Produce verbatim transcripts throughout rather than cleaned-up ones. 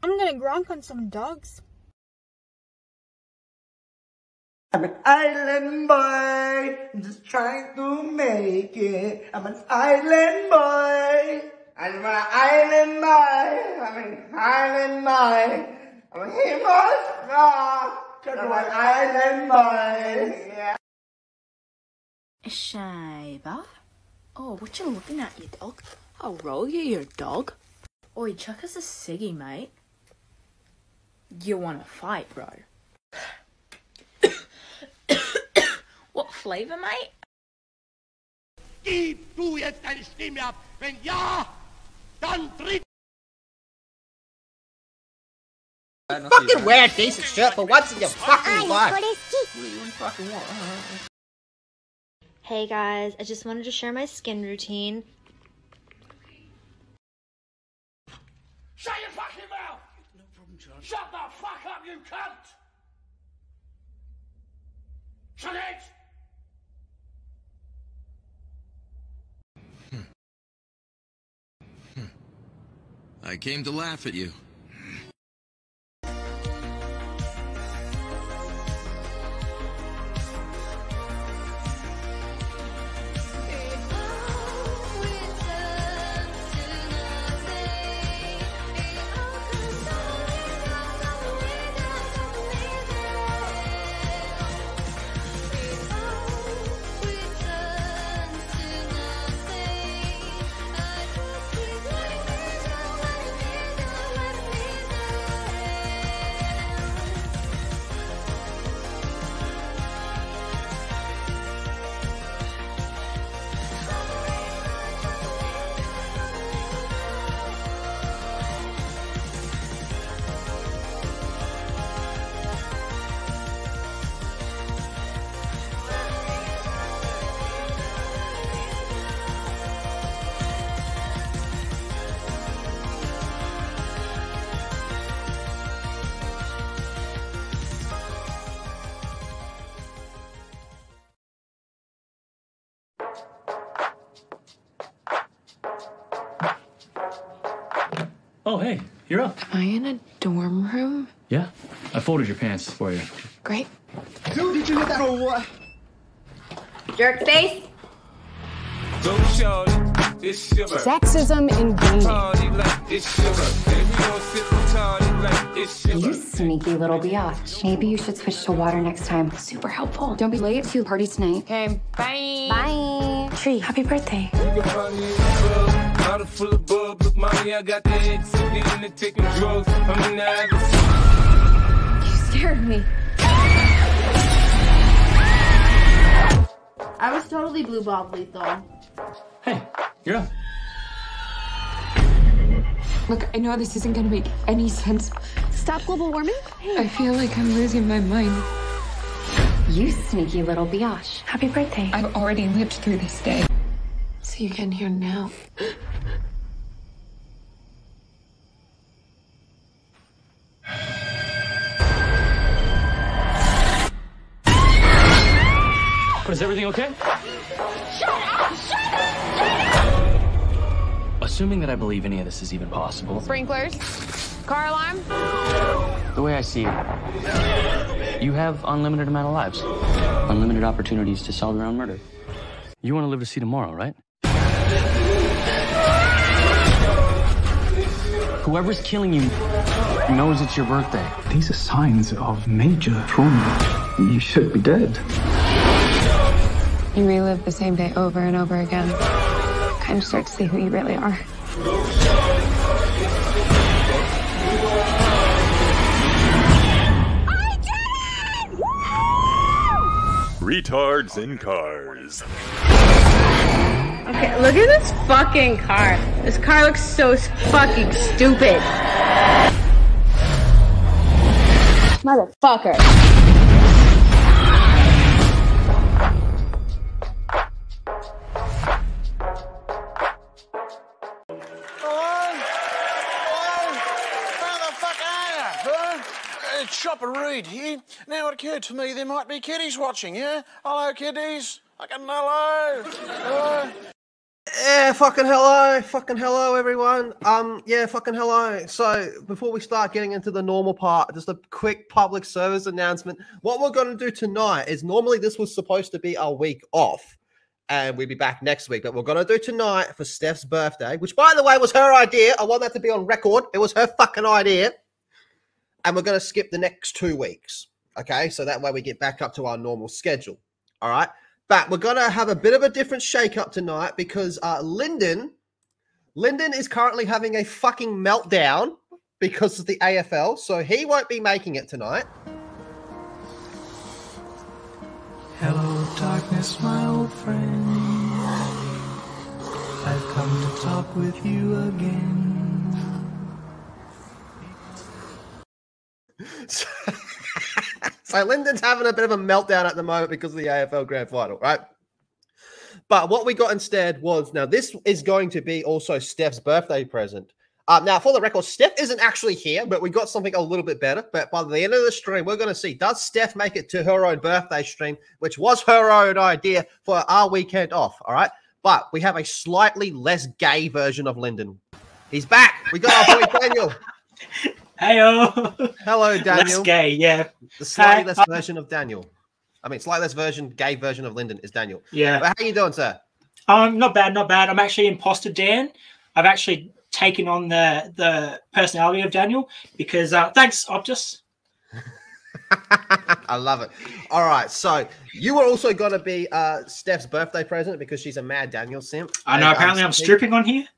I'm gonna gronk on some dogs. I'm an island boy, just trying to make it. I'm an island boy. I'm an island boy. I'm an island boy. I'm a himosra. I'm an island boy. Yeah. Shaver? Oh, what you looking at, you dog? I'll roll you, you dog. Oi, chuck us a ciggy, mate. You wanna fight, bro? What flavour, mate? Gib du jetzt deine Stimme ab. Wenn ja, dann tritt. Fucking wear a decent shirt for once in your fucking life. What do you fucking want? Hey guys, I just wanted to share my skin routine. Shut your fucking mouth! No problem, John. Shut the fuck up, you cunt! Shut it! I came to laugh at you. Oh, hey, you're up. Am I in a dorm room? Yeah, I folded your pants for you. Great. Dude, did you get that or what? Jerk face? Sexism in gaming. You sneaky little biatch. Maybe you should switch to water next time. Super helpful. Don't be late to the party tonight. Okay, bye. Bye. Tree, happy birthday. Bottle full of bub, look, mommy, I got the ex getting and taking drugs. I'm in the habit. You scared me. I was totally blue balled lethal. Hey, you're up. Look, I know this isn't gonna make any sense. Stop global warming? I feel like I'm losing my mind. You sneaky little biatch. Happy birthday. I've already lived through this day. So you can hear now. But is everything okay? Shut up! Shut up! Assuming that I believe any of this is even possible. Sprinklers? Car alarm? The way I see it, you have unlimited amount of lives. Unlimited opportunities to solve your own murder. You want to live to see tomorrow, right? Whoever's killing you knows it's your birthday. These are signs of major trauma. You should be dead. You relive the same day over and over again. Kind of start to see who you really are. I did it! Woo! Retards in cars. Okay, look at this fucking car. This car looks so fucking stupid. Motherfucker. It's Chopper Reed here. Now it occurred to me there might be kiddies watching, yeah? Hello, kiddies. I can hello. hello. Yeah, fucking hello, fucking hello, everyone. Um, yeah, fucking hello. So before we start getting into the normal part, just a quick public service announcement. What we're going to do tonight is normally this was supposed to be our week off, and we'll be back next week. But we're going to do tonight for Steph's birthday, which, by the way, was her idea. I want that to be on record. It was her fucking idea. And we're going to skip the next two weeks. Okay, so that way we get back up to our normal schedule. All right. But we're going to have a bit of a different shake-up tonight because uh, Lyndon, Lyndon is currently having a fucking meltdown because of the A F L, so he won't be making it tonight. Hello, darkness, my old friend. I've come to talk with you again. So, so Lyndon's having a bit of a meltdown at the moment because of the A F L Grand Final, right? But what we got instead was, now this is going to be also Steph's birthday present. Uh, now, for the record, Steph isn't actually here, but we got something a little bit better. But by the end of the stream, we're going to see, does Steph make it to her own birthday stream, which was her own idea for our weekend off, all right? But we have a slightly less gay version of Lyndon. He's back. We got our boy Daniel. Heyo. Hello, Daniel. Less gay, yeah. The slightly Hey, less uh, version of Daniel. I mean, slightly less version, gay version of Lyndon is Daniel. Yeah. But how you doing, sir? Um, not bad, not bad. I'm actually imposter Dan. I've actually taken on the the personality of Daniel because uh, thanks, Optus. I love it. All right, so you were also going to be uh, Steph's birthday present because she's a mad Daniel simp. I know. And, Apparently, um, I'm stripping on here.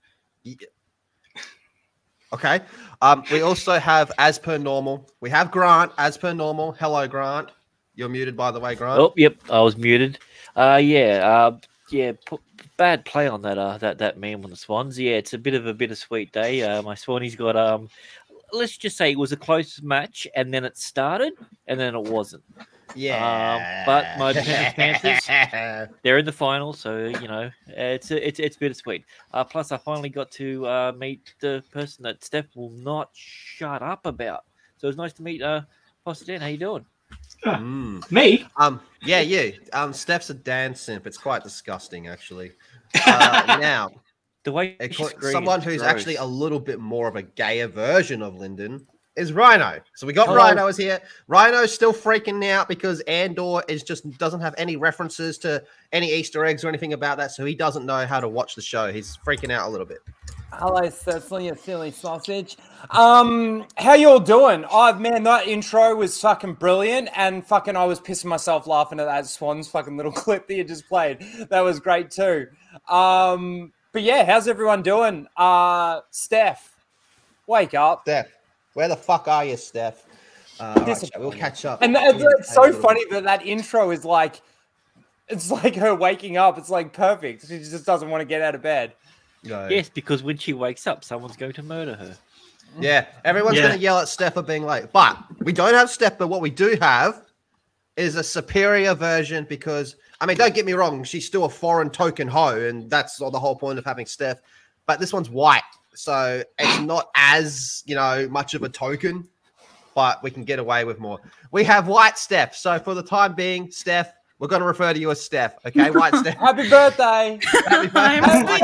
Okay. Um, we also have, as per normal, we have Grant, as per normal. Hello, Grant. You're muted, by the way, Grant. Oh, yep, I was muted. Uh, yeah, uh, yeah, p- bad play on that. Uh, that that meme on the Swans. Yeah, it's a bit of a bittersweet day. Uh, my Swannies got um, let's just say it was a close match, and then it started, and then it wasn't. Yeah. Um, but my Panthers, they're in the final, so you know it's it's it's bittersweet. Uh, plus, I finally got to uh, meet the person that Steph will not shut up about. So it's nice to meet uh, Pastor Dan. How you doing? Mm. Me? Um, yeah, you. Um, Steph's a Dan simp. It's quite disgusting, actually. Uh, now, the way it, she screams, someone who's gross. actually a little bit more of a gayer version of Lyndon is Rhino. So we got Hello. Rhino is here. Rhino's still freaking out because Andor is just doesn't have any references to any Easter eggs or anything about that, so he doesn't know how to watch the show. He's freaking out a little bit. Hello, Cecily, you silly sausage. Um, how y'all doing? Oh, man, that intro was fucking brilliant, and fucking I was pissing myself laughing at that Swans fucking little clip that you just played. That was great too. Um, but yeah, how's everyone doing? Uh, Steph, wake up. Steph, where the fuck are you, Steph? Uh, right, so we'll catch up. And that, it's so funny that that intro is like, it's like her waking up. It's like perfect. She just doesn't want to get out of bed. No. Yes, because when she wakes up, someone's going to murder her. Yeah, everyone's Yeah. going to yell at Steph for being late. But we don't have Steph, but what we do have is a superior version because, I mean, don't get me wrong, she's still a foreign token hoe, and that's the whole point of having Steph. But this one's white, so it's not as, you know, much of a token, but we can get away with more. We have white Steph, so for the time being, Steph, we're going to refer to you as Steph, okay? White Steph. Happy birthday. Happy birthday.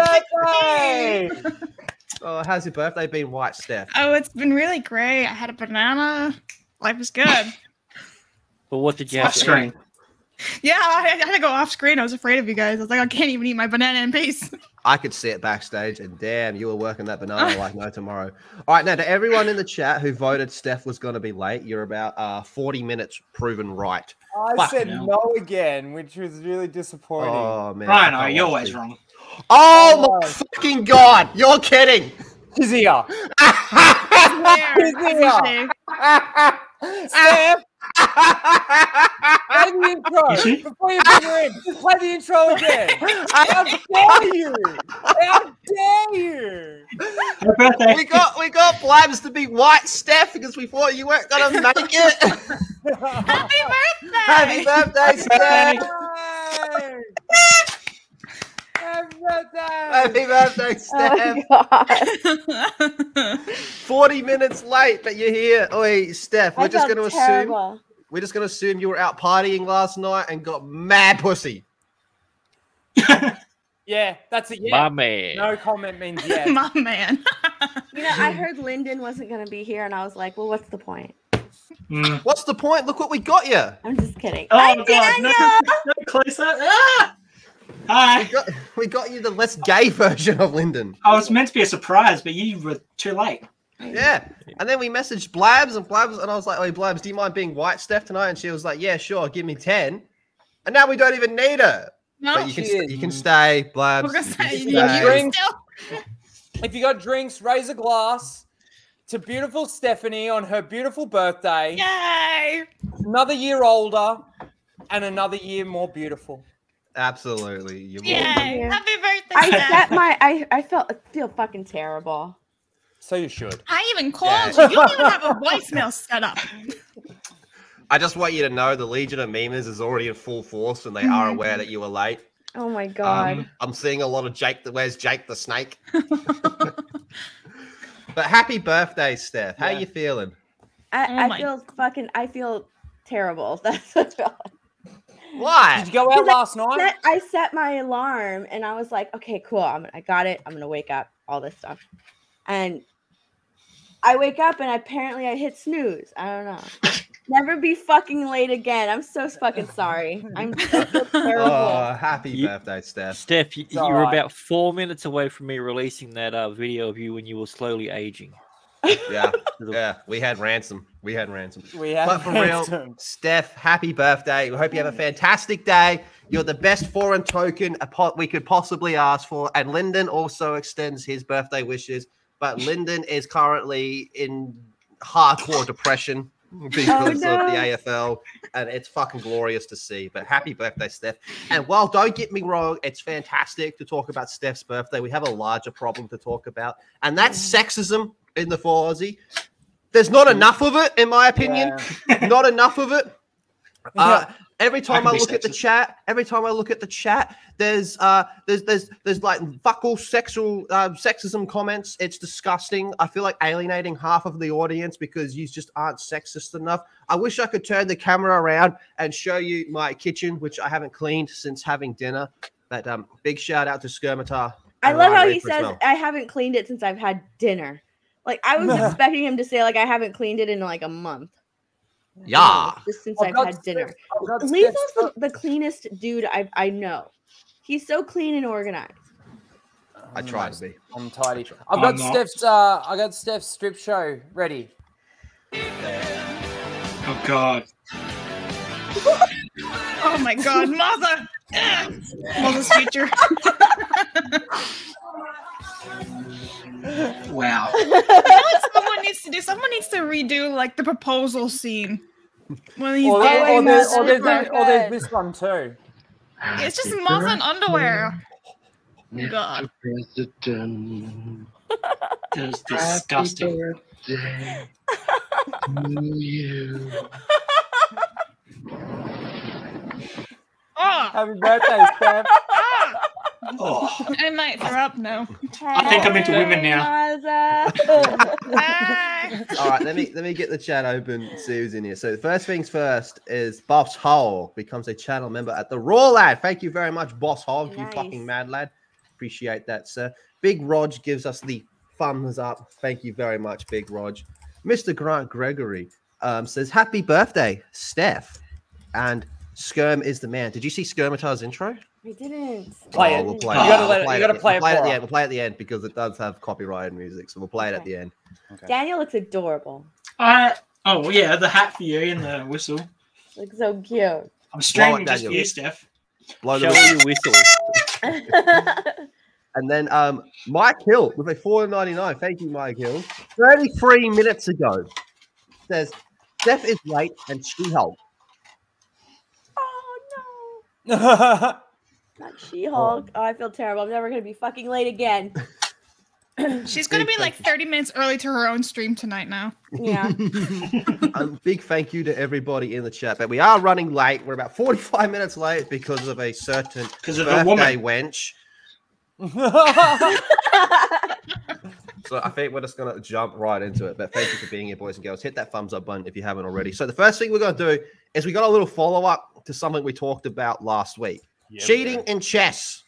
Happy birthday. Oh, how's your birthday been, White Steph? Oh, it's been really great. I had a banana. Life is good. But what did you have Off to screen. eat? Yeah, I, I had to go off screen. I was afraid of you guys. I was like, I can't even eat my banana in peace. I could see it backstage, and damn, you were working that banana like no tomorrow. All right, now to everyone in the chat who voted Steph was going to be late, you're about uh, forty minutes proven right. I Fuck said no. no again, which was really disappointing. Oh, man. Rhino, I can't you're wait always to- wrong. Oh, my fucking God. You're kidding. He's here. He's here. Steph, play the intro before you bring her in. Just play the intro again. How dare you? How dare you? Happy birthday. We got we got Blabs to be White Steph because we thought you weren't going to make it. Happy birthday! Happy birthday, Steph. Happy birthday. Happy birthday, Steph. Oh, forty minutes late, but you're here. Oi, Steph, we're I just felt going to terrible. assume we're just going to assume you were out partying last night and got mad pussy. Yeah, Yeah, that's it. Yeah. My man. No comment means yes. My man. You know, I heard Lyndon wasn't going to be here, and I was like, well, what's the point? Mm. What's the point? Look what we got you. I'm just kidding. Oh, Hi, God. Daniel! No, no closer. Ah! Hi. We got, we got you the less gay version of Lyndon. I was meant to be a surprise, but you were too late. Yeah. And then we messaged Blabs, and Blabs, and I was like, oh, Blabs, do you mind being white, Steph, tonight? And she was like, yeah, sure, give me ten. And now we don't even need her. No, but you can, st- you can stay, Blabs. We're gonna You can say, stay. you can Drinks. still- If you got drinks, raise a glass to beautiful Stephanie on her beautiful birthday. Yay! Another year older and another year more beautiful. Absolutely. You're Yay! welcome. Happy birthday, I Steph. set my, I, I felt, feel fucking terrible. So you should. I even called Yeah. you. You don't even have a voicemail set up. I just want you to know the Legion of Memers is already in full force, and they are aware that you were late. Oh my God. Um, I'm seeing a lot of Jake. The, where's Jake the Snake? But happy birthday, Steph. How Yeah. you feeling? I, Oh I my- feel fucking, I feel terrible. That's what I feel like. Why? Did you go out last night? Set, I set my alarm and I was like, okay, cool. I'm, I got it. I'm going to wake up, all this stuff. And I wake up and apparently I hit snooze. I don't know. Never be fucking late again. I'm so fucking sorry. I'm so terrible. Oh, happy You- birthday, Steph. Steph, you, It's you were alright. about four minutes away from me releasing that uh, video of you when you were slowly aging. Yeah, yeah. We had ransom. We had ransom. We had But for real, ransom. Steph, happy birthday. We hope you have a fantastic day. You're the best foreign token a po- we could possibly ask for. And Lyndon also extends his birthday wishes. But Lyndon is currently in hardcore depression because Oh, no. of the A F L. And it's fucking glorious to see. But happy birthday, Steph. And while don't get me wrong, it's fantastic to talk about Steph's birthday. We have a larger problem to talk about. And that's sexism in the four Aussie. There's not enough of it, in my opinion. Not enough of it. Uh, every time can I be look at the sexist. chat, every time I look at the chat, there's uh, there's there's there's like fuck all sexual uh, sexism comments. It's disgusting. I feel like alienating half of the audience because you just aren't sexist enough. I wish I could turn the camera around and show you my kitchen, which I haven't cleaned since having dinner. But um, big shout out to Skirmitar. I and love Ryan how Reed he for his says, smell. I haven't cleaned it since I've had dinner. Like, I was expecting him to say, like, I haven't cleaned it in like a month. Yeah. Just since I've I've got had dinner. Steph- I've got Lethal's Steph's- the, the cleanest dude I I know. He's so clean and organized. I try to be. I'm tidy. I've I'm got not. Steph's. Uh, I got Steph's strip show ready. Oh, God. Oh my God, mother. Ugh. Mother's future. Wow. You know what someone needs to do? Someone needs to redo like the proposal scene. When he's Or, Oh, or, wait, there's, no, or, there's, that's or there's good. this one too. it's just moth and underwear. God. President. That was disgusting. Birthday to you. Oh, Happy birthday, Steph. Oh, I might throw up now. I think I'm into women now. Ah. All right, let me let me get the chat open. See who's in here. So the first things first is Boss Hog becomes a channel member at the Raw Lad. Thank you very much, Boss Hog. You Nice. fucking mad lad. Appreciate that, sir. Big Rog gives us the thumbs up. Thank you very much, Big Rog. Mister Grant Gregory um, says happy birthday, Steph. And Skirm is the man. Did you see Skirmitar's intro? I didn't. Play Oh, it. we'll You play gotta it. let it- We'll you gotta at the- play we'll it play for at the her. end. We'll play at the end because it does have copyrighted music, so we'll play it at the end. Daniel looks adorable. Uh, oh, well, yeah, the hat for you and the whistle. Looks so cute. I'm streaming just Daniel. for you, Steph. Blow Show the me your whistle. And then um, Mike Hill with a four ninety-nine. Thank you, Mike Hill. thirty-three minutes ago says Steph is late and She-Hulk. Oh no. Not She-Hulk. Oh, I feel terrible. I'm never gonna be fucking late again. She's gonna be like thirty minutes early to her own stream tonight now. Yeah. A big thank you to everybody in the chat. But we are running late. We're about forty-five minutes late because of a certain Because of a birthday woman. wench. So I think we're just going to jump right into it. But thank you for being here, boys and girls. Hit that thumbs up button if you haven't already. So the first thing we're going to do is we got a little follow-up to something we talked about last week. Yeah, Cheating man. in chess.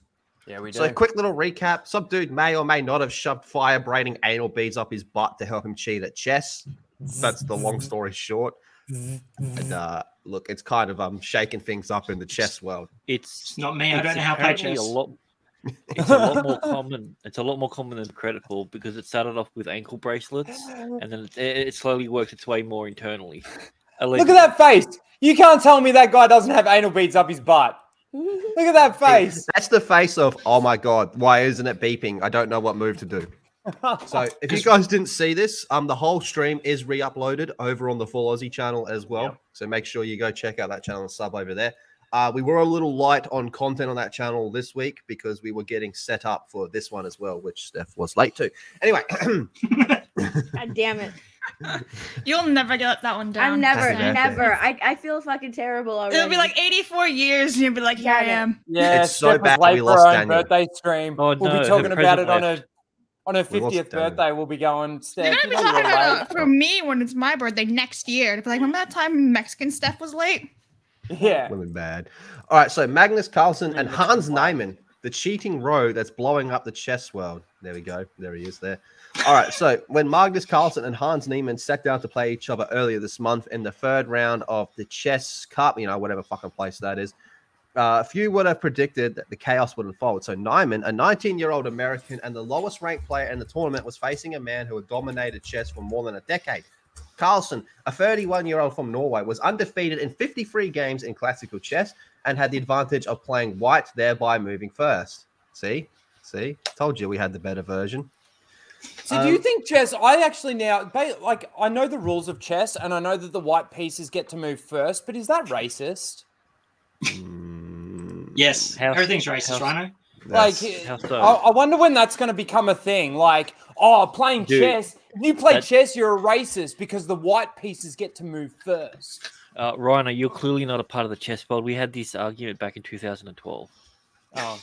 Yeah, we do. So, quick little recap. Some dude may or may not have shoved fire-braiding anal beads up his butt to help him cheat at chess. That's the long story short. And uh, look, it's kind of um shaking things up in the chess world. It's not me. I don't know how to play chess. A lot, it's a lot more common. It's a lot more common than creditable because it started off with ankle bracelets, and then it, it slowly worked its way more internally. Look at that face. You can't tell me that guy doesn't have anal beads up his butt. Look at that face. That's the face of, oh my God, why isn't it beeping? I don't know what move to do. So if you guys didn't see this, um, the whole stream is re-uploaded over on the Full Aussie channel as well. Yep. So make sure you go check out that channel and sub over there. Uh, we were a little light on content on that channel this week because we were getting set up for this one as well, which Steph was late to. Anyway. God damn it. You'll never get that one down. I'm never, never. I, I feel fucking terrible already. It'll be like eighty-four years, and you'll be like, "Here I am." Yeah, it's so bad late we for lost our own Daniel. birthday stream. Oh, we'll no, be talking her about it present on left. a on her We lost fiftieth Daniel. birthday. We'll be going. Steph, You're gonna you be know you were talking about late. it for me when it's my birthday next year. To be like, remember that time Mexican Steph was late? Yeah. Women bad. All right, so Magnus Carlsen and Hans Niemann, the cheating rogue that's blowing up the chess world. There we go. There he is there. All right, so when Magnus Carlsen and Hans Niemann sat down to play each other earlier this month in the third round of the Chess Cup, you know, whatever fucking place that is, uh, few would have predicted that the chaos would unfold. So Niemann, a nineteen-year-old American and the lowest-ranked player in the tournament, was facing a man who had dominated chess for more than a decade. Carlsen, a thirty-one-year-old from Norway, was undefeated in fifty-three games in classical chess and had the advantage of playing white, thereby moving first. See? See? Told you we had the better version. So do you think chess, I actually now, ba- like, I know the rules of chess and I know that the white pieces get to move first, but is that racist? Yes, How- everything's racist, how- Rhino. Like, How so? I, I wonder when that's going to become a thing. Like, oh, playing Dude, chess, if you play that- chess, you're a racist because the white pieces get to move first. Uh, Rhino, you're clearly not a part of the chess world. We had this argument back in two thousand twelve. Oh,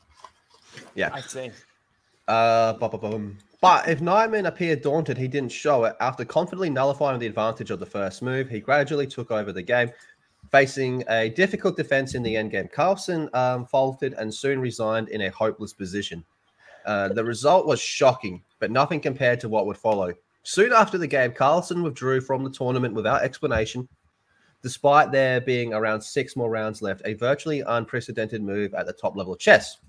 Yeah. I see. Uh, bu- bu- bum. But if Niemann appeared daunted, he didn't show it. After confidently nullifying the advantage of the first move, he gradually took over the game, facing a difficult defense in the endgame. Carlsen um, faltered and soon resigned in a hopeless position. Uh, the result was shocking, but nothing compared to what would follow. Soon after the game, Carlsen withdrew from the tournament without explanation, despite there being around six more rounds left, a virtually unprecedented move at the top level of chess.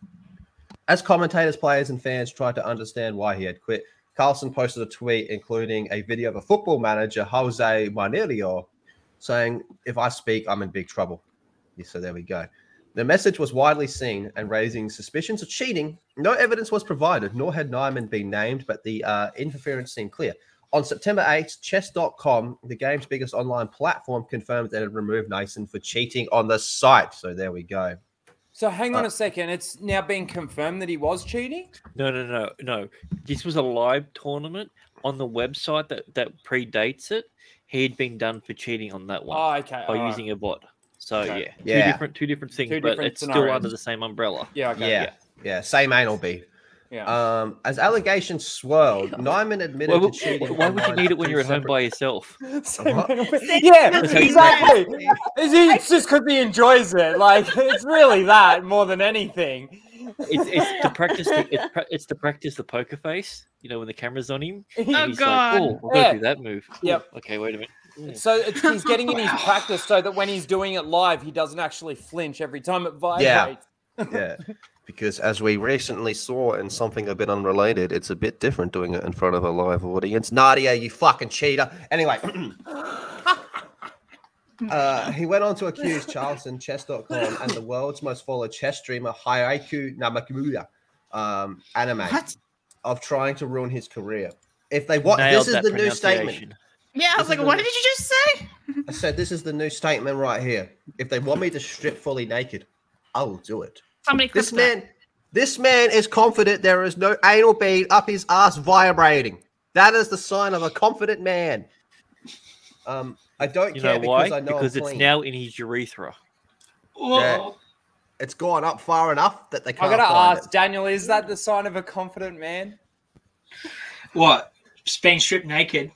As commentators, players, and fans tried to understand why he had quit, Carlsen posted a tweet including a video of a football manager, Jose Mourinho, saying, "If I speak, I'm in big trouble." So there we go. The message was widely seen and raising suspicions of cheating. No evidence was provided, nor had Niemann been named, but the uh, interference seemed clear. On September eighth, chess dot com, the game's biggest online platform, confirmed that it had removed Niemann for cheating on the site. So there we go. So hang on Uh, a second. It's now been confirmed that he was cheating? No, no, no, no. This was a live tournament on the website that, that predates it. He'd been done for cheating on that one. Oh, okay. By all right. using a bot. So Okay. yeah, two Yeah. different, two different things, Two but different it's still scenarios. under the same umbrella. Yeah, okay. Yeah, yeah, same anal bead. Yeah. Um, as allegations swirled, Niemann admitted Why, to would- cheating. why would you online need for it when two you're at home separate- by yourself? Same What? anal bead. Yeah, That's how you- exactly. It's, it's just because he enjoys it. Like, it's really that more than anything. It's, it's to practice. The, it's, pra- it's to practice the poker face. You know, when the camera's on him. Oh, and he's God. Like, oh, we're Yeah. gonna do that move. Ooh, Yep. Okay, wait a minute. Mm. So it's, he's getting in his practice so that when he's doing it live, he doesn't actually flinch every time it vibrates. Yeah, because as we recently saw in something a bit unrelated, it's a bit different doing it in front of a live audience. Nadia, you fucking cheater. Anyway, uh, he went on to accuse Charleston, chess dot com, and the world's most followed chess streamer, Haiku Nakamura, um, anime, What? of trying to ruin his career. If they what Nailed this is that the new statement. pronunciation. Yeah, I was This like, is what the- did you just say? I said this is the new statement right here. If they want me to strip fully naked, I will do it. Somebody This clip that. man, this man is confident there is no anal bead up his ass vibrating. That is the sign of a confident man. Um, I don't You care know because why? I know Because I'm it's clean. now in his urethra. Yeah. It's gone up far enough that they I can't gotta find ask, it. Daniel, is that the sign of a confident man? What? Just being stripped naked?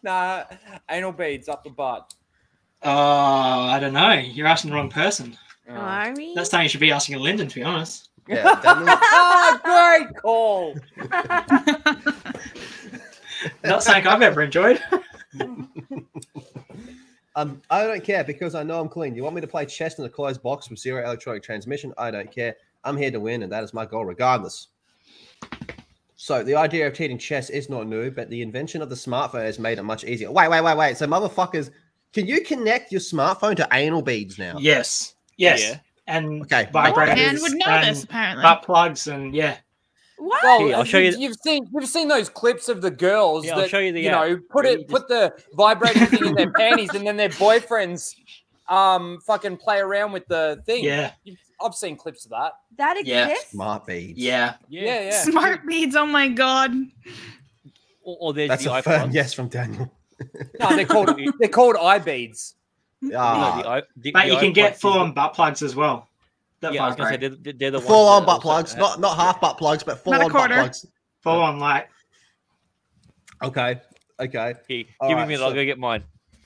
Nah, anal beads up the butt. Oh, I don't know. You're asking the wrong person. Army? That's time you should be asking Lyndon, to be honest. Yeah, Great call. Not something I've ever enjoyed. Um, I don't care because I know I'm clean. You want me to play chess in a closed box with zero electronic transmission? I don't care. I'm here to win, and that is my goal regardless. So the idea of cheating chess is not new, but the invention of the smartphone has made it much easier. Wait, wait, wait, wait. So motherfuckers, can you connect your smartphone to anal beads now? Yes. Yes. Yeah. And Okay. vibrators. Man would know and this, apparently. Butt plugs and yeah. What? Well, Here, I'll show you- You've seen you've seen those clips of the girls Yeah, that I'll show you the you app. know put Yeah, it you put the vibrating thing in their panties, and then their boyfriends um fucking play around with the thing. Yeah. You've, I've seen clips of that. That Yeah. exists? Smart beads. Yeah. Yeah, yeah. Smart beads. Oh my god. Or, or there's That's the a firm iPod. yes from Daniel. No, they're called they're called eye beads. Ah, No, the, i- the, But the you can iPods get is full the- on butt plugs as well. That Yeah, I was gonna say vibrate. they're, they're the ones full on that butt also plugs, have- not not half butt plugs, but full Not a on butt quarter. plugs. Full on like. Okay, okay. Here, All give me right, a minute. so- I'll go get mine.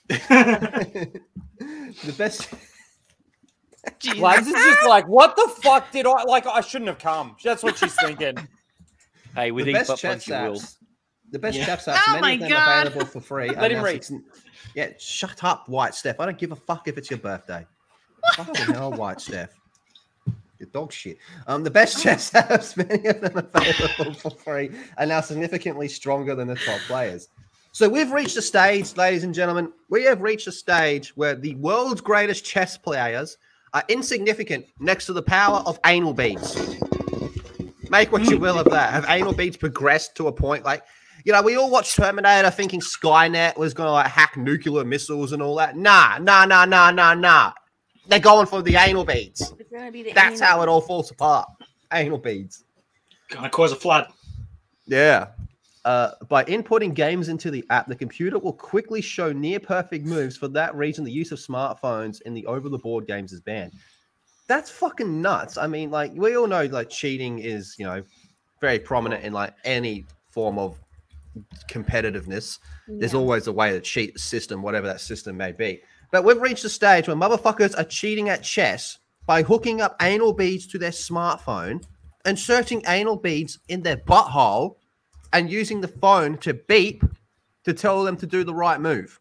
The best. Jesus. Lads is just like, what the fuck did I like? I shouldn't have come. That's what she's thinking. Hey, with the these best butt chat plugs, you will. apps. The best Yeah. chat apps. Oh many my of them God. available for free. Let are him now read. six- Yeah, shut up, White Steph. I don't give a fuck if it's your birthday. Fucking hell, White Steph. Your dog shit. Um, the best chess apps, many of them available for free, are now significantly stronger than the top players. So we've reached a stage, ladies and gentlemen. We have reached a stage where the world's greatest chess players are insignificant next to the power of anal beads. Make what you will of that. Have anal beads progressed to a point like, you know, we all watched Terminator thinking Skynet was going to like hack nuclear missiles and all that. Nah, nah, nah, nah, nah, nah. They're going for the anal beads. It's gonna be the That's anal how it all falls apart. Anal beads. Gonna cause a flood. Yeah. Uh, by inputting games into the app, the computer will quickly show near perfect moves. For that reason, the use of smartphones in the over-the-board games is banned. That's fucking nuts. I mean, like, we all know, like, cheating is, you know, very prominent in, like, any form of competitiveness. There's Yeah. always a way to cheat the system, whatever that system may be. But we've reached a stage where motherfuckers are cheating at chess by hooking up anal beads to their smartphone, inserting anal beads in their butthole, and using the phone to beep to tell them to do the right move.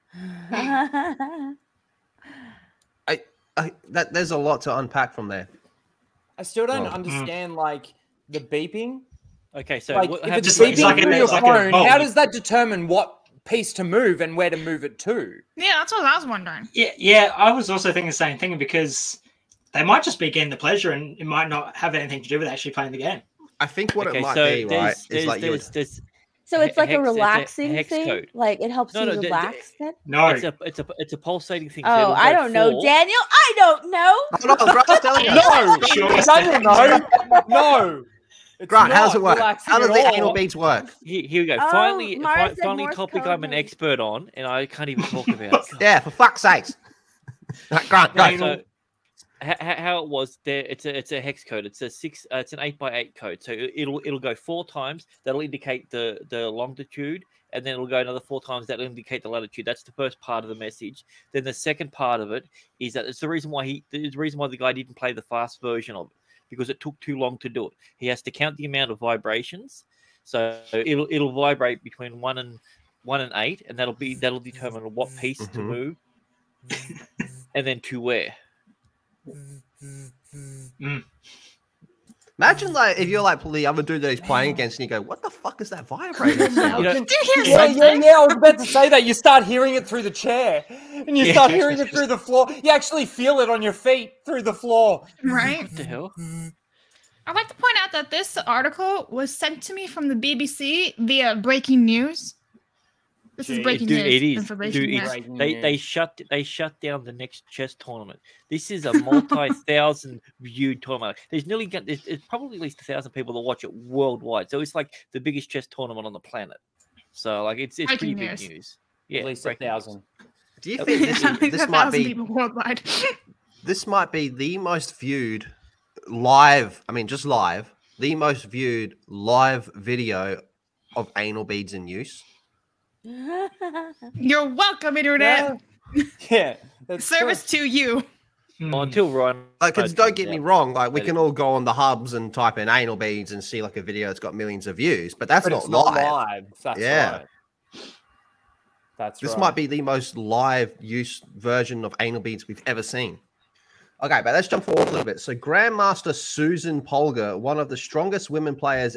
I, I that there's a lot to unpack from there. I still don't Well, understand like the beeping. Okay, so Like what if happens it's Just- beeping it's like through a- your it's like a phone, bulb. how does that determine what piece to move and where to move it to? Yeah, that's what I was wondering. Yeah, yeah. I was also thinking the same thing because they might just be getting the pleasure and it might not have anything to do with actually playing the game. I think what okay, it might so be, there's, right, there's, is like you there's, there's, So it's like hex- a it's relaxing hex thing? code. Like it helps No, you no, the- the- relax then? No. It's a it's a it's a pulsating thing. so Oh, it'll I go don't know, four- Daniel. I don't know. Hold on, Grant's telling us. No, Sure. Daniel, no, no. It's Grant, how does not it work? relaxing How does at the all. anal beads work? Here, here we go. Oh, finally, Mars fi- said finally, Morse topic code I'm an makes- expert on, and I can't even talk about. Yeah, for fuck's sakes. Right, Grant, go. Right, so, h- h- how it was there? It's a it's a hex code. It's a six. Uh, it's an eight by eight code. So it- it'll it'll go four times. That'll indicate the the longitude, and then it'll go another four times. That'll indicate the latitude. That's the first part of the message. Then the second part of it is that it's the reason why he. The reason why the guy didn't play the fast version of it, because it took too long to do it. He has to count the amount of vibrations. So it'll it'll vibrate between one and one and eight, and that'll be that'll determine what piece to Mhm. move, and then to where. Mm. Imagine like if you're like the other dude that he's playing against, and you go, "What the fuck is that vibrating sound?" You know, Did you hear Yeah, yeah, something? yeah. I was about to say that. You start hearing it through the chair, and you Yeah. start hearing it through the floor. You actually feel it on your feet through the floor. Right. what the hell? I'd like to point out that this article was sent to me from the B B C via breaking news. This is Gee. breaking Dude, news it is. information. Dude, yeah. it's, Breaking they they news. shut they shut down the next chess tournament. This is a multi-thousand viewed tournament. There's nearly got- there's, there's probably at least a thousand people that watch it worldwide. So it's like the biggest chess tournament on the planet. So like it's it's pretty Breaking big news. news. Yeah, At least a breaking news. thousand. Do you think this, Like this a might thousand be people worldwide. this might be the most viewed live? I mean, just live, the most viewed live video of anal beads in use. You're welcome, internet. Yeah, that's Service to you. Well, until Ryan, Like, 'cause don't get me wrong, like we But can all go on the hubs and type in anal beads and see like a video that's got millions of views, but that's But not it's not live. live. That's yeah. right. That's This right. might be the most live use version of anal beads we've ever seen. Okay, but let's jump forward a little bit. So Grandmaster Susan Polgar, one of the strongest women players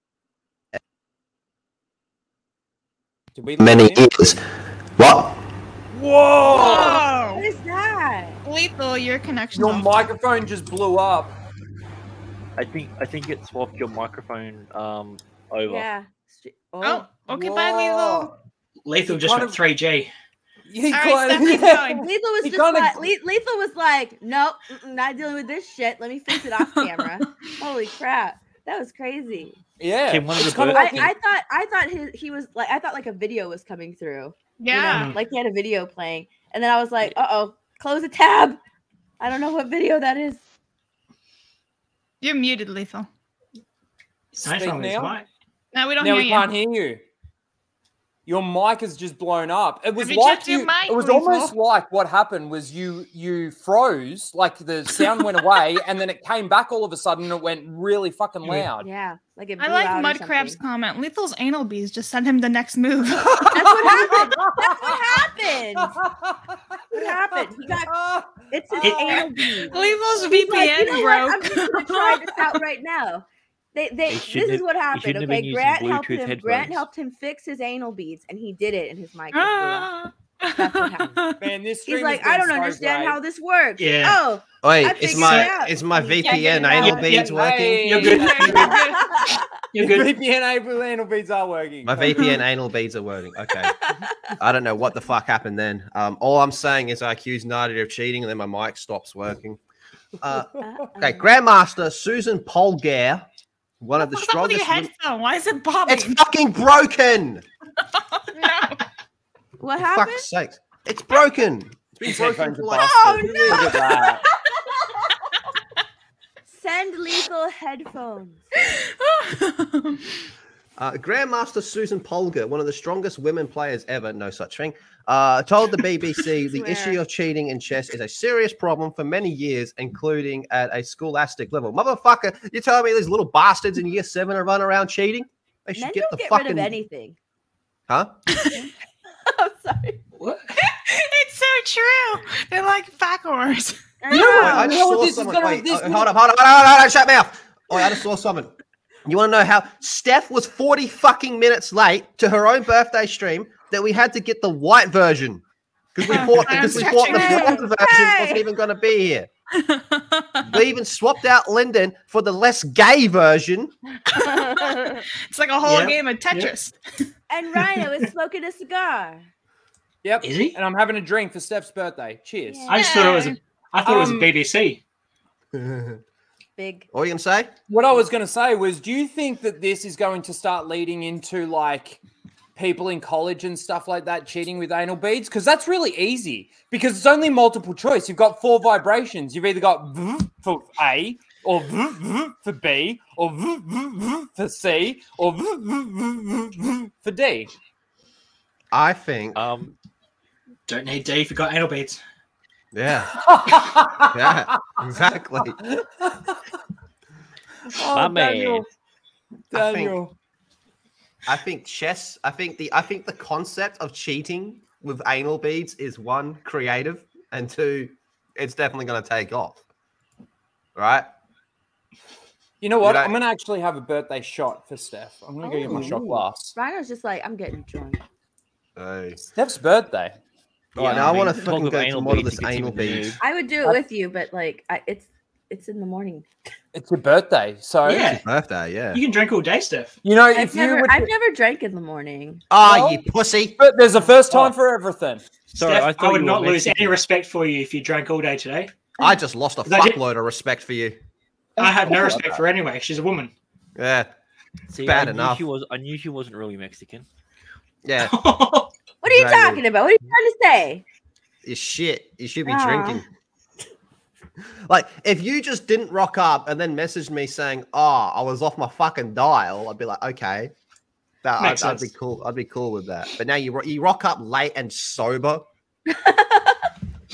Did we many lose him? years. What? Whoa! What is that? Lethal, your connection. Your microphone just blew up. I think I think it swapped your microphone um over. Yeah. Oh, okay, bye, Lethal. Lethal just kind went of- three G. He All right, kind Steph, of- keep yeah. going. Lethal was He just kinda- like Le- Lethal was like, nope, mm-mm, not dealing with this shit. Let me fix it off camera. Holy crap, that was crazy. Yeah, Kim, one of it's the kind of birds- like I, I thought I thought his, he was like I thought like a video was coming through. you Yeah. know, like he had a video playing, and then I was like, uh oh, close a tab. I don't know what video that is. You're muted, Lethal. Something's Speak wrong with his now. mic. No, we don't now hear we you. can't hear you. Your mic has just blown up. It was you like checked your you, mic, it was Lethal? almost like what happened was you you froze, like the sound went away, and then it came back all of a sudden. And it went really fucking loud. Yeah, like it I blew like out or Mud Crab's something. comment. Lethal's anal bees just sent him the next move. That's what happened. That's what happened. What happened? He got it's his It- anal bead. Lethal's He's V P N like, you know broke. what? I'm just gonna try this out right now. They, they, He this shouldn't is have- what he happened. shouldn't have Okay, been using Grant helped Bluetooth him. Grant headphones. helped him fix his anal beads, and he did it, and his mic. just blew out. That's what happened. Man, this He's stream like, has I been don't so understand great. how this works. Yeah. Oh, Wait, I is figured my it out. is my You V figured P N it out. anal beads Hey, working? You're good. You're good. V P N able anal beads are working. My V P N anal beads are working. Okay. I don't know what the fuck happened then. Um, all I'm saying is I accused Nadia of cheating, and then my mic stops working. Uh, okay, Grandmaster Susan Polgar, one of the What's up with your strongest. headphone? Why is it bobbing? It's fucking broken. What For happened? fuck's sake. It's broken. It's been These broken headphones for are like busted. Oh, no. Look at that. Send lethal headphones. Uh, Grandmaster Susan Polgar, one of the strongest women players ever, no such thing, uh, told the B B C the Swear. issue of cheating in chess is a serious problem for many years, including at a scholastic level. Motherfucker, you're telling me these little bastards in year seven are running around cheating? They should Men get don't the get fucking rid of anything. huh? I'm sorry. What? It's so true. They're like backwards. I You know know. what? I You just know what saw this is someone. gonna- Wait, this uh, will- hold up, hold up, hold up, hold up, shut mouth. Oh, I just saw something. You want to know how Steph was forty fucking minutes late to her own birthday stream that we had to get the white version because we thought I'm because we thought the stretching. bronze version Hey. wasn't even going to be here. We even swapped out Lyndon for the less gay version. It's like a whole Yep. game of Tetris. And Rhino is smoking a cigar. Yep. Is he? And I'm having a drink for Steph's birthday. Cheers. Yeah. I just thought it was. A, I thought it was a Um, B B C. Big. What are you going to say? What I was going to say was, do you think that this is going to start leading into like people in college and stuff like that cheating with anal beads? Because that's really easy because it's only multiple choice. You've got four vibrations. You've either got v for A, or v v for B, or v v v for C, or v v v v for D. I think. Um, Don't need D if you got anal beads. Yeah. Yeah. Exactly. Oh, My man. Daniel. I think- Daniel. I think chess. I think the. I think the concept of cheating with anal beads is one creative, and two, it's definitely going to take off. Right? You know what? Did I- I'm going to actually have a birthday shot for Steph. I'm going to go get my shot Ooh. glass. Rhino's just like, I'm getting drunk. Hey. Steph's birthday. All right, Yeah, now I, I want mean, to talk fucking of go to anal more of beads, this it gets anal even weird. beads. I would do it with you, but like, I, it's it's in the morning. It's your birthday. So, Yeah. Birthday, yeah. You can drink all day, Steph. you know, I've if you never, were I've to- never drank in the morning. Ah, Well- you pussy. But there's a first time Oh. for everything. sorry, Steph, I I, thought would you were not lose Mexican. any respect for you if you drank all day today. I just lost a That did- fuckload of respect for you. I have no respect for her anyway. She's a woman. Yeah. See, bad I knew enough. She was, I knew she wasn't really Mexican. Yeah. What are you Exactly. talking about? What are you trying to say? It's shit. You should be Ah. drinking. Like, if you just didn't rock up and then messaged me saying, "Oh, I was off my fucking dial," I'd be like, "Okay, that I'd, Makes I'd be sense. cool. I'd be cool with that." But now you ro- you rock up late and sober.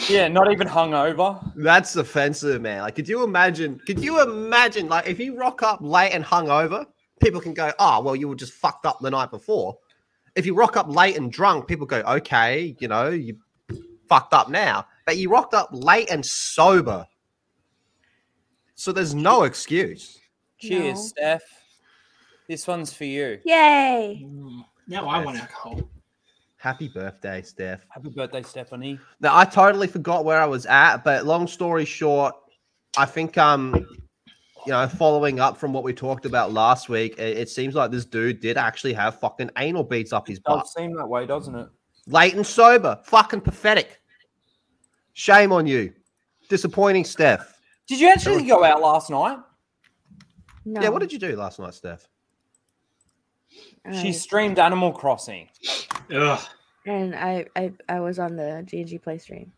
Yeah, not even hungover. That's offensive, man. Like, could you imagine? Could you imagine, like, if you rock up late and hungover, people can go, "Oh, well, you were just fucked up the night before." If you rock up late and drunk, people go, "Okay, you know, you fucked up now." But you rocked up late and sober, so there's no excuse. Cheers, No. Steph. This one's for you. Yay! Now I want alcohol. Happy birthday, Steph. Happy birthday, Stephanie. Now, I totally forgot where I was at, but long story short, I think, um, you know, following up from what we talked about last week, it, it seems like this dude did actually have fucking anal beads up his Does butt. seem that way, doesn't it? Late and sober. Fucking pathetic. Shame on you. Disappointing, Steph. Did you actually go out last night? No. Yeah, what did you do last night, Steph? She streamed Animal Crossing. Ugh. And I, I, I was on the G and G Play stream.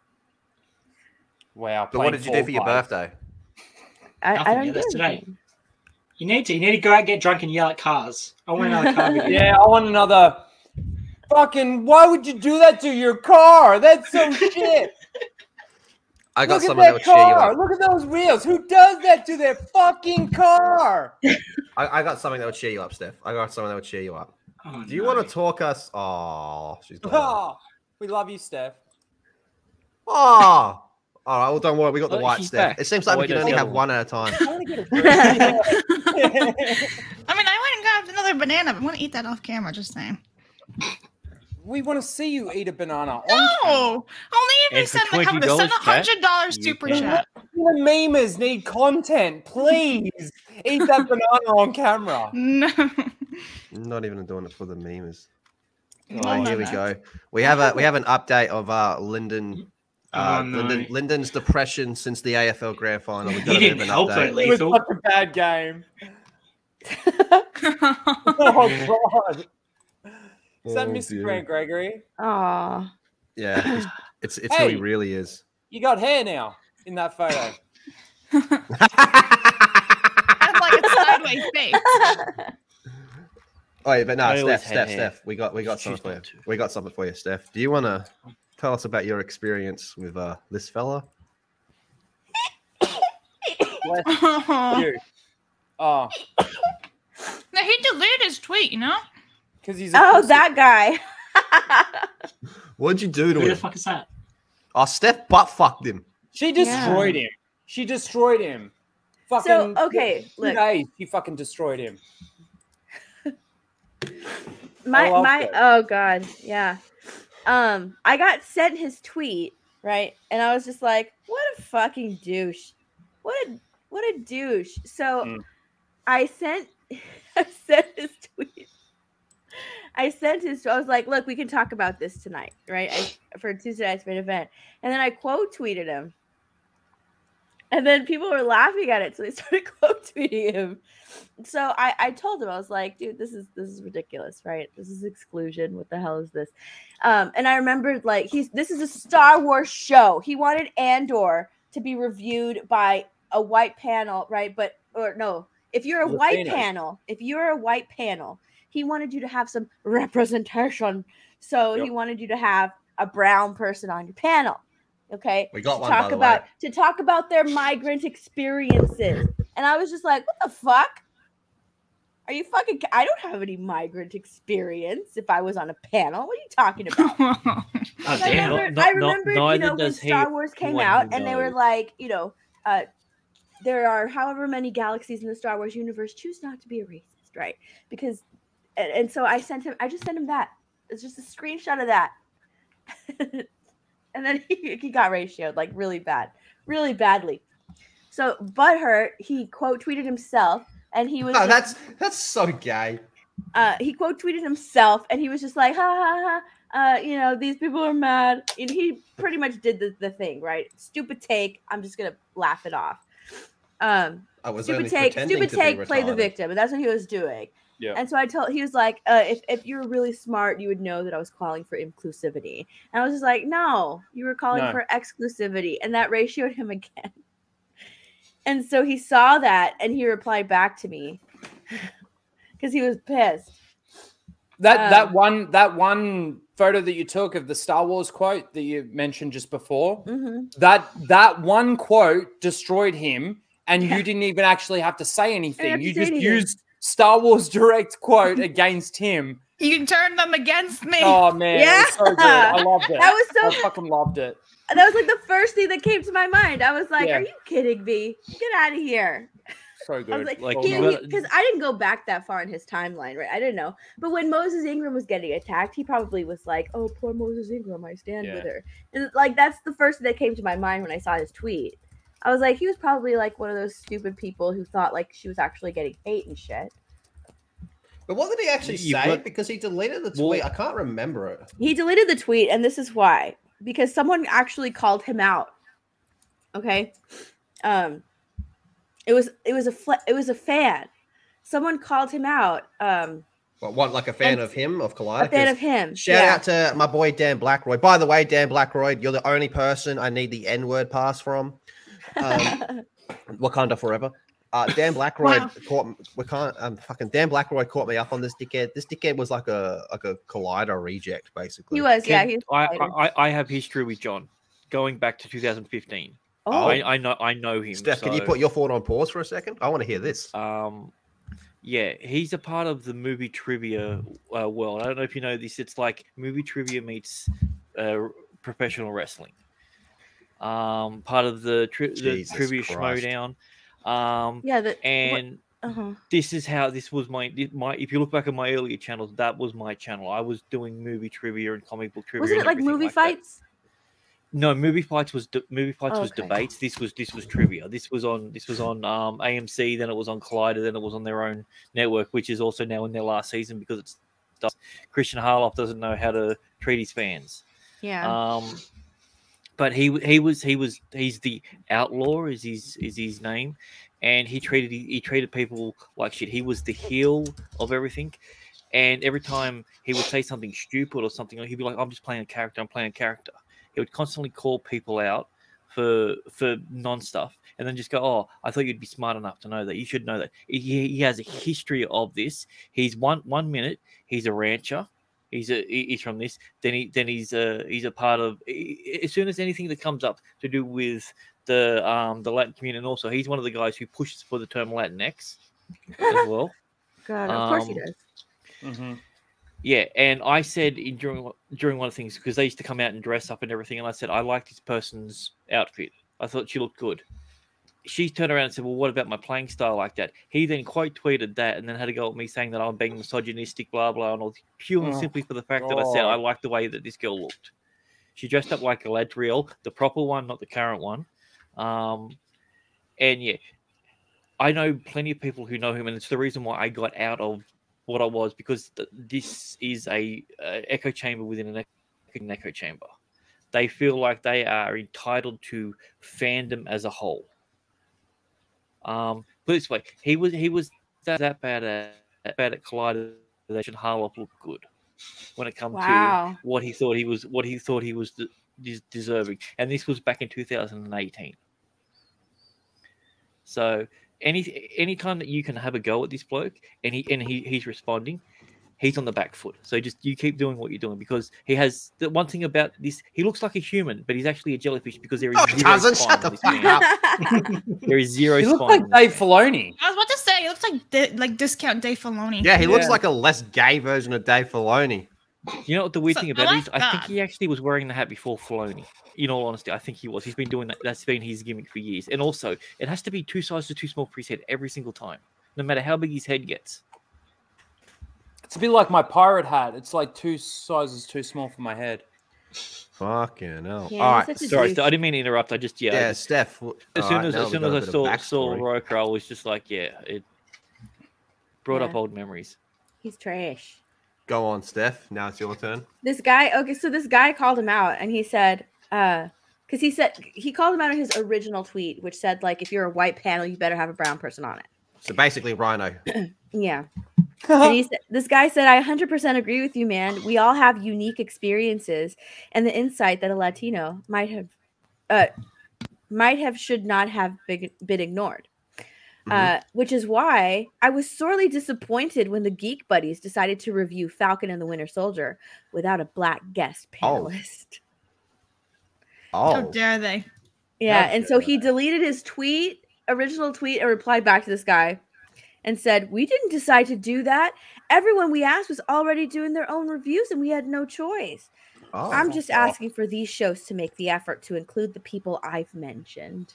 Wow. But what did you do for your birthday? I, I Nothing don't yet, do that's today. anything. You need to. You need to go out, get drunk, and yell at cars. I want another car video. Yeah, I want another. Fucking, why would you do that to your car? That's so shit. I got Look at someone that that would cheer you car. up. Look at those wheels. Who does that to their fucking car? I, I got something that would cheer you up, Steph. I got something that would cheer you up. Oh, Do you no. want to talk us? Oh, she's gone. Oh, we love you, Steph. Oh, all right. Well, don't worry. We got the Oh, white she's Steph. back. It seems Oh, like we wait, can no, only the have other one at a time. I mean, I went and grabbed another banana. but I want to eat that off camera. Just saying. We want to see you eat a banana. on No, camera. only if you And for send like twenty a dollars, hundred dollars you super can- chat. The memers need content. Please eat that banana on camera. No. Not even doing it for the memes. No, Oh, no, here we no. go. We have a we have an update of uh Lyndon. Uh, Oh, no. Lyndon, Lyndon's depression since the A F L Grand Final. We've got He a bit didn't of an help update. it, It was Lethal. such a bad game. Oh god. Is that Oh, Mister dear. Grant Gregory? Aw. Yeah, it's it's, it's who Hey. he really is. You got hair now in that photo. I have like a sideways face. Oh, yeah, but no, I always Steph, had Steph, hair. Steph, we got we got something Choose for you. not to. We got something for you, Steph. Do you want to tell us about your experience with uh this fella? Bless Oh. you. Oh, No, he deleted his tweet. You know. because he's a Oh, pussy. that guy. What'd you do to Who the him? fuck is that? Oh, Steph butt fucked him. She destroyed him. She destroyed him. Fucking okay, two look. days. She fucking destroyed him. My I loved my it. oh god, yeah. Um, I got sent his tweet, right? And I was just like, what a fucking douche. What a what a douche. So Mm. I sent I sent his tweet. I sent his I was like, look, we can talk about this tonight, right? I, for Tuesday night's main event. And then I quote tweeted him. And then people were laughing at it, so they started quote tweeting him. So I, I told him, I was like, dude, this is this is ridiculous, right? This is exclusion. What the hell is this? Um, and I remembered like he's this is a Star Wars show. He wanted Andor to be reviewed by a white panel, right? But or no, if you're a white Latino. panel, if you're a white panel, he wanted you to have some representation. So he Yep. wanted you to have a brown person on your panel. Okay. We got to one, talk by the about way. to talk about their migrant experiences. And I was just like, what the fuck? Are you fucking I don't have any migrant experience if I was on a panel. What are you talking about? Oh, I damn. remember, Not- I not- remember you neither know, when does he- Star Wars came one out who and they were knows. like, you know, uh, there are however many galaxies in the Star Wars universe. Choose not to be a racist, right? Because, and, and so I sent him, I just sent him that. It's just a screenshot of that. And then he, he got ratioed like really bad, really badly. So, butthurt, he quote tweeted himself and he was No, just- that's that's so gay. uh, he quote tweeted himself and he was just like, ha ha ha, uh, you know, these people are mad. And he pretty much did the, the thing, right? Stupid take. I'm just going to laugh it off. Um, I was stupid only take, pretending stupid to be take, play the retarded. victim. And that's what he was doing. Yeah. And so I told, he was like, uh, if, if you were really smart, you would know that I was calling for inclusivity. And I was just like, no, you were calling No. for exclusivity. And that ratioed him again. And so he saw that and he replied back to me because he was pissed. That Um, that one that one photo that you took of the Star Wars quote that you mentioned just before, Mhm. that that one quote destroyed him, and Yeah. you didn't even actually have to say anything. have to You say just anything. used Star Wars direct quote against him. You turned them against me. Oh man, it was so good. I loved it. That was so- I fucking loved it. That was like the first thing that came to my mind. I was like, Yeah. "Are you kidding me? Get out of here!" So good. I was like, Like, because you gotta- I didn't go back that far in his timeline, right? I didn't know. But when Moses Ingram was getting attacked, he probably was like, "Oh, poor Moses Ingram, I stand Yeah. with her." And like that's the first thing that came to my mind when I saw his tweet. I was like, he was probably like one of those stupid people who thought like she was actually getting hate and shit. But what did he actually You say? got- Because he deleted the Well- tweet. I can't remember it. He deleted the tweet, and this is why. Because someone actually called him out. Okay, um, it was it was a fl- it was a fan. Someone called him out. Um, What, what like a fan And- of him, of Collider? a fan 'Cause of him. Shout yeah. out to my boy Dan Blackroyd. By the way, Dan Blackroyd, you're the only person I need the N-word pass from. Um, Wakanda forever. Uh, Dan Blackroyd Wow. caught we can't um fucking Dan Blackroyd caught me up on this dickhead. This dickhead was like a like a Collider reject, basically. He was, yeah. Ken, He was I, fighter. I I have history with John, going back to two thousand fifteen. Oh. I, I know I know him. Steph, can you so, put your thought on pause for a second? I want to hear this. Um, yeah, he's a part of the movie trivia uh, world. I don't know if you know this. It's like movie trivia meets uh, professional wrestling. Um, part of the, tri- the Jesus trivia Christ. schmodown. Um, yeah. The, and uh-huh. this is how this was my my. If you look back at my earlier channels, that was my channel. I was doing movie trivia and comic book trivia. Wasn't and it like everything movie that. fights? No, movie fights was de- movie fights was Okay. debates. This was this was trivia. This was on this was on um, A M C. Then it was on Collider. Then it was on their own network, which is also now in their last season because it's Christian Harloff doesn't know how to treat his fans. Yeah. Um, but he he was he was he's the outlaw is his is his name, and he treated he, he treated people like shit. He was the heel of everything. And every time he would say something stupid or something, he'd be like, "I'm just playing a character. I'm playing a character." He would constantly call people out for for non-stuff, and then just go, "Oh, I thought you'd be smart enough to know that. You should know that." He, he has a history of this. He's one one minute he's a rancher. He's a he- he's from this. Then he then he's a he's a part of. As soon as anything that comes up to do with the um the Latin community, and also he's one of the guys who pushes for the term Latinx as well. God, of course he Um, does. Mm-hmm. Yeah, and I said in, during during one of the things because they used to come out and dress up and everything, and I said I liked this person's outfit. I thought she looked good. She turned around and said, "Well, what about my playing style like that?" He then quote tweeted that, and then had to go at me saying that I'm being misogynistic, blah blah, and all pure and Oh, simply for the fact that I said I God. liked the way that this girl looked. She dressed up like Galadriel, the proper one, not the current one. Um, and yeah, I know plenty of people who know him, and it's the reason why I got out of what I was because th- this is a, a echo chamber within an echo, an echo chamber. They feel like they are entitled to fandom as a whole. Um, put it this way, he was he was that, that bad at that bad at Collider that Harloff looked good when it comes Wow. to what he thought he was what he thought he was de- des- deserving, and this was back in two thousand eighteen. So any anytime that you can have a go at this bloke and he and he, he's responding, he's on the back foot. So just you keep doing what you're doing because he has the one thing about this. He looks like a human, but he's actually a jellyfish because there is No, he zero doesn't. spine Shut on the this fuck man. up. There is zero He spine. looked like on this Dave Filoni. I was about to say, it looks like di- like discount Dave Filoni. Yeah, he looks Yeah. like a less gay version of Dave Filoni. You know what the weird So- thing I about it like is? I think that. he actually was wearing the hat before Filoni. In all honesty, I think he was. He's been doing that. That's been his gimmick for years. And also, it has to be two sizes too small for his head every single time, no matter how big his head gets. It's a bit like my pirate hat. It's like two sizes too small for my head. Fucking hell. Yeah, All he's right. such a Sorry, douche. I didn't mean to interrupt. I just yeah. I Yeah, just- Steph. w- as all soon right, as now as we've soon got as a I bit of saw saw backstory. Roker, I was just like, yeah, it brought up Yeah. old memories. He's trash. Go on, Steph. Now it's your turn. This guy, okay, so this guy called him out and he said, uh, because he said he called him out in his original tweet, which said like, if you're a white panel, you better have a brown person on it. So basically, Rhino. Yeah. And he said, this guy said, I one hundred percent agree with you, man. We all have unique experiences and the insight that a Latino might have, uh, might have, should not have been, been ignored. Uh, which is why I was sorely disappointed when the Geek Buddies decided to review Falcon and the Winter Soldier without a black guest panelist. Oh, How dare they? Yeah, How and so he deleted his tweet, original tweet, and replied back to this guy and said, "We didn't decide to do that. Everyone we asked was already doing their own reviews, and we had no choice. Oh. I'm just asking for these shows to make the effort to include the people I've mentioned."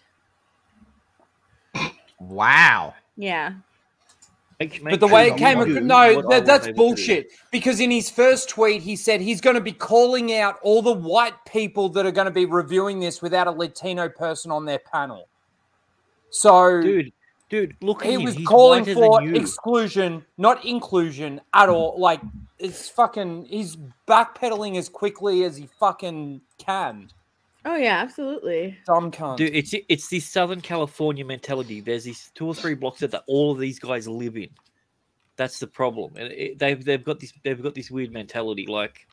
Wow. Yeah. But the way it came, no, that, that's bullshit. Because in his first tweet, he said he's going to be calling out all the white people that are going to be reviewing this without a Latino person on their panel. So, dude, dude, look at he him. was He's calling whiter for than you. exclusion, not inclusion at all. Like, it's fucking, he's backpedaling as quickly as he fucking can. Oh yeah, absolutely. Dumb cunt. Dude, it's it's this Southern California mentality. There's these two or three blocks that all of these guys live in. That's the problem, and it, they've they've got this they've got this weird mentality. Like,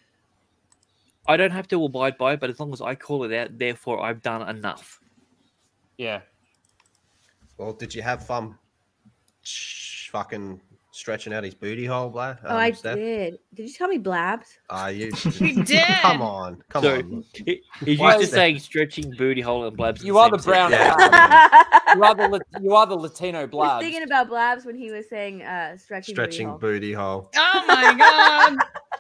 I don't have to abide by it, but as long as I call it out, therefore I've done enough. Yeah. Well, did you have fun? Sh- fucking stretching out his booty hole, Blair? Oh, I did. Did you tell me Blabs? Ah, you. You did. Come on, come So, on. he- he's Why used is to saying stretching booty hole and blabs. You are the brown Yeah. cow. you, are the, Lat- you are the Latino I was blabs. thinking about Blabs when he was saying uh, stretching. Stretching booty booty hole. Oh my god.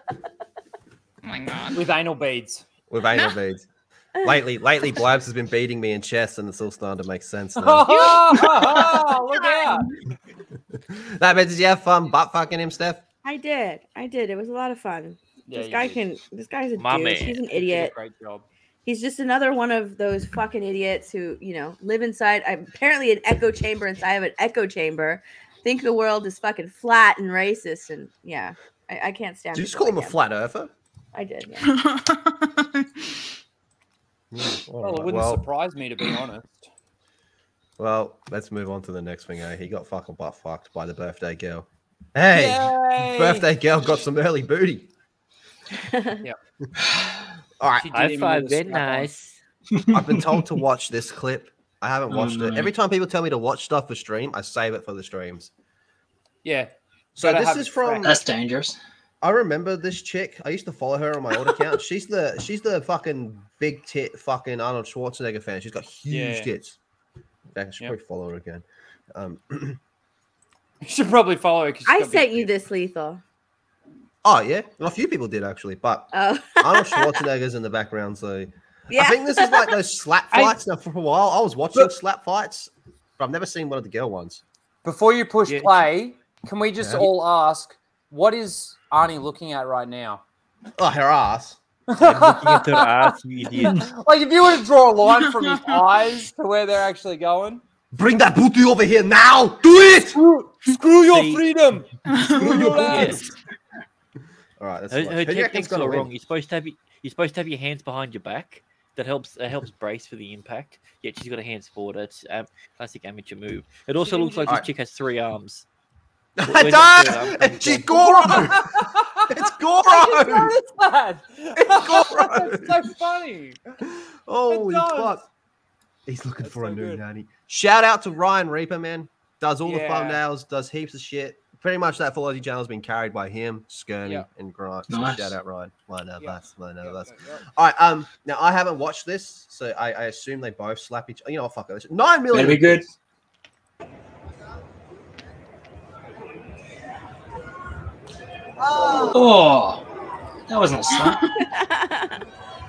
Oh my god. With anal beads. With anal beads. Lately, lately, Blabs has been beating me in chess, and it's all starting to make sense now. Oh, look out. That meant, did you have fun butt fucking him, Steph? I did. I did. It was a lot of fun. Yeah, this you guy did. can. This guy's a My douche. man. He's an You did a idiot. Great job. He's just another one of those fucking idiots who, you know, live inside apparently an echo chamber inside of an echo chamber. Think the world is fucking flat and racist, and yeah, I, I can't stand. Did you just people call him a like flat earther? I did. Yeah. Mm, all Well, it right, wouldn't well, surprise me, to be honest. well, let's move on to the next thing. Eh? He got fucking butt fucked by the birthday girl. Hey, Yay! birthday girl got some early booty. Yep. All right, She did High even five, with a very strap on. nice. I've been told to watch this clip. I haven't watched Oh, it. no. Every time people tell me to watch stuff for stream, I save it for the streams. Yeah. So Gotta this have is it from. fresh. That's dangerous. I remember this chick. I used to follow her on my old account. She's the she's the fucking big tit fucking Arnold Schwarzenegger fan. She's got huge Yeah. tits. In fact, I should Yep. probably follow her again. Um, You should probably follow her. 'cause she's I got big sent you tits. this, Lethal. oh yeah, well, a few people did actually, but Oh. Arnold Schwarzenegger's in the background, so Yeah. I think this is like those slap I- fights. Now, for a while, I was watching slap fights, but I've never seen one of the girl ones. Before you push Yeah. play, can we just Yeah. all ask, what is Arnie looking at right now? Oh, her ass. Looking at her ass, you idiot. Like, if you were to draw a line from his eyes to where they're actually going, Bring that booty over here now. Do it. screw, screw your See- freedom. Screw your Yes. ass. All right, that's Her, fine. her Who do you reckon's technique's gonna all win? wrong. You're supposed to have your, you're supposed to have your hands behind your back. That helps. That helps brace for the impact. Yet she's got her hands forward. It's um, classic amateur move. It also looks like this Alright. chick has three arms. It Where's that third arm does. coming It's from? Goro. It's I just Goro. noticed that. It's Goro. That's so funny. Holy does. fuck. He's looking That's for so a new good. nanny. Shout out to Ryan Reaper, man. Does all the Yeah. thumbnails, does heaps of shit. Pretty much that Full channel has been carried by him, Skirny, Yeah. and Grant. So Nice. shout out Ryan. Line out Yeah. that's line out Yeah, that's. yeah, yeah. All right. Um. Now I haven't watched this, so I, I assume they both slap each. You know, fuck it. Nine million. Better be good. Oh, that wasn't a slap.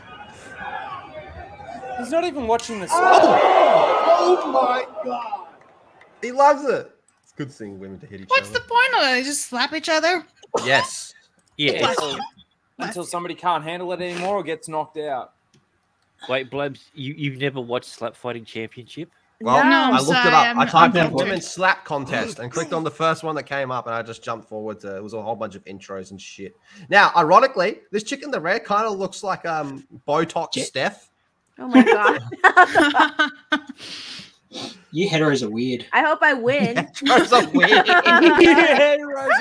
He's not even watching the Oh my god. He loves it. It's good seeing women to hit each What's other. the point of it? They just slap each other? Yes. Yeah. until, until somebody can't handle it anymore or gets knocked out. Wait, Blabs, you you've never watched Slap Fighting Championship? Well, No, I I'm looked sorry, it up. I'm- I typed I'm in women's never- slap contest and clicked on the first one that came up, and I just jumped forward to it was a whole bunch of intros and shit. Now, ironically, this chick in the red kind of looks like um Botox Steph. Oh my god. You heteros are weird. I hope I win. Heteros are weird. Heteros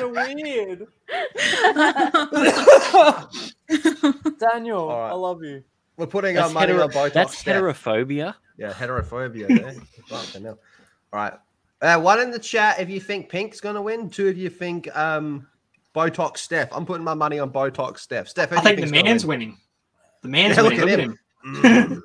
are weird. Daniel, All right. I love you. We're putting That's, our money hetero- on Botox that's Steph. heterophobia. Yeah, heterophobia. There. Fucking hell. All right. Uh, one in the chat if you think Pink's going to win. Two if you think um, Botox Steph. I'm putting my money on Botox Steph. Steph, who I do you think the think's man's gonna win? winning. The man's Yeah, winning. look Look at at him.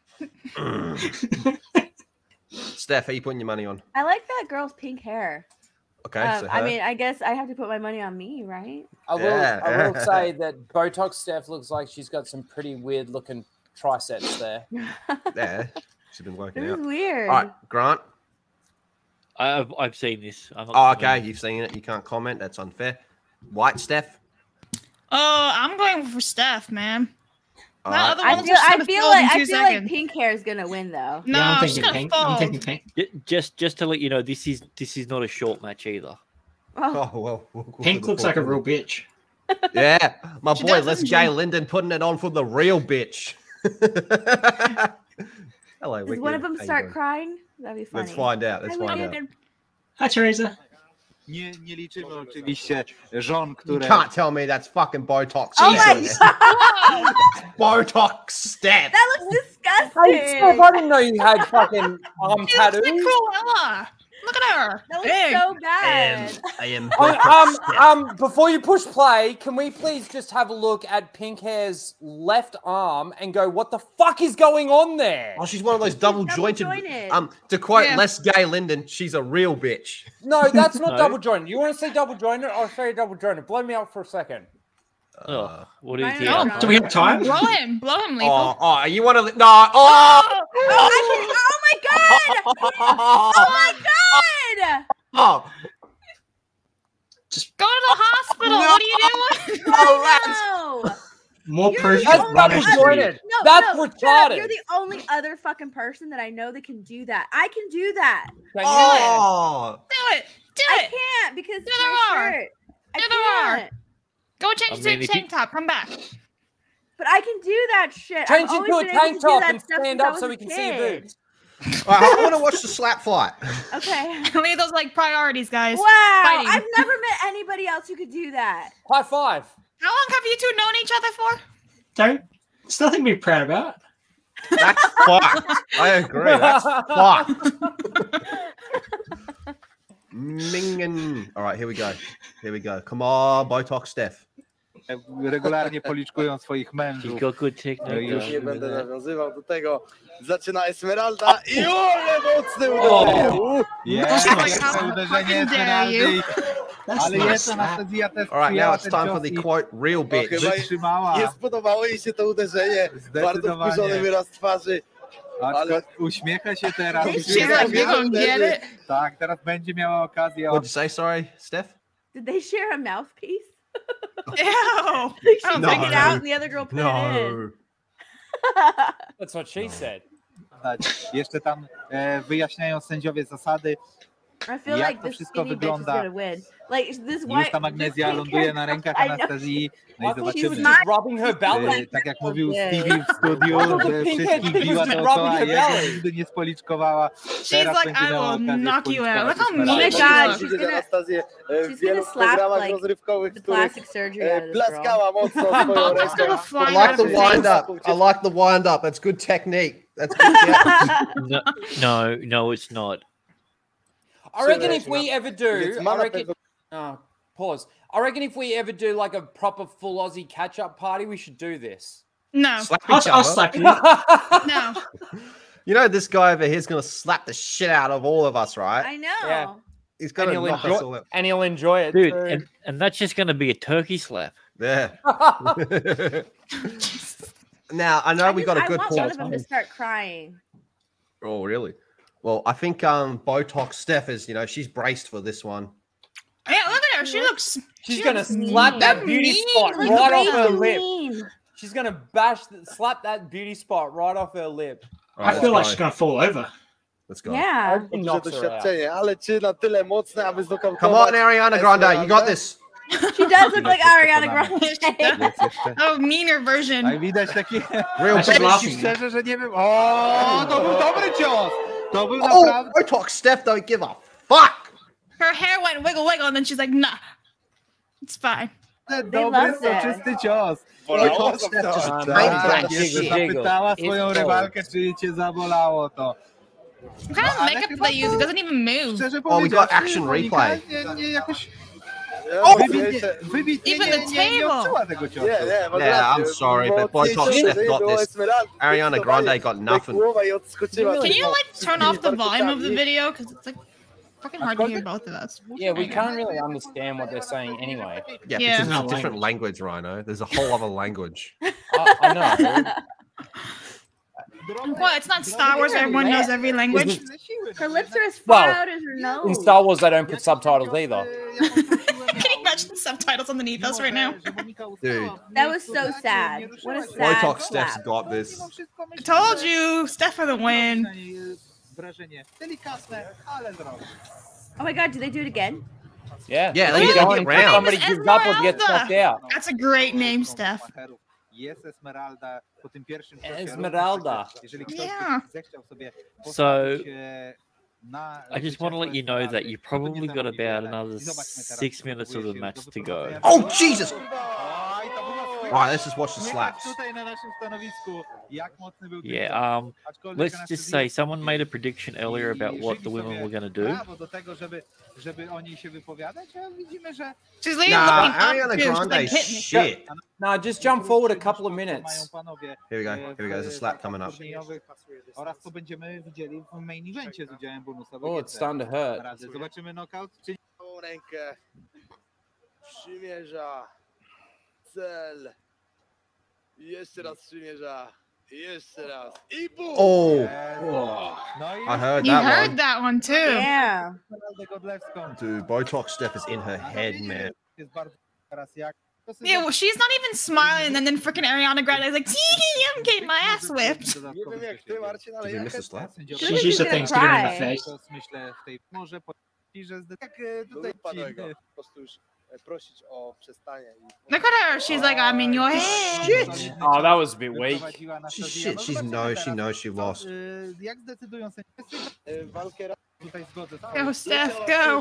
Mm. Steph, who are you putting your money on? I like that girl's pink hair. Okay, Um, so I her. mean, I guess I have to put my money on me, right? I will. Yeah. I will say that Botox Steph looks like she's got some pretty weird looking triceps there. Yeah, she's been working This out. is weird. All right, Grant. I've I've seen this. I'm not Oh, okay, commenting. you've seen it. You can't comment. That's unfair. White Steph. Oh, I'm going for Steph, man. All That right. other I one feel, just I gonna feel fold like in I two feel seconds. like pink hair is gonna win though. No, Yeah, I'm she's thinking gonna pink. fold. I'm thinking pink. J- Just just to let you know, this is this is not a short match either. Oh, Oh well. we'll go Pink for the looks like a fourth. real bitch. Yeah, my She boy, does, Les doesn't Gay she? Linden putting it on for the real bitch. Hello, Does Wiki. one of them How you start doing? crying? That'd be funny. Let's find out. Let's Hi, find out. Linden. Hi, Teresa. Nie, nie liczymy oczywiście żon, You które... can't tell me that's fucking Botox. Oh my Jesus. god! Botox Steph. That looks Hey, disgusting. Steph, I didn't know you had fucking arm She looks tattoos. like Cruella. Look at her. That looks Big. so bad. I am Oh, Botox um, Steph. um, before you push play, can we please just have a look at Pink Hair's left arm and go, what the fuck is going on there? Oh, she's one of those double jointed. double-jointed. Um, to quote Yeah. Les Gay Linden, she's a real bitch. No, that's not No. double jointed. You want to say double jointed? I'll show you double jointed. Blow me up for a second. Oh, what do you Ryan think? O'Brien. Oh, do we have time? Blow him. Blow him, Lethal. Oh, oh, you want to? No. Oh. Oh, I can, oh my god! Oh my god! Oh. Just Go to the hospital. No. What are you doing? Oh, No! more You're proof. the That's that only double runners other- jointed. cheat. No, That's no, shut up. retarded. You're the only other fucking person that I know that can do that. I can do that. Can you? Oh. Do it. Do I it. can't because Neither my are. shirt. I Neither are. can't. Go change I to mean, a if tank you- top. Come back. But I can do that shit. Change I've into a always been able tank to do top that and stuff stand since I up was so a we can see your kid. boobs. All right, I want to watch the slap fight. Okay. Leave those like priorities, guys. Wow, Fighting. I've never met anybody else who could do that. High five. How long have you two known each other for? Don't. It's nothing to be proud about. That's fucked. I agree. That's fucked. Mingen. All right, here we go. Here we go. Come on, Botox Steph. Regularnie policzkują swoich mężów. You got good technique. No i już though. nie Będę nawiązywał do tego. Zaczyna Esmeralda i ole mocne uderzenie. Jest, Like, jest how to uderzenie fucking dare you. Esmeraldy. That's Ale not a jest slap. Anastazja też All right, now przyjęła it's ten time for cios the i quote real bitch. chyba- wytrzymała. Nie spodobało jej się to uderzenie. Bardzo Zdecydowanie. wkurzony wyraz twarzy. Ale uśmiecha się teraz. She's uśmiecha like, się. you don't get it. Tak, teraz będzie miała okazję. What'd you say? Sorry, Steph? Did they share a mouthpiece? Ew. She Oh, took no. it out and the other girl put it in. That's what she said. Tak, jeszcze tam e, wyjaśniają sędziowie zasady. I feel Jak like to this wszystko skinny bitch is wygląda? gonna win. Like this I white. już ta magnezja this ląduje pink na hair- rękach I know. Anastazji. No i I thought she was zobaczymy. just rubbing her belly. E, tak jak mówił Okay. Stevie w studiu, I thought the że pink wszystkich head biła was dookoła, rubbing her jego belly. nigdy nie spoliczkowała. She's Teraz like, będzie I miała will okazję knock you out. spoliczkować Look how Esmeraldę. mean she God, looks. she's Widzieć gonna- Anastazję e, w she's wielu gonna slap, programach like, rozrywkowych, w The których plastic surgery out e, of this girl. blaskała mocno swoją Bob is ręką. gonna I fly like out the of his wind face. up. I like the wind up. That's good technique. That's good. Yeah. No, no, no, it's not. I reckon if we ever do, Więc I ma na reckon. pewno- Oh, pause. I reckon if we ever do like a proper full Aussie catch-up party, we should do this. No. Slap I'll, each I'll other. slap you. No. You know this guy over here is gonna slap the shit out of all of us, right? I know. Yeah. He's And gonna he'll, knock us all enjoy, out. and he'll enjoy it, Dude, too. and, and that's just going to be a turkey slap. Yeah. Now I know I we just- got a I good want one pause. of them to start crying. Oh, really? Well, I think um Botox Steph is, you know, she's braced for this one. Yeah, look at her. She looks. She's she gonna looks slap mean. that beauty Mean. spot Like, right off really her lip. Mean. She's gonna bash, the, slap that beauty spot right off her lip. I feel like she's going to fall over. Let's go. Yeah. It Duże knocks her out. doświadczenie, ale czy na tyle mocne, aby znokautować Come on, Ariana Grande, you got Esmeraldę? this. She does look like Ariana Grande. Jest jeszcze. Oh, meaner version. A widać taki... Real That's big laughing. laughing. Szczerze, że nie wiem... O, to był dobry cios! To był Oh, naprawdę... Botox Steph don't give a fuck. Her hair went wiggle wiggle, and then she's like, nah. It's fine. Dobry, love that. soczysty cios. Bolało Steph just to. tiny Tak, that jeszcze shit. zapytała It's swoją cold. rywalkę, czy cię zabolało to. What kind of makeup do they use? It doesn't even move. Oh, we got action replay. Oh, even the table. Yeah, I'm sorry, but Boytox Steph got this. Ariana Grande got nothing. Can you like turn off the volume of the video because it's like fucking hard to hear both of us. Yeah, we can't really understand what they're saying anyway. Yeah, Yeah. because it's a different language, Rhino. There's a whole other language. I, I know. Well, it's not Star Wars. Everyone knows every language. Her lips are as far Well, out as her nose. in Star Wars, they don't put subtitles either. Can you imagine the subtitles underneath us right now? Dude, That was so sad. What a sad Boytox Steph's slap. got this. I told you, Steph for the win. Oh my god, did they do it again? Yeah. Yeah, they Keep get going it until round. somebody gives up or gets knocked out. That's a great name, Steph. Esmeralda. Yeah. So, I just want to let you know that you probably got about another six minutes of the match to go. Oh, Jesus! Right, let's just watch the slaps. Yeah, um, let's just say someone made a prediction earlier about what the women were going to do. She's leaving Nah, looking up Ariana too. She's Grande like, hit me. shit. No, just jump forward a couple of minutes. Here we go. Here we go. There's a slap coming up. Oh, it's starting to hurt. Rękę. Przymierza. Cel. Jeszcze raz przymierza. Jeszcze raz. I bum! Oh, I heard You that heard one. that one too. Yeah. Dude, Botox Steph is in her head, man. Yeah, well, she's not even smiling, and then freaking Ariana Grande is like, "Tee, I'm getting my ass whipped." Did we miss a slap? She's used to things getting in the face. Look at her. She's like, "I'm in your head." Shit. Oh, that was a bit weak. She's shit. She knows. She knows she lost. Go, Steph, go.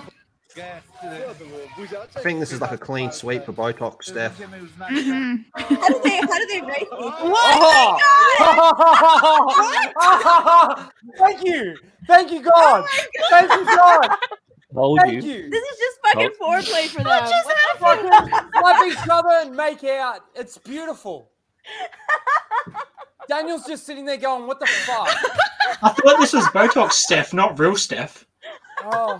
I think this is like a clean sweep for Botox Steph. Mhm. How did they? How did they rate me? Oh! Thank you. Thank you, God. Thank you, God. Told Thank you. you. This is just fucking Oh. foreplay for them. Fucking slap each other and make out. It's beautiful. Daniel's just sitting there going, "What the fuck?" I thought this was Botox Steph, not real Steph. Oh.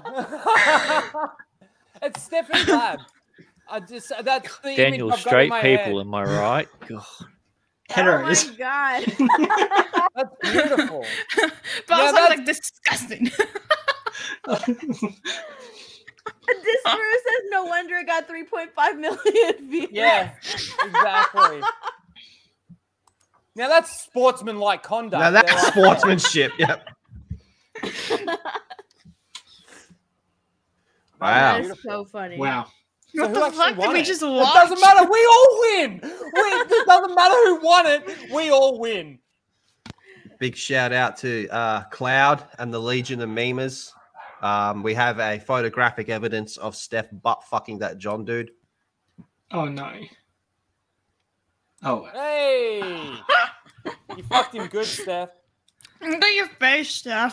It's Stephen's lab. I just that's the Daniel, image I've got in straight my people, head. am I right? God. Heteros. Oh my god. That's beautiful. But also that's- like disgusting. This Bruce says no wonder it got three point five million views. Yeah, exactly. Now that's sportsman-like conduct. Now that's They're like- sportsmanship. Yep. Wow. That is so funny. Wow. So What who the actually fuck did won we it? just It watch? doesn't matter. We all win. We, it doesn't matter who won it. We all win. Big shout out to uh, Cloud and the Legion of Memers. Um, we have a photographic evidence of Steph butt fucking that John dude. Oh no. Oh. Hey, you fucked him good, Steph. Look at your face, Steph.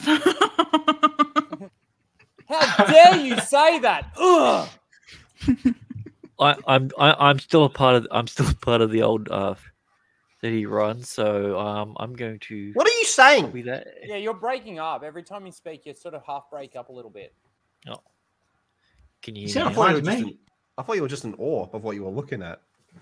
How dare you say that? Ugh. I, I'm I, I'm still a part of I'm still a part of the old uh that he runs, so um I'm going to What are you saying? copy that. Yeah, you're breaking up. Every time you speak, you sort of half break up a little bit. Oh. Can you You hear sound me? I thought, you fine were to just me. in, I thought you were just in awe of what you were looking at.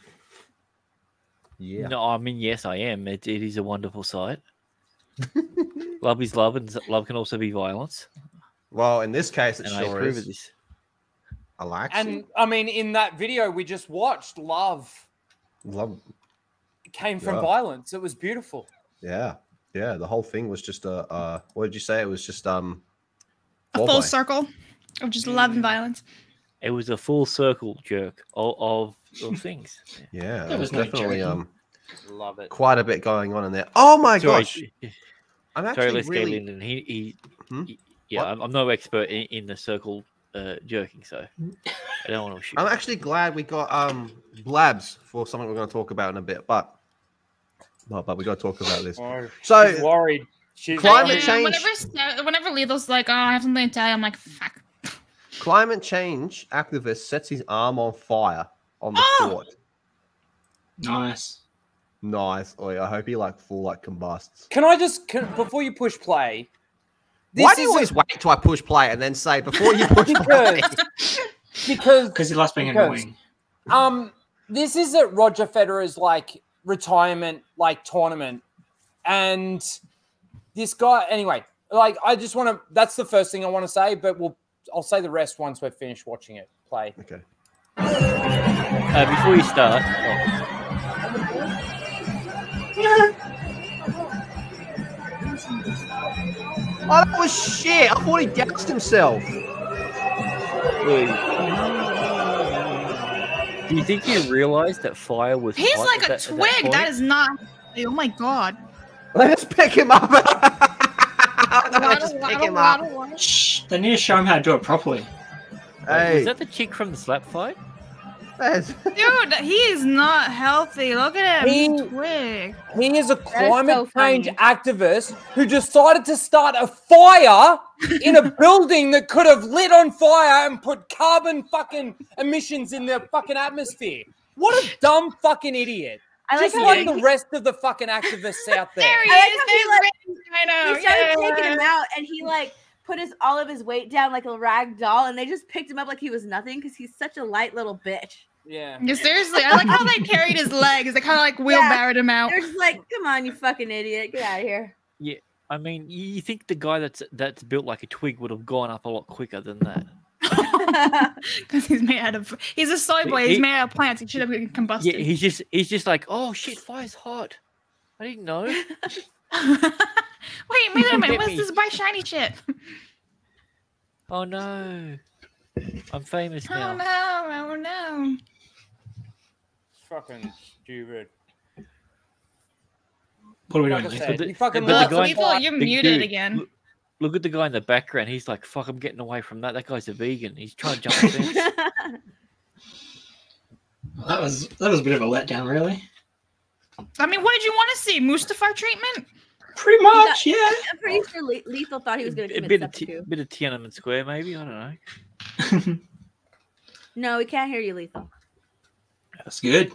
Yeah. No, I mean yes, I am. It, it is a wonderful sight. Love is love, and love can also be violence. Well, in this case, it And I sure approve is. of this. I like And I mean, in that video we just watched, love Love. came from Yeah. violence. It was beautiful. Yeah. Yeah. The whole thing was just a. Uh, what did you say? It was just um. A full foreplay. circle of just love and violence. It was a full circle jerk of of, of things. Yeah, There there was was no definitely joking. um Love it. quite a bit going on in there. Oh my Sorry, gosh! I'm sorry, actually let's really. get Lyndon. He, he, Hmm? he- yeah, What? I'm, I'm no expert in, in the circle uh, jerking, so I don't want to shoot. I'm actually glad we got um Blabs for something we're going to talk about in a bit, but but, but we got to talk about this. Oh, So- he's worried. She's Climate Yeah, change. Whenever, Sa- whenever Lethal's like, oh, I have something to tell you, I'm like, fuck. Climate change activist sets his arm on fire on the Oh! fort. Nice. Nice. Oh, yeah, I hope he like full like combusts. Can I just can, before you push play? Why this do you is always a- wait till I push play and then say before you push play? because because Because he likes being because, annoying. Um, this is at Roger Federer's like retirement like tournament, and this guy. Anyway, like I just want to. That's the first thing I want to say, but we'll. I'll say the rest once we're finished watching it play. Okay. Uh, before you start, oh, Oh, that was shit. I thought he doused himself. do you think you realised that fire was? He's hot like at a that, at twig. that That point? is not. Oh my god. Let's pick him up. Let's Waddle, pick waddle, him up. waddle, waddle. Shh. They need to show him how to do it properly. Hey. Was that the chick from the slap fight? Dude, he is not healthy. Look at him. He- He's a twig. He is a is climate so change funny. activist who decided to start a fire in a building that could have lit on fire and put carbon fucking emissions in the fucking atmosphere. What a dumb fucking idiot. I like Just how like he- the rest of the fucking activists out there. There he I like is. how he, There's like- Ray. I know. He started yeah. taking him out, and he like put his all of his weight down like a rag doll, and they just picked him up like he was nothing because he's such a light little bitch. Yeah. Yeah, seriously, I like how they carried his legs. They kind of like wheelbarrowed him out. They're just like, "Come on, you fucking idiot, get out of here." Yeah, I mean, you you think the guy that's that's built like a twig would have gone up a lot quicker than that? Because he's made out of. He's a soy boy. He's He- made out of plants. He should have been combusted. Yeah, he's just he's just like, oh shit, fire's hot. I didn't know. Wait, wait a minute. Get What's me. this bright shiny shit? Oh no, I'm famous Oh now. no! Oh no! Fucking stupid. What are we Like doing? I Lethal? said, the- he fucking but the lost guy- the Lethal, fight. you're the muted dude- again. Look, look at the guy in the background. He's like, fuck, I'm getting away from that. That guy's a vegan. He's trying to jump the fence. That was that was a bit of a letdown, really. I mean, what did you want to see? Mustafar treatment? Pretty much, yeah. I'm pretty sure Le- Lethal thought he was going to a commit bit of seppuku. t- bit of Tiananmen Square, maybe. I don't know. No, we can't hear you, Lethal. That's good.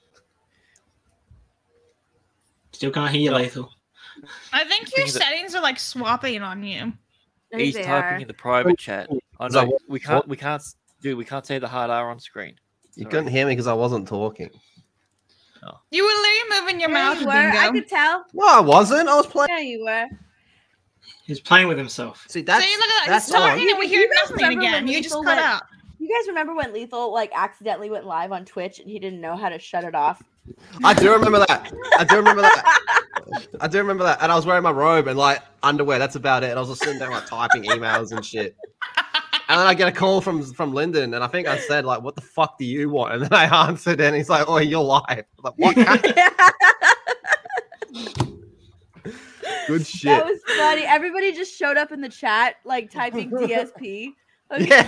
Still can't hear you, Lethal. I think your Thing that- settings are like swapping on you. I think He's they typing are. in the private chat. I Is that know what- we can't we can't do we can't say the hard R on screen. You Sorry. couldn't hear me because I wasn't talking. You were literally moving your Yeah, mouth. you were. I Dingo. could tell. No, I wasn't. I was playing. Yeah, you were. He's playing with himself. See, that's See, look at that. that's He's talking on. and we You hear guys nothing remember when again. You just Lethal cut went- out. You guys remember when Lethal like accidentally went live on Twitch and he didn't know how to shut it off? I do remember that. I do remember that. I do remember that. And I was wearing my robe and like underwear. That's about it. And I was just sitting there like typing emails and shit. And then I get a call from from Lyndon, and I think I said like, "What the fuck do you want?" And then I answered, and he's like, "Oh, you're live." I'm like, what? Good shit. That was funny. Everybody just showed up in the chat like typing D S P. Okay. Yeah.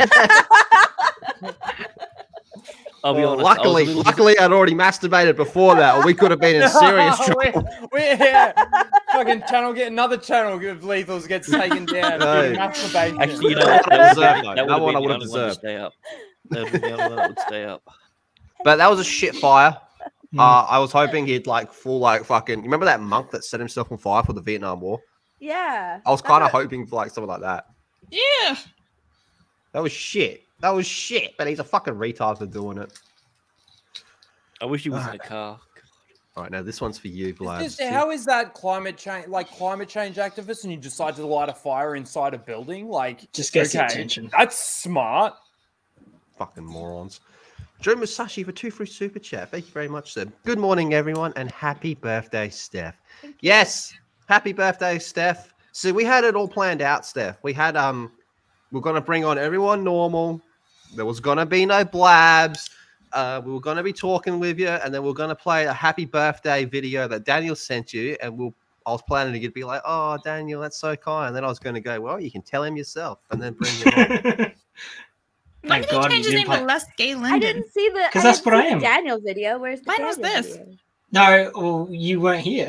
I'll be Well, honest. I was a luckily, little- luckily, I'd already masturbated before that, or we could have been in serious trouble. we, we, yeah. Fucking channel get another channel of Lethals gets taken down. No. due to masturbation. Actually, you know, That that, deserved, that, though. that That would one I have would been have the only one to deserved. stay up. That would be the only one that would stay up. But that was a shit fire. Uh, I was hoping he'd like full like fucking. Remember that monk that set himself on fire for the Vietnam War? Yeah. I was kind of hoping for like something like that. Yeah. That was shit. That was shit. But he's a fucking retard for doing it. I wish he was in a car. All right, now this one's for you, Vlad. Just, how is that climate change, like climate change activist, and you decide to light a fire inside a building? Like, Just gets the attention. That's smart. Fucking morons. Joe Musashi for two free super chat. Thank you very much, sir. Good morning, everyone, and happy birthday, Steph. Yes, happy birthday, Steph. So we had it all planned out, Steph. We had um, we're gonna bring on everyone normal. There was gonna be no blabs. Uh, we were gonna be talking with you, and then we we're gonna play a happy birthday video that Daniel sent you, and we'll. I was planning to be like, "Oh, Daniel, that's so kind," and then I was gonna go, "Well, you can tell him yourself," and then bring him on. Why did he God change you his didn't name to play- Les Gay Linden? I didn't see the. 'Cause I that's didn't what see I am. the Daniel video. Where's the Mine was Daniel this. video? No, well, you weren't here.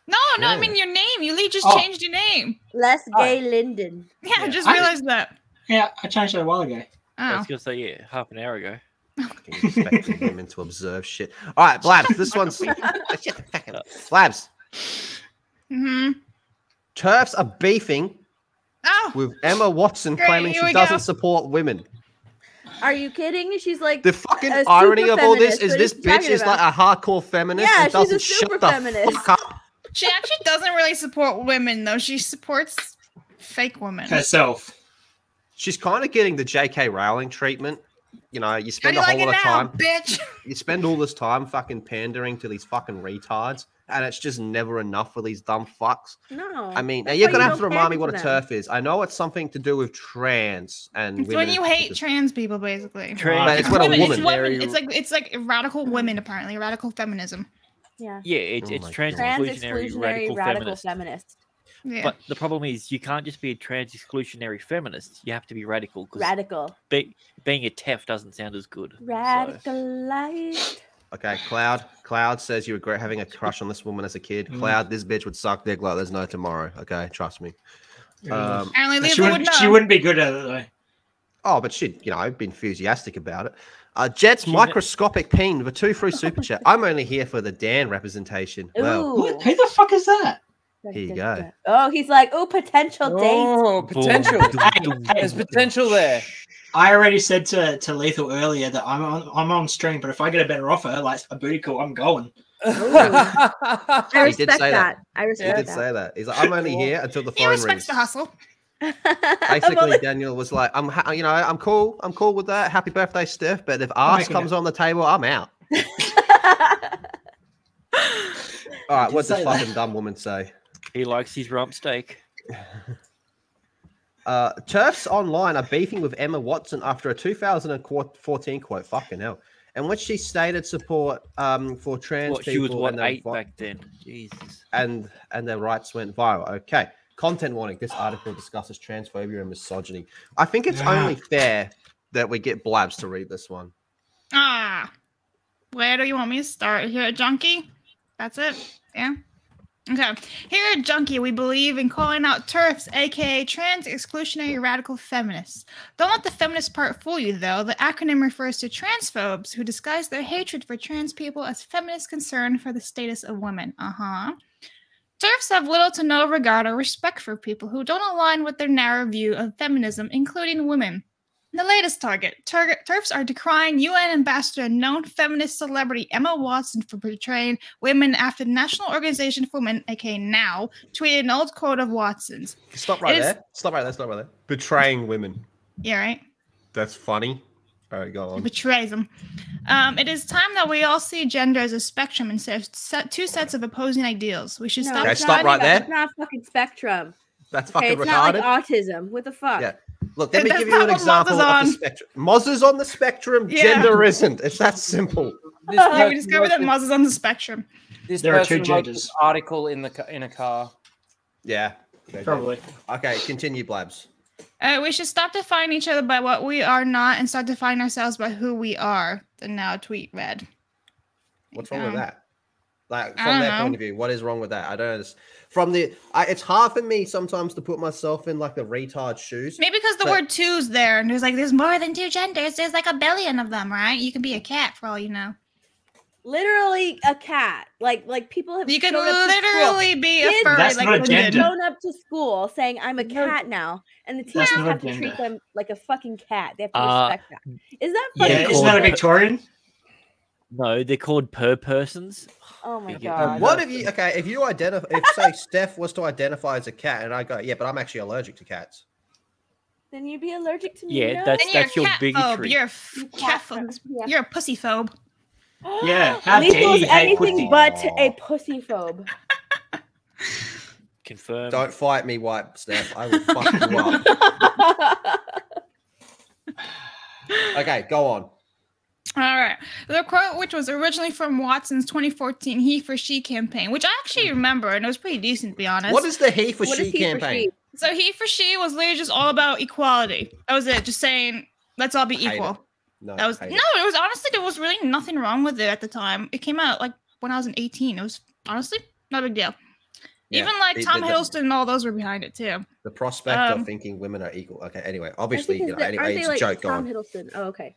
No, no, I Yeah. mean your name. You li- just Oh. changed your name. Less gay Lyndon. Yeah, I just I- realized that. Yeah, I changed it a while ago. I Oh. was gonna say yeah, half an hour ago. Expecting women to observe shit. All right, Blabs. This one's Blabs. Mm-hmm. Turfs are beefing Oh, with Emma Watson, Great, claiming here she we doesn't go. support women. Are you kidding? She's like The fucking a irony super of all this feminist. is What this are you bitch talking is like about? a hardcore feminist Yeah, and she's a doesn't super shut the feminist. fuck up. she actually doesn't really support women, though. She supports fake women. Herself. She's kind of getting the J K Rowling treatment. You know, you How spend do a you whole like it lot of now, time. bitch? You spend all this time fucking pandering to these fucking retards, and it's just never enough for these dumb fucks. No. I mean, now that's you're why gonna you have to don't remind me pander what a to them. turf is. I know it's something to do with trans and It's women. when you hate trans people, basically. Trans- But it's when a Women, woman. It's, women. it's like it's like radical women, apparently radical feminism. Yeah. Yeah, it's Oh it's my trans Trans exclusionary exclusionary radical, radical feminist. feminist. Yeah. But the problem is, you can't just be a trans exclusionary feminist. You have to be radical. Because Radical. be, being a T E F doesn't sound as good. so- Radicalized. Okay, Cloud. Cloud says you regret having a crush on this woman as a kid. Mm. Cloud, this bitch would suck dick like there's no tomorrow. Okay, trust me. Um, Apparently, She Lisa would wouldn't, know. she wouldn't be good at it, though. oh, but she'd, you know, be enthusiastic about it. Uh, Jet's She's a- microscopic peen with a two free super chat. I'm only here for the Dan representation. Well, Ooh. What? Who the fuck is that? here you go. Oh, he's like, oh, potential date. Oh, potential. There's potential there. I already said to, to Lethal earlier that I'm on I'm on stream, but if I get a better offer, like a booty call, I'm going. I He did respect say that. that. I He respect did that. say that. He's like, I'm only here until the He phone respects rings. the hustle. Basically, Daniel was like, "I'm, ha- you know, I'm cool. I'm cool with that. Happy birthday, Steph. But if arse making comes it. on the table, I'm out." All right, what does say that. fucking dumb woman say? He likes his rump steak. Uh, Turfs online are beefing with Emma Watson after a two thousand fourteen quote. Fucking hell. In which she stated support um, for trans What, people. she was what, and their eight vi- back then? Jesus. and and their rights went viral. Okay. Content warning. This article discusses transphobia and misogyny. I think it's Yeah. only fair that we get Blabs to read this one. Ah, where do you want me to start? Here at Junkie? That's it? Yeah? Okay. Here at Junkie, we believe in calling out TERFs, aka trans exclusionary radical feminists. Don't let the feminist part fool you, though. The acronym refers to transphobes who disguise their hatred for trans people as feminist concern for the status of women. Uh-huh. TERFs have little to no regard or respect for people who don't align with their narrow view of feminism, including women. The latest target, target TERFs are decrying U N ambassador and known feminist celebrity Emma Watson for portraying women after the National Organization for Women, aka NOW, tweeted an old quote of Watson's. Stop right It is- there. Stop right there. Stop right there. Betraying women. Yeah, right? That's funny. All right, go on. Betrays them. Um, it is time that we all see gender as a spectrum instead of set, two sets of opposing ideals. We should No, stop. Okay, it's stop not right about- there. It's not fucking spectrum. That's Okay, fucking it's not retarded. like autism. What the fuck? Yeah. Look, let me That's give you not an what example Moz is of the on. spectrum. Moz is on the spectrum. Yeah. Gender isn't. It's that simple. This Yeah, we person discovered that wrote Moz is on the spectrum. This There are two person wrote genders. this article in the ca- in a car. Yeah. Okay, Probably. Okay, continue, Blabs. Uh, we should stop defining each other by what we are not and start defining ourselves by who we are. The now tweet read. What's wrong with Yeah. that? Like I from don't their know. point of view, what is wrong with that? I don't understand. From the, I, it's hard for me sometimes to put myself in like the retard shoes. Maybe because the So- word two's there and there's like there's more than two genders. There's like a billion of them, right? You can be a cat for all you know. Literally a cat. Like like people have You can shown up to school. literally be a Kids furry That's like not a Linda. gender. shown up to school saying I'm a cat now, and the teachers That's not a have to treat gender. them like a fucking cat. They have to Uh, respect that. Is that Yeah, fucking Yeah, isn't that a cool. Victorian? No, they're called per persons. Oh my You get- god. What if you, okay, if you identify, if say Steph was to identify as a cat and I go, yeah, but I'm actually allergic to cats. Then you'd be allergic to me. Yeah, no? that's And you're that's your a cat phobe. bigotry. You're a f- You cat cat phobe. phobe, yeah. You're a pussy phobe. Yeah, how dare Lethal's you hate anything pussy? but a pussy phobe. Confirmed. Don't fight me, white Steph. I will fuck you up. Okay, go on. All right. The quote, which was originally from Watson's twenty fourteen He for She campaign, which I actually remember, and it was pretty decent, to be honest. What is the he for What she is he for campaign? she? So He for She was literally just all about equality. That was it. Just saying, let's all be Hate equal. it. No, That was hate no, it. it was honestly there was really nothing wrong with it at the time. It came out like when I was in eighteen. It was honestly not a big deal. Yeah, Even like the- Tom the- the- Hiddleston and all those were behind it too. The prospect Um, of thinking women are equal. Okay, anyway, I obviously, think you know, it's the- anyway, aren't it's they a like joke. Go Tom on. Hiddleston? Oh, okay.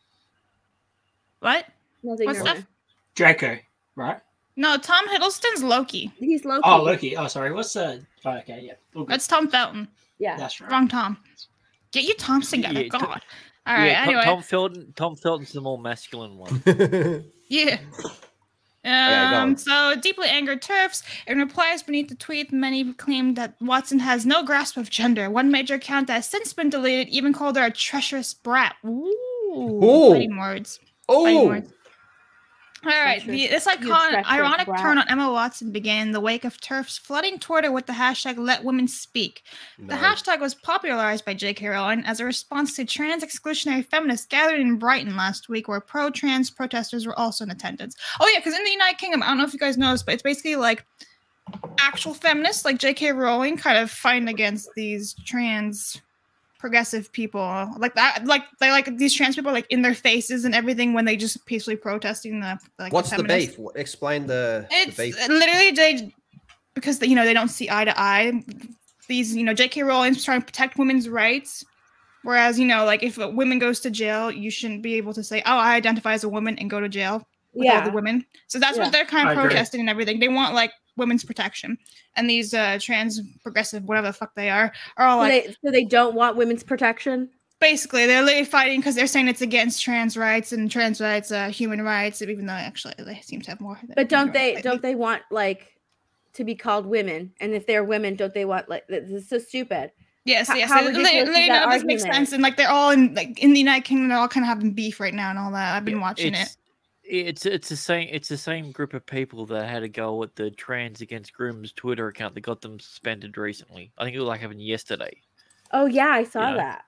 What? Nothing. What's never that? Draco, right? No, Tom Hiddleston's Loki. He's Loki. Oh, Loki. Oh, sorry. What's the? Oh, okay, yeah. All good. That's Tom Felton. Yeah. That's right. Wrong Tom. Get your Toms together. Yeah, God. Tom- All right. yeah, Tom- anyway. Tom Felton. Tom Felton's the more masculine one. Yeah. go Um, on. so deeply angered TERFs. In replies beneath the tweet, many claimed that Watson has no grasp of gender. One major account that has since been deleted even called her a treacherous brat. Ooh, Ooh. fighting words. Fighting Oh, words. All right, the, this icon, treacherous ironic brat. turn on Emma Watson began in the wake of TERFs flooding Twitter with the hashtag Let Women Speak. The No. hashtag was popularized by J K Rowling as a response to trans exclusionary feminists gathered in Brighton last week, where pro-trans protesters were also in attendance. Oh yeah, because in the United Kingdom, I don't know if you guys noticed, but it's basically like actual feminists like J K Rowling kind of fighting against these trans progressive people like that, like they like these trans people like in their faces and everything when they just peacefully protesting the like what's the feminists. beef? What- Explain the, the It's beef. literally they because they, you know they don't see eye to eye. These you know J K Rowling's trying to protect women's rights, whereas you know like if a woman goes to jail, you shouldn't be able to say, "Oh, I identify as a woman" and go to jail with all Yeah. the women. So that's Yeah. what they're kind I of agree. protesting and everything. They want like women's protection, and these uh trans progressive whatever the fuck they are are all So like they, so they don't want women's protection. basically they're literally fighting because they're saying it's against trans rights and trans rights, uh, human rights, even though actually they seem to have more. than But don't human they? rights. Don't they want like to be called women? And if they're women, don't they want like this is so stupid? Yes, How- yes. how they- ridiculous they- is they- that none of this makes argument? sense, and like they're all in like in the United Kingdom, they're all kind of having beef right now and all that. I've been watching it. it's, It's it's the same it's the same group of people that had a go at the Trans Against Grooms Twitter account that got them suspended recently. I think it was like happened yesterday. Oh yeah, I saw Yeah. that.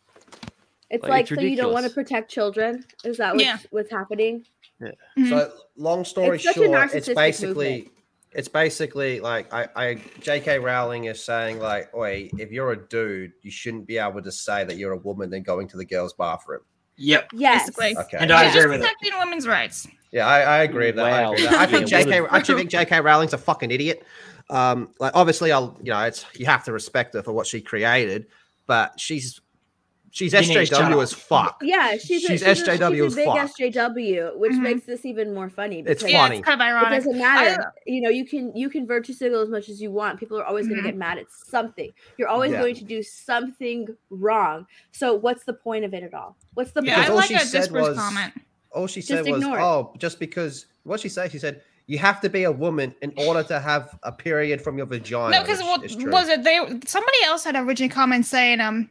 It's Like, like, it's so you don't want to ridiculous. protect children? Is that what's, Yeah. what's happening? Yeah. So long story It's such a short, it's narcissistic basically movement. it's basically like I, I J K Rowling is saying like, oi, if you're a dude, you shouldn't be able to say that you're a woman then going to the girls' bathroom. Yep. Yes. Basically. Okay. And I It's agree just with it. protecting women's rights. Yeah, I, I agree with that. I, agree with that. I think Yeah, J K. what I actually think J K. Rowling's a fucking idiot. Um, like obviously, I'll you know, it's you have to respect her for what she created, but she's she's You need to S J W shut as fuck. Yeah, she's, a, She's she's, a, S J W she's a as big fuck. S J W, which Mhm. makes this even more funny. It's because Yeah, funny. it's kind of It ironic. doesn't matter. you know, you can you can virtue signal as much as you want. People are always going Mhm. to get mad at something. You're always Yeah. going to do something wrong. So what's the point of it at all? What's the Yeah, point? I all like she a said Disper's was- comment. All she Just said was, ignore it. "Oh, just because." What she said, she said, "You have to be a woman in order to have a period from your vagina." No, because which what is true. was it? They somebody else had originally comment saying um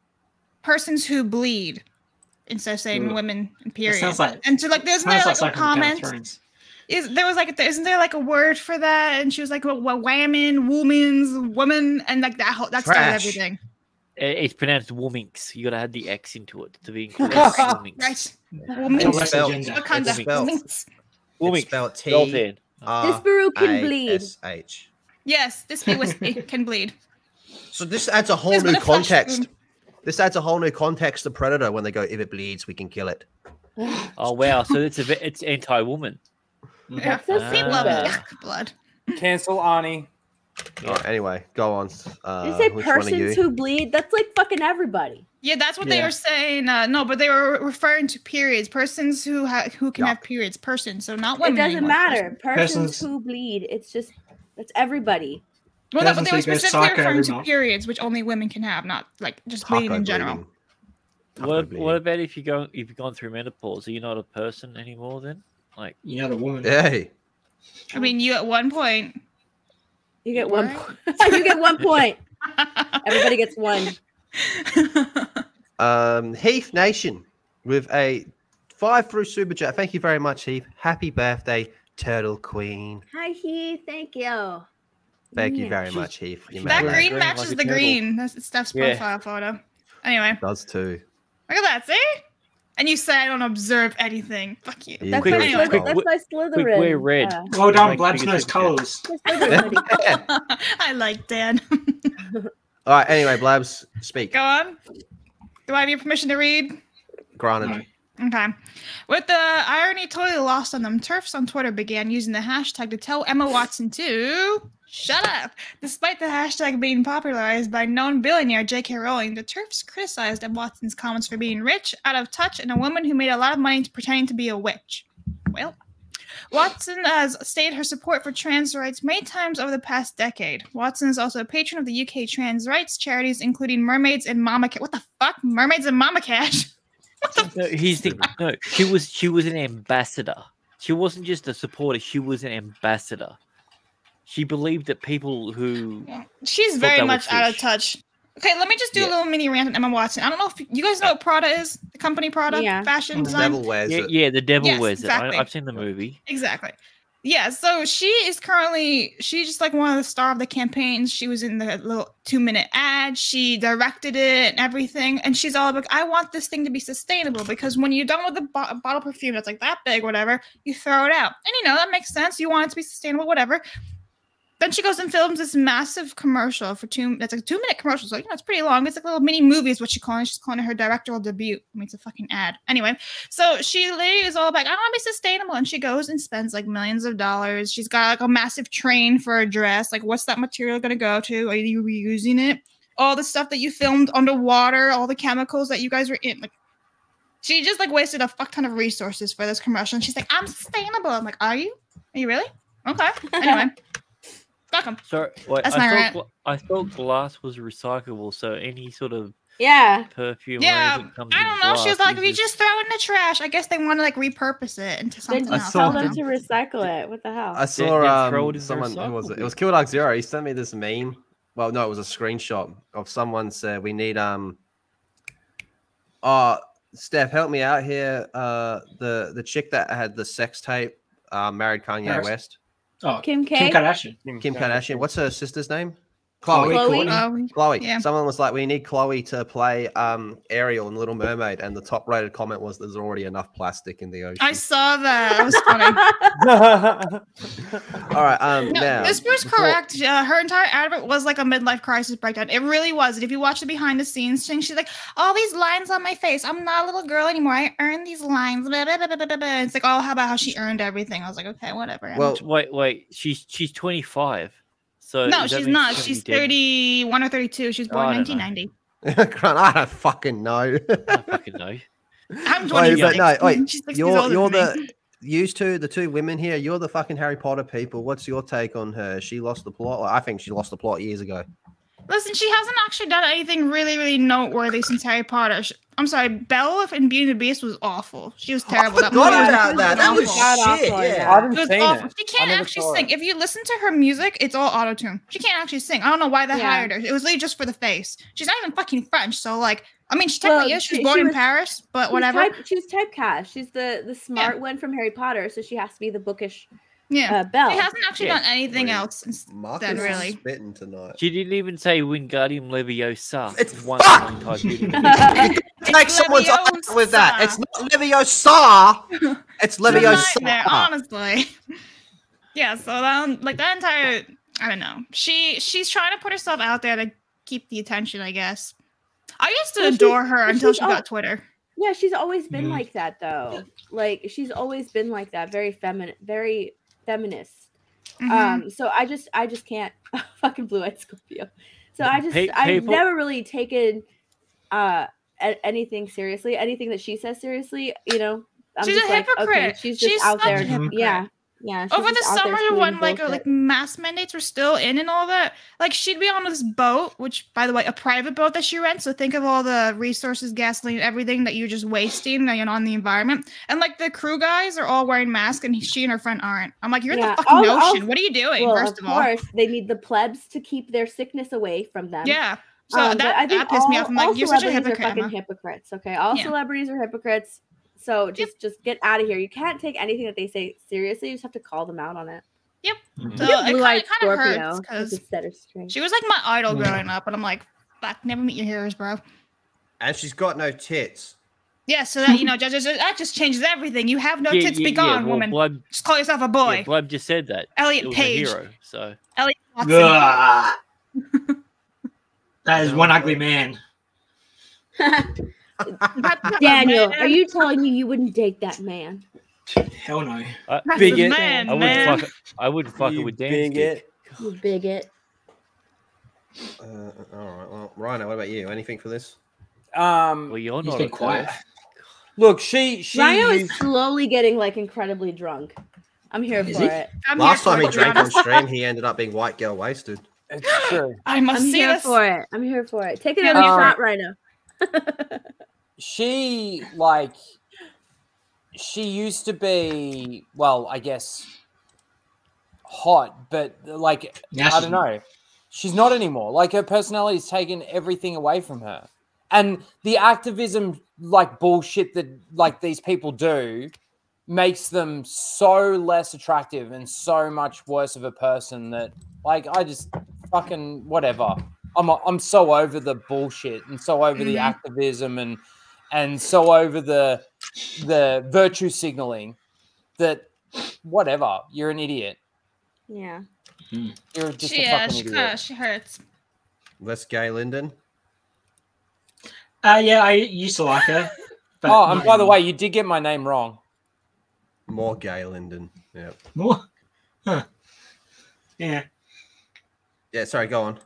persons who bleed instead of saying Ugh. women and period. sounds like- and so like there's Sounds there like like a something from Game of comment. Thrones. Is there was like isn't there like a word for that? And she was like, well, well whammon, woman's, woman, and like that whole that started Trash. everything. I- It's pronounced Wominx. You gotta add the X into it to be correct. Wominx. Right. It's Woman's. spelled- gender. What kind it's of spelled- woman's? Wominx. It's spelled T Spelled in. R Disparu can bleed. A S H. Yes, this be whiskey can bleed. So this adds a whole There's new been a flash context. wound. This adds a whole new context to Predator when they go, if it bleeds, we can kill it. Oh wow! So it's a ve- it's anti-woman. Yeah, so people love stupid. yuck blood. Cancel Ani. All right, anyway, go on. Uh, you say which one are you? persons who bleed? That's like fucking everybody. Yeah, that's what they Yeah. were saying. Uh, no, but they were referring to periods, persons who ha- who can Yeah. have periods, persons. So not It women. doesn't anymore. matter. Persons, Persons- who bleed. It's just that's everybody. Well, no, but Persons they were who go specifically psycho referring every to month. periods, which only women can have, not like just bleeding Taco in general. bleeding. Taco What, bleeding. what about if you go if you've gone through menopause? Are you not a person anymore then? Like You're not a woman. Hey, I mean, you at one point. You get one. What? Point. You get one point. Everybody gets one. um, Heath Nation with a five through super chat. Thank you very much, Heath. Happy birthday, Turtle Queen. Hi, Heath. Thank you. Thank you Yeah. very much, Heath. You That made it. green green matches like a the turtle. green. That's Steph's Yeah. profile photo. Anyway, Does too. look at that. See? And you say I don't observe anything. Fuck you. You That's quick- my anyway. Slytherin. That's quick- my quick Slytherin. wear red. uh, Well done, Like Blabs biggest knows super colours. my Slytherin hoodie. I like Dan. All right. Anyway, Blabs, speak. Go on. Do I have your permission to read? Granted. No. Okay. With the irony totally lost on them, TERFs on Twitter began using the hashtag to tell Emma Watson to shut up. Despite the hashtag being popularized by known billionaire J K Rowling, the TERFs criticized Emma Watson's comments for being rich, out of touch, and a woman who made a lot of money pretending to be a witch. Well, Watson has stated her support for trans rights many times over the past decade. Watson is also a patron of the U K trans rights charities, including Mermaids and Mama Cash. What the fuck? Mermaids and Mama Cash? No, here's the no. She was she was an ambassador. She wasn't just a supporter. She was an ambassador. She believed that people who She's thought very they were much out of fish. touch. Okay, let me just do Yeah. a little mini rant on Emma Watson. I don't know if you guys know what Prada is, the company Prada, Yeah. fashion The design. devil wears Yeah, it. yeah, the devil Yes, wears exactly. it. I, I've seen the movie. Exactly. Yeah, so she is currently, she's just like one of the star of the campaigns. She was in the little two minute ad. She directed it and everything. And she's all like, I want this thing to be sustainable because when you're done with the bo- bottle of perfume that's like that big, whatever, you throw it out. And you know, that makes sense. You want it to be sustainable, whatever. Then she goes and films this massive commercial for two. That's like a two-minute commercial, so you know it's pretty long. It's like a little mini movie, is what she's calling it. She's calling it her directorial debut. I mean, it's a fucking ad. Anyway, so she literally is all about, I want to be sustainable, and she goes and spends like millions of dollars. She's got like a massive train for a dress. Like, what's that material going to go to? Are you reusing it? All the stuff that you filmed underwater, all the chemicals that you guys were in, like. She just like wasted a fuck ton of resources for this commercial, and she's like, I'm sustainable. I'm like, are you? Are you really? Okay. Anyway. Fuck 'em. So wait, That's I my thought rant. gla- I thought glass was recyclable, so any sort of Yeah. perfume or Yeah, anything comes I in don't know. She was glass like, is we just throw it in the trash. I guess they want to like repurpose it into something Then I else. saw tell I them don't to know. recycle it. What the hell? I saw yeah, throw it um, in the someone who was it? recycle It was Kill Dark Zero. He sent me this meme. Well, no, it was a screenshot of someone said we need um. Uh, Steph, help me out here. Uh, the the chick that had the sex tape, uh, married Kanye Paris. West. Oh, Kim K? Kim Kardashian. Kim Kardashian. What's her sister's name? Chloe. Chloe. Chloe. Chloe. Chloe. Yeah. Someone was like, we need Chloe to play um Ariel in Little Mermaid, and the top rated comment was, "There's already enough plastic in the ocean." I saw that. That was funny. All right. Um. No, now, this was before- correct. Uh, her entire advert was like a midlife crisis breakdown. It really was. And if you watch the behind the scenes thing, she's like, all these lines on my face. I'm not a little girl anymore. I earned these lines. Blah, blah, blah, blah, blah, blah. It's like, oh, how about how she earned everything? I was like, okay, whatever. Well, Wait, wait. She's she's twenty-five. So no, does that she's mean not. gonna She's be dead? thirty-one or thirty-two. She was Oh, born I in don't know. nineteen ninety. Grant, I don't fucking know. I don't fucking know. I'm Wait, twenty-six. but no, wait. She's six years You're older you're than me. the used to the two women here. You're the fucking Harry Potter people. What's your take on her? She lost the plot. Well, I think she lost the plot years ago. Listen, she hasn't actually done anything really, really noteworthy since Harry Potter. Sh- I'm sorry, Belle in Beauty and the Beast was awful. She was terrible. I That forgot movie about that. That was God shit. awful, Yeah. yeah. I haven't It was seen awful. it. She I can't never actually saw sing. it. If you listen to her music, it's all auto tune. She can't actually sing. I don't know why they Yeah. hired her. It was literally just for the face. She's not even fucking French. So like, I mean, she Well, technically is. She was she- born she in was- Paris, but She's whatever. type- she was typecast. She's the the smart one from Harry Potter, so she has to be the bookish yeah, uh, Belle. she hasn't actually Yeah. done anything Wait. else since Marcus then, is really. spitting tonight. She didn't even say Wingardium Leviosa. It's once fuck! in Titanic. Take someone's Leviosa. eye with that. It's not Leviosa. It's It's a nightmare, Leviosa. honestly. Yeah, so that, like that entire, I don't know. She she's trying to put herself out there to keep the attention, I guess. I used to Well, she's- adore her well, until she's she got al- Twitter. Yeah, she's always been Mhm. like that though. Like she's always been like that, very feminine, very feminist. Mhm. Um, so I just I just can't fucking blue-eyed Scorpio. So I just Pe- I've people- never really taken uh a- anything seriously, anything that she says seriously, you know. I'm She's just a like, okay, hypocrite. she's just She's out such there. a hypocrite. Yeah. Yeah. she's Over the just out there summer spewing when like uh, bullshit. like mask mandates were still in and all that, like she'd be on this boat, which by the way, a private boat that she rents. So think of all the resources, gasoline, everything that you're just wasting you know, on the environment. And like the crew guys are all wearing masks, and she and her friend aren't. I'm like, you're in Yeah, the fucking I'll- I'll- ocean. What are you doing? Well, first of of all, course, they need the plebs to keep their sickness away from them. yeah. So Um, but that, I think that pissed all, me off. I'm all like, you're such a celebrities hypocrite. are fucking Emma. hypocrites. Okay, all Yeah. celebrities are hypocrites. So just just get out of here. You can't take anything that they say seriously. You just have to call them out on it. Yep. Mhm. So Look at it Blue-Eyed kind of hurts Scorpio, because with the setter string. she was like my idol Yeah. growing up, and I'm like, fuck, never meet your heroes, bro. And she's got no tits. Yeah, so that you know, just, just, that just changes everything. You have no Yeah, tits, yeah, be yeah, gone, well, woman. Blood, Just call yourself a boy. yeah, Blood just said that. Elliot It was Page. a hero, so Elliot Watson. Ugh. That is one ugly man. Um, Daniel, are you telling me you wouldn't date that man? Hell no. Uh, That's bigot. a man, I wouldn't man. fuck. I wouldn't fuck it You with Dan's dick. bigot. You bigot. Uh, all right. Well, Rhino, what about you? Anything for this? Um, Well, you're He's not been a quiet. quiet. look, she she Rhino used, is slowly getting like incredibly drunk. I'm here Is for he? it. I'm Last here time for he it, drank on Gianna. stream, he ended up being white girl wasted. it's true. I must I'm see here this. for it. I'm here for it. Take another Um, shot, Rhino. She like she used to be well, I guess hot, but like Now I she's don't know. She's not anymore. Like her personality's taken everything away from her. And the activism like bullshit that like these people do makes them so less attractive and so much worse of a person that like I just fucking whatever. I'm I'm so over the bullshit and so over the Mhm. activism and and so over the the virtue signaling that whatever, you're an idiot. Yeah. You're just She, a yeah, fucking she, idiot. kinda, she hurts. Less gay, Lyndon. Uh, yeah, I used to like her. But Oh, and not by the anymore. way, you did get my name wrong. More gay, Lyndon. Yeah. More? Huh. Yeah. Yeah. Sorry. Go on.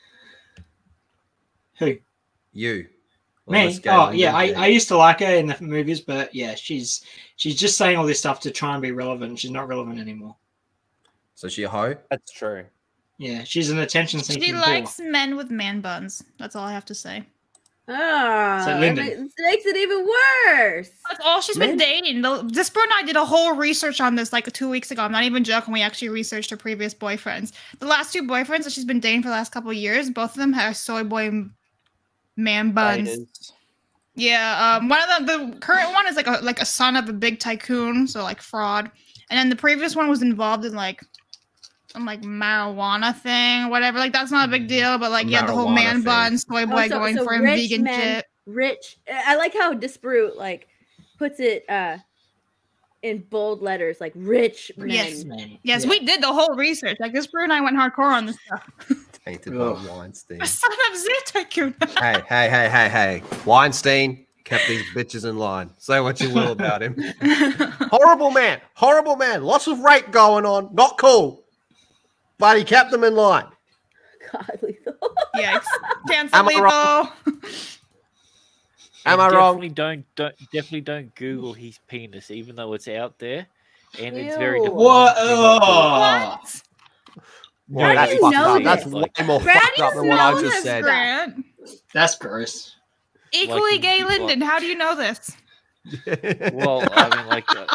Who? You. Or Me? less gay, Oh, Lyndon? yeah. I, I used to like her in the movies, but yeah, she's she's just saying all this stuff to try and be relevant. She's not relevant anymore. So she a hoe? That's true. Yeah, she's an attention-seeking She whore. likes men with man buns. That's all I have to say. Ah, So, that Lyndon. makes, makes it even worse. That's all she's been dating. The, this bro and I did a whole research on this like two weeks ago. I'm not even joking. We actually researched her previous boyfriends. The last two boyfriends that she's been dating for the last couple of years, both of them have soy boy m- man buns. Haters. Yeah, um, one of them, the current one is like a like a son of a big tycoon, so like fraud. And then the previous one was involved in like some like marijuana thing, whatever. Like that's not a big deal, but like yeah, the whole Marijuana man thing. bun, soy boy Oh, so- going so for him, rich vegan men- shit. Rich. I like how Disparate like puts it uh in bold letters, like rich men. Yes. Man. Yes, Yeah. we did the whole research. Like this bro and I went hardcore on this stuff. Tainted by Weinstein. The son of Z tycoon. hey, hey, hey, hey, hey. Weinstein kept these bitches in line. Say what you will about him. Horrible man. Horrible man. Lots of rape going on. Not cool. But he kept them in line. God, lethal. Yikes. Cancel Am I wrong? lethal. Am I And wrong? Definitely don't, don't definitely don't Google his penis, even though it's out there, and it's very. Ew. difficult. What? Oh. What? Well, No, How that's do you fucked know up. That's this? way Like- more Brad, fucked up you than what I know just this, said. Grant. That's gross. Equally Like, gay like- Lyndon. How do you know this? Well, I mean, like, uh,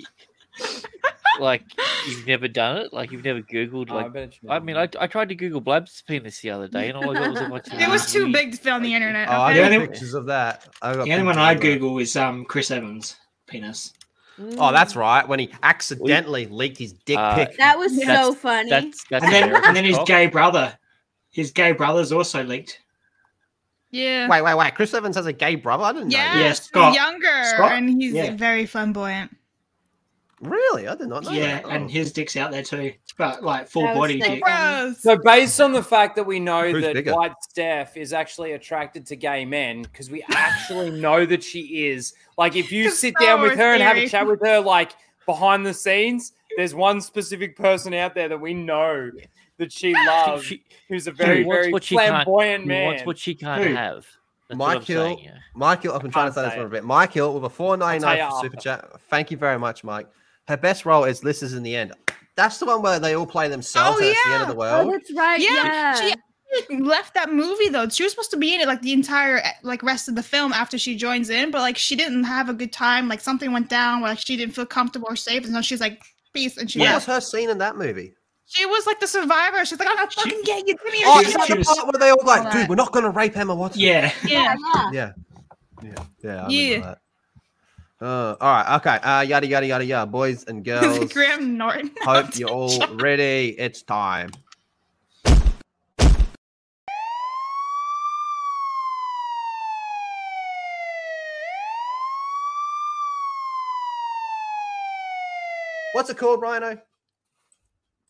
like you've never done it. Like you've never Googled. Oh, I Like, bet you I never mean, did. I, I tried to Google Blab's penis the other day, and all I got was a bunch of. It was too weird- big to fit on the internet. Oh, I Okay? got Yeah. pictures of that. I got The only one pictures I of that. Google is um Chris Evans' penis. Oh, that's right. When he accidentally leaked his dick Uh, pic. That was so That's- funny. That's that's. And then America's and then his cock. gay brother. His gay brother's also leaked. Yeah. Wait, wait, wait. Chris Evans has a gay brother? I didn't know Yeah, that. Yeah, he's Scott. younger Scott? and he's Yeah. very flamboyant. Really? I did not know Yeah, that. and Oh. his dick's out there too. But like full That was body so dick. funny. Gross. So based on the fact that we know Who's that bigger? White Steph is actually attracted to gay men, because we actually know that she is. Like if you sit Star down with Wars her and have a theory. chat with her, like behind the scenes, there's one specific person out there that we know that she loves, She- who's a very, He wants very what she can't- flamboyant he man. wants what she can't Who? have. That's what I'm Mike Hill, saying, yeah. Mike Hill, I've been trying to Can't say this say for a it. bit. Mike Hill with a four I'll tell ninety-nine you for super after. chat. Thank you very much, Mike. Her best role is This Is in the End. That's the one where they all play themselves Oh, and it's the end of yeah. the world. Oh, that's right. Yeah, Yeah. she actually left that movie though. She was supposed to be in it like the entire like rest of the film after she joins in, but like she didn't have a good time. Like something went down where like she didn't feel comfortable or safe, and so she's like, "Peace," and she What Yeah. was her scene in that movie? She was like the survivor. She's like, "I'm not fucking gay. You give me Oh, your is shit." that she the was- part where they all like, All dude, right. we're not going to rape Emma Watson? Yeah. Yeah. Yeah. Yeah. Yeah. Yeah. I Yeah. remember that. Uh, all right. Okay. Uh, yada, yada, yada, yada. Boys and girls. Graham Norton. Hope you're all ready. It's time. What's it called, Rhino?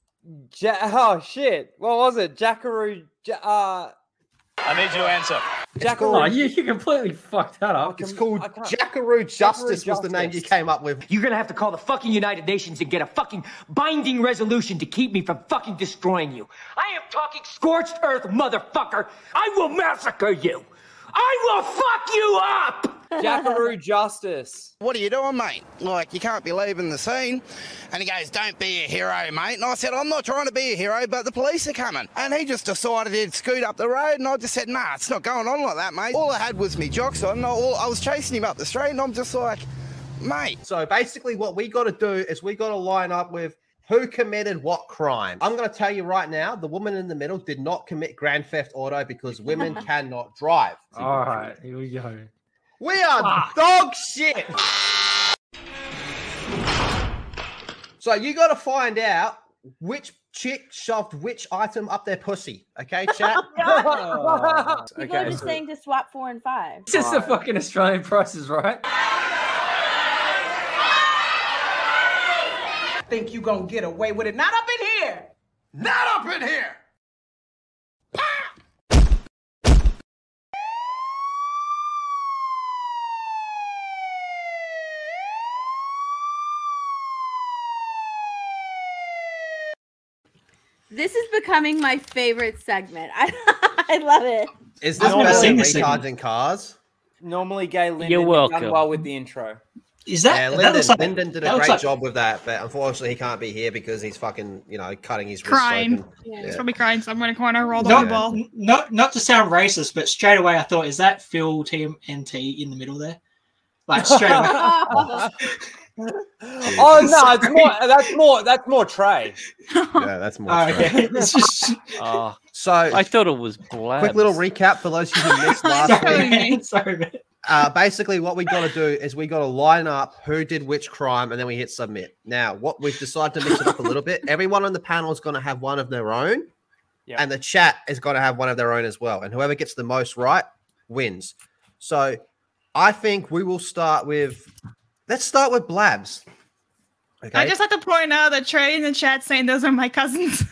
Ja- oh shit! What was it? Jackaroo. Ja- uh, I need you to answer. Oh, you, you completely fucked that up. It's called Jackaroo Justice was the name you came up with. You're gonna have to call the fucking United Nations and get a fucking binding resolution to keep me from fucking destroying you. I am talking scorched earth, motherfucker. I will massacre you. I will fuck you up. Jackaroo Justice. What are you doing, mate? Like, you can't be leaving the scene. And he goes, don't be a hero, mate. And I said, I'm not trying to be a hero, but the police are coming. And he just decided he'd scoot up the road, and I just said, nah, it's not going on like that, mate. All I had was me jocks on. All, I was chasing him up the street, and I'm just like, mate. So basically what we got to do is we got to line up with who committed what crime. I'm going to tell you right now, the woman in the middle did not commit Grand Theft Auto because women cannot drive. All right, here we go. We are ah. dog shit. So you got to find out which chick shoved which item up their pussy. Okay, chat? Oh, People okay, are just so... saying to swap four and five. It's just the fucking Australian prices, right? Think you gonna get away with it? Not up in here! Not up in here! This is becoming my favorite segment. I, I love it. Is this better than recharging cars? Normally, Gay Lyndon You're welcome. done well with the intro. Is that? Yeah, that Lyndon, like, Lyndon did a great like... job with that, but unfortunately he can't be here because he's fucking, you know, cutting his wrists crying. open. Yeah, yeah. he's probably crying somewhere in a corner, rolled not, on the ball. Not, not to sound racist, but straight away I thought, is that Phil T M N T in the middle there? Like straight away. Oh no, it's more. That's more. That's more Trey. Yeah, that's more. Oh, Trey. okay. It's just... Oh, so I thought it was Blabs. Quick little recap for those who missed last Sorry, week. man. Sorry, man. Uh, basically, what we got to do is we got to line up who did which crime, and then we hit submit. Now, what we've decided to mix it up a little bit. Everyone on the panel is going to have one of their own, yep. and the chat is going to have one of their own as well. And whoever gets the most right wins. So, I think we will start with. Let's start with Blabs. Okay. I just have to point out that Trey in the chat saying those are my cousins.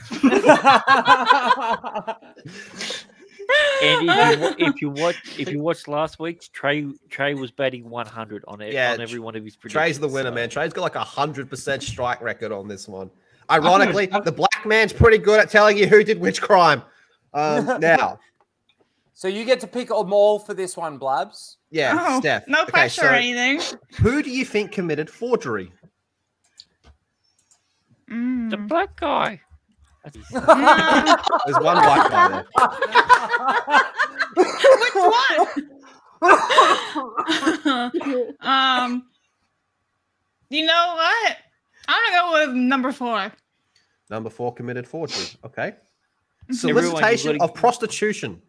And if you, if you watch if you watched last week's, Trey Trey was batting one hundred on it yeah, on every one of his predictions. Trey's the winner, so. man. Trey's got like a hundred percent strike record on this one. Ironically, the black man's pretty good at telling you who did which crime. Um, now, so you get to pick them all for this one, Blabs. Yeah, oh, Steph. No okay, pressure so or anything. Who do you think committed forgery? Mm. The black guy. There's one white guy there. Which one? um, you know what? I'm gonna go with number four. Number four committed forgery. Okay. Everyone, Solicitation gotta... of prostitution.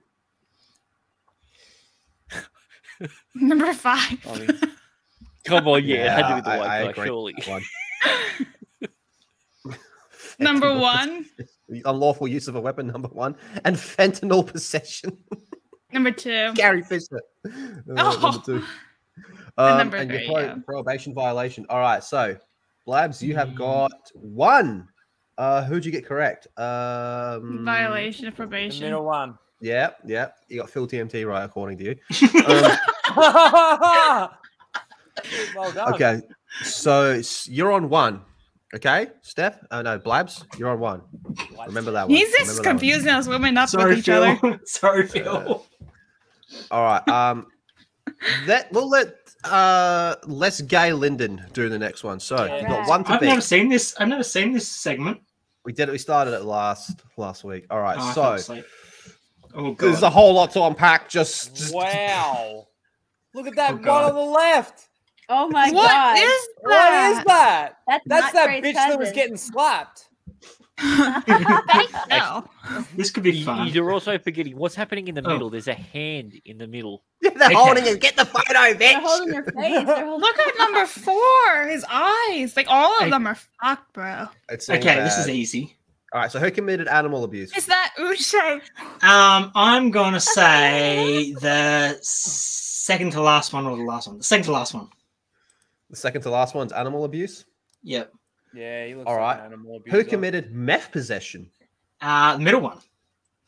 Number five. I mean, come on, yeah, yeah, it had to be the I, white I guy, agree. surely. Number one. Unlawful use of a weapon, number one. And fentanyl possession. Number two. Gary Fisher. Uh, Oh. Number two. Um, number and three, your pro- yeah. probation violation. All right, so Blabs, you have got one. Uh, who'd you get correct? Um, Violation of The probation. middle one. Yeah, yeah. You got Phil T M T right, according to you. Um, Well done. okay, so s- you're on one. Okay, Steph? Oh, no, Blabs, you're on one. Remember that one. He's just Remember that one. confusing us women up Sorry, with each Phil. other. Sorry, Phil. All right. Um, let we'll let uh less Gay Lyndon do the next one. So Yeah. you've got one to I've beat. never seen this. I've never seen this segment. We did it. We started it last last week. All right. Oh, I so fell asleep. Oh, there's God. a whole lot to unpack. Just, just Wow. Look at that Oh, one God. on the left. Oh my What god. is What is that? that? That's, That's not that Trey's bitch that was cousin. getting slapped. No. This could be You- fun. You're also forgetting what's happening in the Oh. middle. There's a hand in the middle. they're Okay. holding it. Get the photo, They're bitch. holding their face. They're holding Look at number four. His eyes. Like all of Hey. them are fucked, bro. It's Okay, bad. this is easy. All right. So who committed animal abuse? Is that Uche? Um, I'm gonna say the second to last one or the last one. The second to last one. The second to last one's animal abuse. Yep. Yeah, he looks All like right. an animal Who abuser. committed meth possession? Uh, the middle one.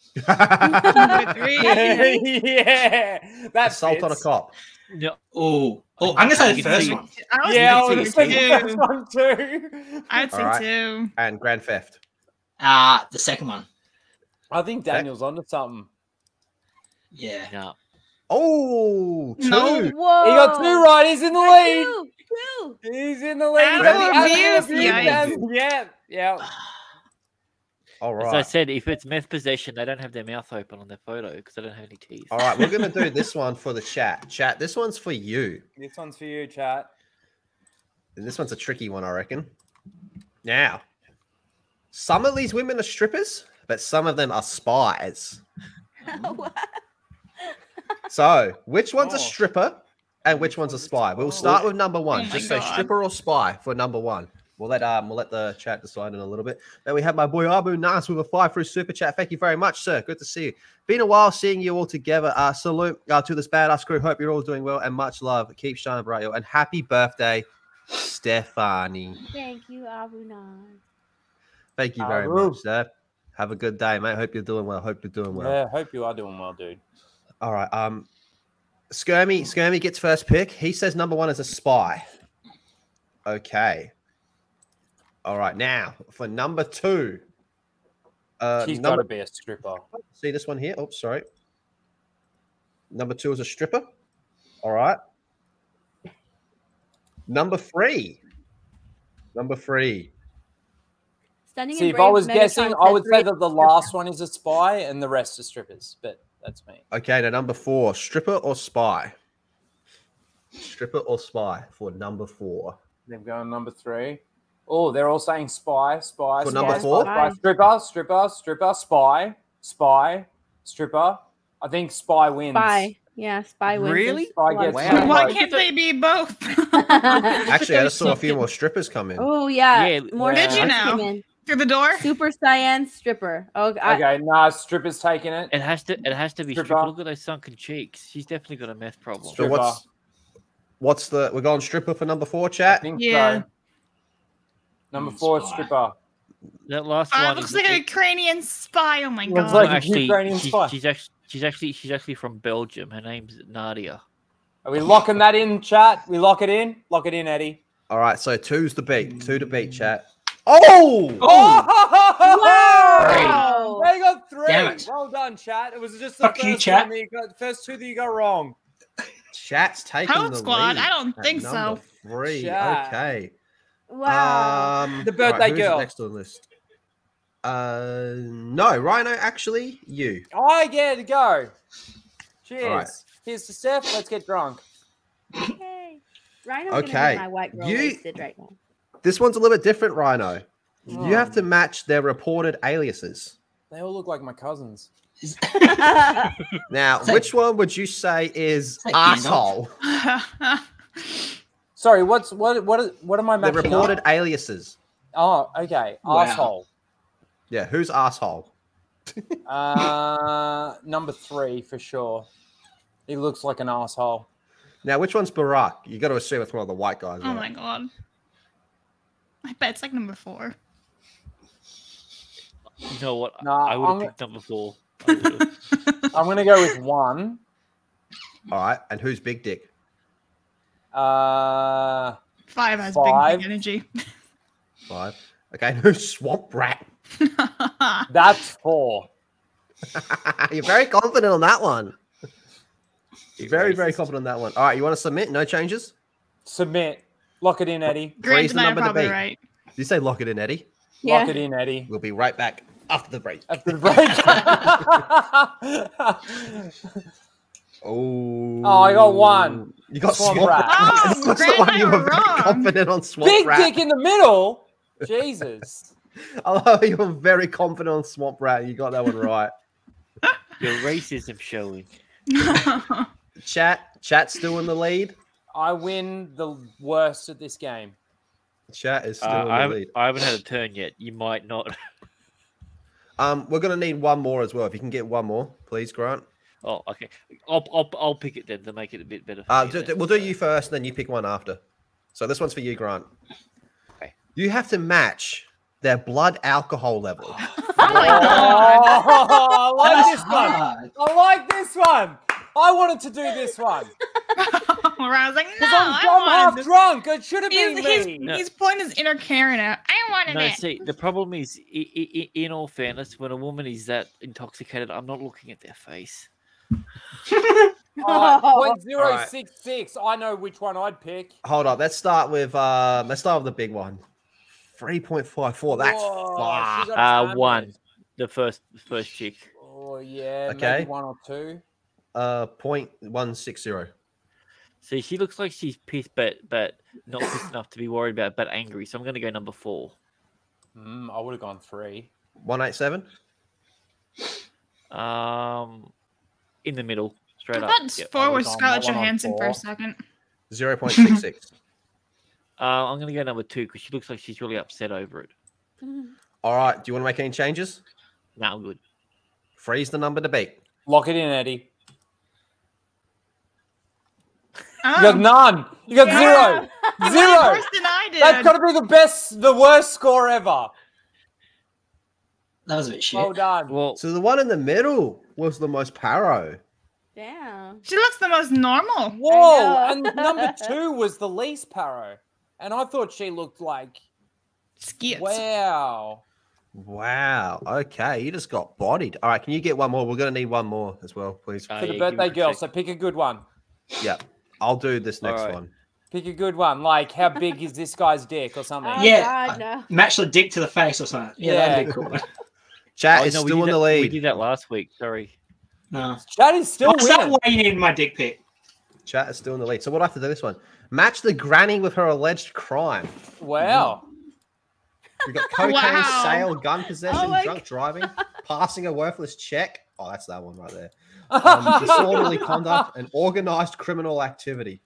Number three. yeah, that's Assault on a cop. Yeah. Oh, oh, I'm gonna say the You first see- one. I was Yeah, I thinking was thinking two. first one too. I'd say All right. two. And grand theft. Uh the second one. I think Daniel's onto something. Yeah. No. Oh, two. No. Whoa. He got two right. He's in the lead. Two. Two. He's in the lead. Adam He's abuse, in the lead. yikes. Yeah, yeah. All As I right. said, if it's meth possession, they don't have their mouth open on their photo because they don't have any teeth. All right, we're gonna do this one for the chat. Chat, this one's for you. This one's for you, chat. And this one's a tricky one, I reckon. Now, some of these women are strippers, but some of them are spies. What? So, which one's Oh. a stripper and which one's a spy? We'll start with number one. Oh my Just say God. stripper or spy for number one. We'll let um we'll let the chat decide in a little bit. Then we have my boy Abu Nas with a five through super chat. Thank you very much, sir. Good to see you. Been a while seeing you all together. Uh, salute uh, to this badass crew. Hope you're all doing well and much love. Keep shining bright, yo. And happy birthday, Stephanie. Thank you, Abu Nas. Thank you very Abu. much, sir. Have a good day, mate. Hope you're doing well. Hope you're doing well. Yeah, hope you are doing well, dude. All right. Um, Skirmy, Skirmy gets first pick. He says number one is a spy. Okay. All right. Now for number two. Uh, She's got number, to be a stripper. see this one here. Oh, sorry. Number two is a stripper. All right. Number three. Number three. Stunning See, and if I Brave was Megatron guessing, I said would three say that the is stripper. last one is a spy and the rest are strippers. But that's me. Okay. Now number four, stripper or spy? Stripper or spy for number four? They're going number three. Oh, they're all saying spy, spy, For spy, number spy, four? spy, stripper, stripper, stripper, spy, spy, stripper. I think spy wins. Spy. Yeah, spy wins. Really? Spy gets Wow. two Why votes. can't they be both? Actually, I just saw a few more strippers come in. Oh yeah. Yeah, More Did you strippers know? came in. Through the door? Super cyan stripper. Oh, I, Okay, nah, stripper's taking it. It has to. It has to be Stripper. stripper. Look at those sunken cheeks. She's definitely got a meth problem. So Stripper. what's what's the we're going stripper for number four, I chat? think Yeah. so. Number Mm, four, spy. stripper. That last Uh, one looks is like a Ukrainian spy. Oh my Looks god. like a actually Ukrainian she's, spy. she's actually she's actually she's actually from Belgium. Her name's Nadia. Are we locking that in, chat? We lock it in? Lock it in, Eddie. All right, so two's the beat. Two to beat, chat. Oh! Oh! Wow! They got three. Damn it. Well done, chat. It was just the Fuck first you, chat. one that you got, first two that you got wrong. Chat's taking Hope the Squad? lead I don't at think so. number Three. Chat. Okay. Wow. Um, The birthday who's girl. next on the list? Uh, no, Rhino. Actually, you. I get to go. Cheers. All right. Here's to Steph. Let's get drunk. Okay. Rhino's Okay. gonna be my white girl You- wasted right now. This one's a little bit different, Rhino. Oh. You have to match their reported aliases. They all look like my cousins. Now, Say- which one would you say is Say asshole? Sorry, what's what what what am I The matching reported up? aliases. Oh, okay. Wow. Asshole. Yeah, who's asshole? Uh, number three for sure. He looks like an asshole. Now, which one's Barack? You got to assume it's one of the white guys. Oh right? my god. I bet it's like number four. You know what? Nah, I would have I'm- picked number four. I would've. I'm gonna go with one. All right, and who's Big Dick? Uh, Five has Five. big, big energy. Five. Okay, and who's Swamp Rat? that's four. You're very confident on that one. You Very, very racist. confident on that one. All right, you want to submit? No changes? Submit. Lock it in, Eddie. Grant Three's and the I are number to probably beat. right. Did you say lock it in, Eddie? Yeah. Lock it in, Eddie. We'll be right back after the break. After the break. Oh. Oh, I got one. You got Swamp Swamp, Rat. Rat. Oh, This looks Grant like and I you were were very wrong. confident on Swamp Big Rat. dick in the middle. Jesus. I love you were very confident on Swamp Rat. You got that one right. Your racism showing. Chat, chat's still in the lead. I win the worst at this game. Chat is still Uh, in I, the haven't, lead. I haven't had a turn yet. You might not. Um, we're gonna need one more as well. If you can get one more, please, Grant. Oh, okay. I'll, I'll, I'll pick it then to make it a bit better. For Uh, me do- then. do- we'll do you first, and then you pick one after. So this one's for you, Grant. Okay. You have to match their blood alcohol level. Oh my god. Oh, I like That's this one. hard. I like this one. I wanted to do this one. Where I was like, no, Because I'm, I I'm half wanted drunk. It should have He's, been he's, me. No. he's pulling his inner Karen out. I wanted No, it. see, the problem is, i- i- i- in all fairness, when a woman is that intoxicated, I'm not looking at their face. Alright, point zero Alright. six six. I know which one I'd pick. Hold up. Let's start with uh, let's start with the big one. three point five four. That's Whoa, far. she got Uh, hammered. one, the first first chick. Oh yeah, Okay. maybe one or two. Uh, point one six zero. See, she looks like she's pissed, but but not pissed enough to be worried about, but angry. So I'm going to go number four. Mm, I would have gone three. One eight seven. Um, in the middle, I straight up. thought Yep. four was was on Scarlett that one on Johansson for a four. second. Zero point six six. Uh, I'm going to go number two because she looks like she's really upset over it. All right. Do you want to make any changes? No, I'm good. Freeze the number to beat. Lock it in, Eddie. Oh. You got none. You got Yeah. zero. You went Zero. worse than I did. That's got to be the best, the worst score ever. That was a bit shit. Well done. Well, So the one in the middle was the most paro. Damn. She looks the most normal. Whoa. I And know. number two was the least paro. And I thought she looked like, Skits. wow. Wow. Okay. You just got bodied. All right. Can you get one more? We're going to need one more as well, please. Uh, For the yeah, give birthday it a girl. sec. So pick a good one. Yeah. I'll do this next All right. one. Pick a good one. Like, how big is this guy's dick or something? Oh, Yeah. God, no. Match the dick to the face or something. Yeah, that'd be cool. Chat Oh, is no, we still did in the that- We lead. did that last week. Sorry. No. Chad is still What's that winning. way you need my dick pic? Chat is still in the lead. So what do I have to do this one? Match the granny with her alleged crime. Wow. We've got cocaine Wow. sale, gun possession, Oh my drunk driving, passing a worthless check. Oh, that's that one right there. Um, disorderly conduct and organized criminal activity.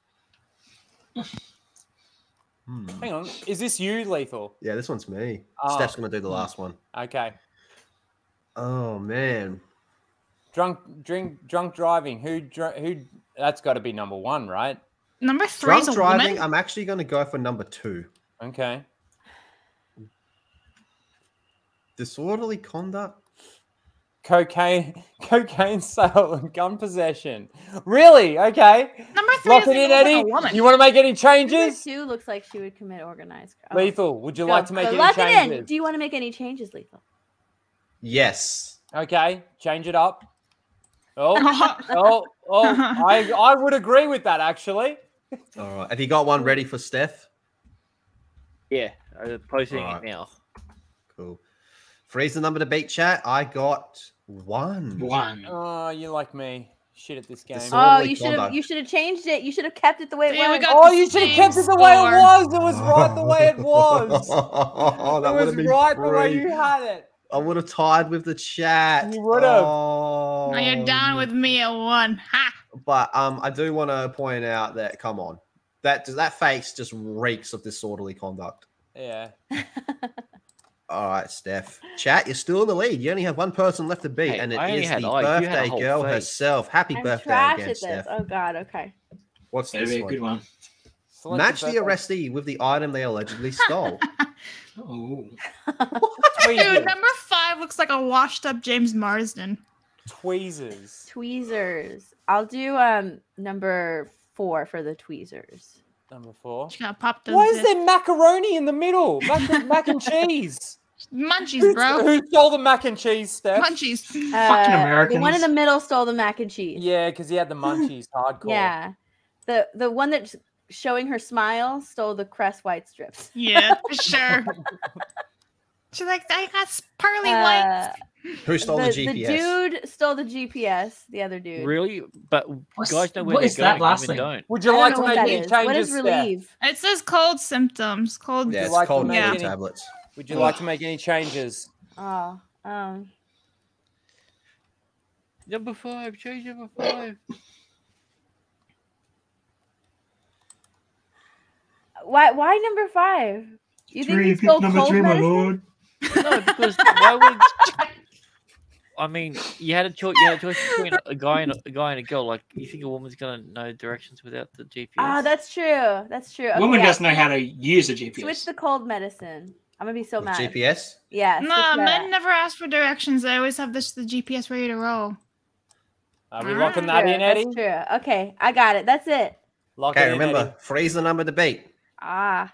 Hmm. Hang on. Is this you, Lethal? Yeah, this one's me. Oh. Steph's gonna do the last one. Okay. Oh man. Drunk, drink, drunk driving. Who, dr- who? That's got to be number one, right? Number three Drunk is a driving, woman. I'm actually gonna go for number two. Okay. Disorderly conduct. Cocaine, cocaine sale and gun possession. Really? Okay. Number three Lock doesn't it in, even look like Eddie. a woman. You want to make any Number changes? two looks like she would commit organized crime. Lethal, would you Go. like to make Go. any Lock it in. changes? Do you want to make any changes, Lethal? Yes. Okay, change it up. Oh, oh, oh! I I would agree with that actually. All right. Have you got one ready for Steph? Yeah, I'm posting Alright. it now. Cool. Freeze the number to beat, chat. I got one. One. Oh, you like me? Shit at this game. This- Oh, Disorderly you should have conduct. you should have changed it. You should have kept it the way it See, we was. got Oh, the you should have same kept it the way it score. was. It was right the way it was. Oh, that It would was have been right the way free. you had it. I would have tied with the chat. You would have. Oh. Now you're down with me at one. Ha! But um, I do want to point out that come on, that that face just reeks of disorderly conduct. Yeah. All right, Steph. Chat, you're still in the lead. You only have one person left to beat, Hey, and it I only is had the eyes. You had a birthday whole girl face. herself. Happy I'm birthday trash again, at this. Steph. Oh God. Okay. What's That'd this be a one? good one. Select Match the birthday. arrestee with the item they allegedly stole. Oh. Dude, Tweezers. number five looks like a washed-up James Marsden. Tweezers. Tweezers. I'll do um number four for the tweezers. Number four. She gotta pop those Why is in. there macaroni in the middle? Mac, mac and cheese. Munchies, Who, bro. who stole the mac and cheese, Steph? Munchies. Fucking Uh, Americans. The one in the middle stole the mac and cheese. Yeah, because he had the munchies hardcore. Yeah. The the one that's showing her smile stole the Crest White strips. Yeah, for sure. She's like, I got pearly Uh, whites. Who stole the, G P S? The dude stole the G P S. The other dude. Really? But What's- guys know where what they're is that going. last Women thing? don't. Would I you don't like know to what make that any is. What changes, is Steph? relieve? It says cold symptoms. Cold. Yeah, you it's like to cold make metal any- tablets. Would you like to make any changes? Oh, um, Number five. Change number five. why? Why number five? You think he stole cold medicine? No, because why would? I mean, you had a choice. You had a choice between a guy and a, a guy and a girl. Like, you think a woman's gonna know directions without the G P S? Oh, that's true. That's true. Okay, Woman yeah. doesn't know how to use a G P S. Switch the cold medicine. I'm gonna be so mad. G P S? Yeah. No, switch that men up. never ask for directions. They always have this the G P S ready to roll. Are we locking that True, in, Eddie? That's true. Okay, I got it. That's it. Lock Okay, it in, remember, Eddie. three's the number to beat. Ah.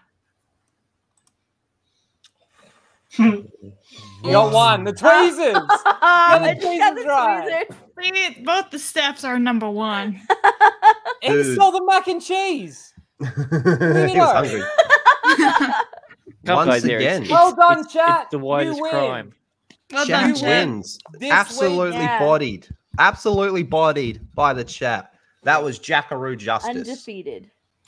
You got one. The tweezers. Oh, Yeah, I the just got the tweezers right. tweezers. See, both the steps are number one. And Dude. saw the mac and cheese. He was hungry. Come Once guys, there, it's- again. it's- Well done, it's- chat. It's the You widest win. crime. Well Chap done, Chad. wins. This Absolutely week- Yeah. bodied. Absolutely bodied by the chap. That was Jackaroo Justice. Undefeated.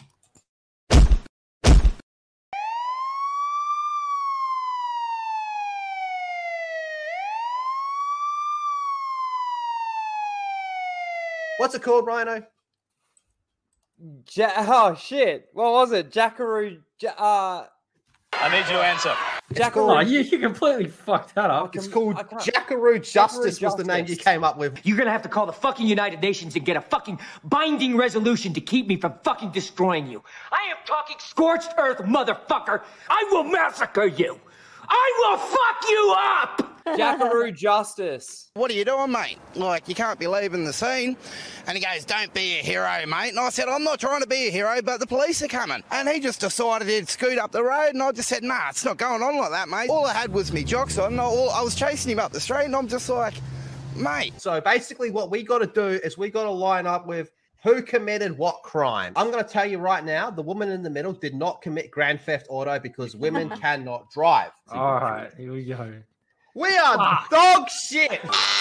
What's it called, Rhino? Ja- oh shit! What was it? Jackaroo. Ja- uh, I need you to answer. Oh, you, you completely fucked that up. It's called I can't- Jackaroo Justice was the name you Justice. came up with. You're gonna have to call the fucking United Nations and get a fucking binding resolution to keep me from fucking destroying you. I am talking scorched earth, motherfucker. I will massacre you. I will fuck you up. Jackaroo Justice. What are you doing, mate? Like, you can't be leaving the scene. And he goes, don't be a hero, mate. And I said, I'm not trying to be a hero, but the police are coming. And he just decided he'd scoot up the road, and I just said, nah, it's not going on like that, mate. All I had was me jocks on. All, I was chasing him up the street, and I'm just like, mate. So basically what we got to do is we got to line up with who committed what crime. I'm going to tell you right now, the woman in the middle did not commit Grand Theft Auto because women cannot drive. All right, here we go. We are dog shit.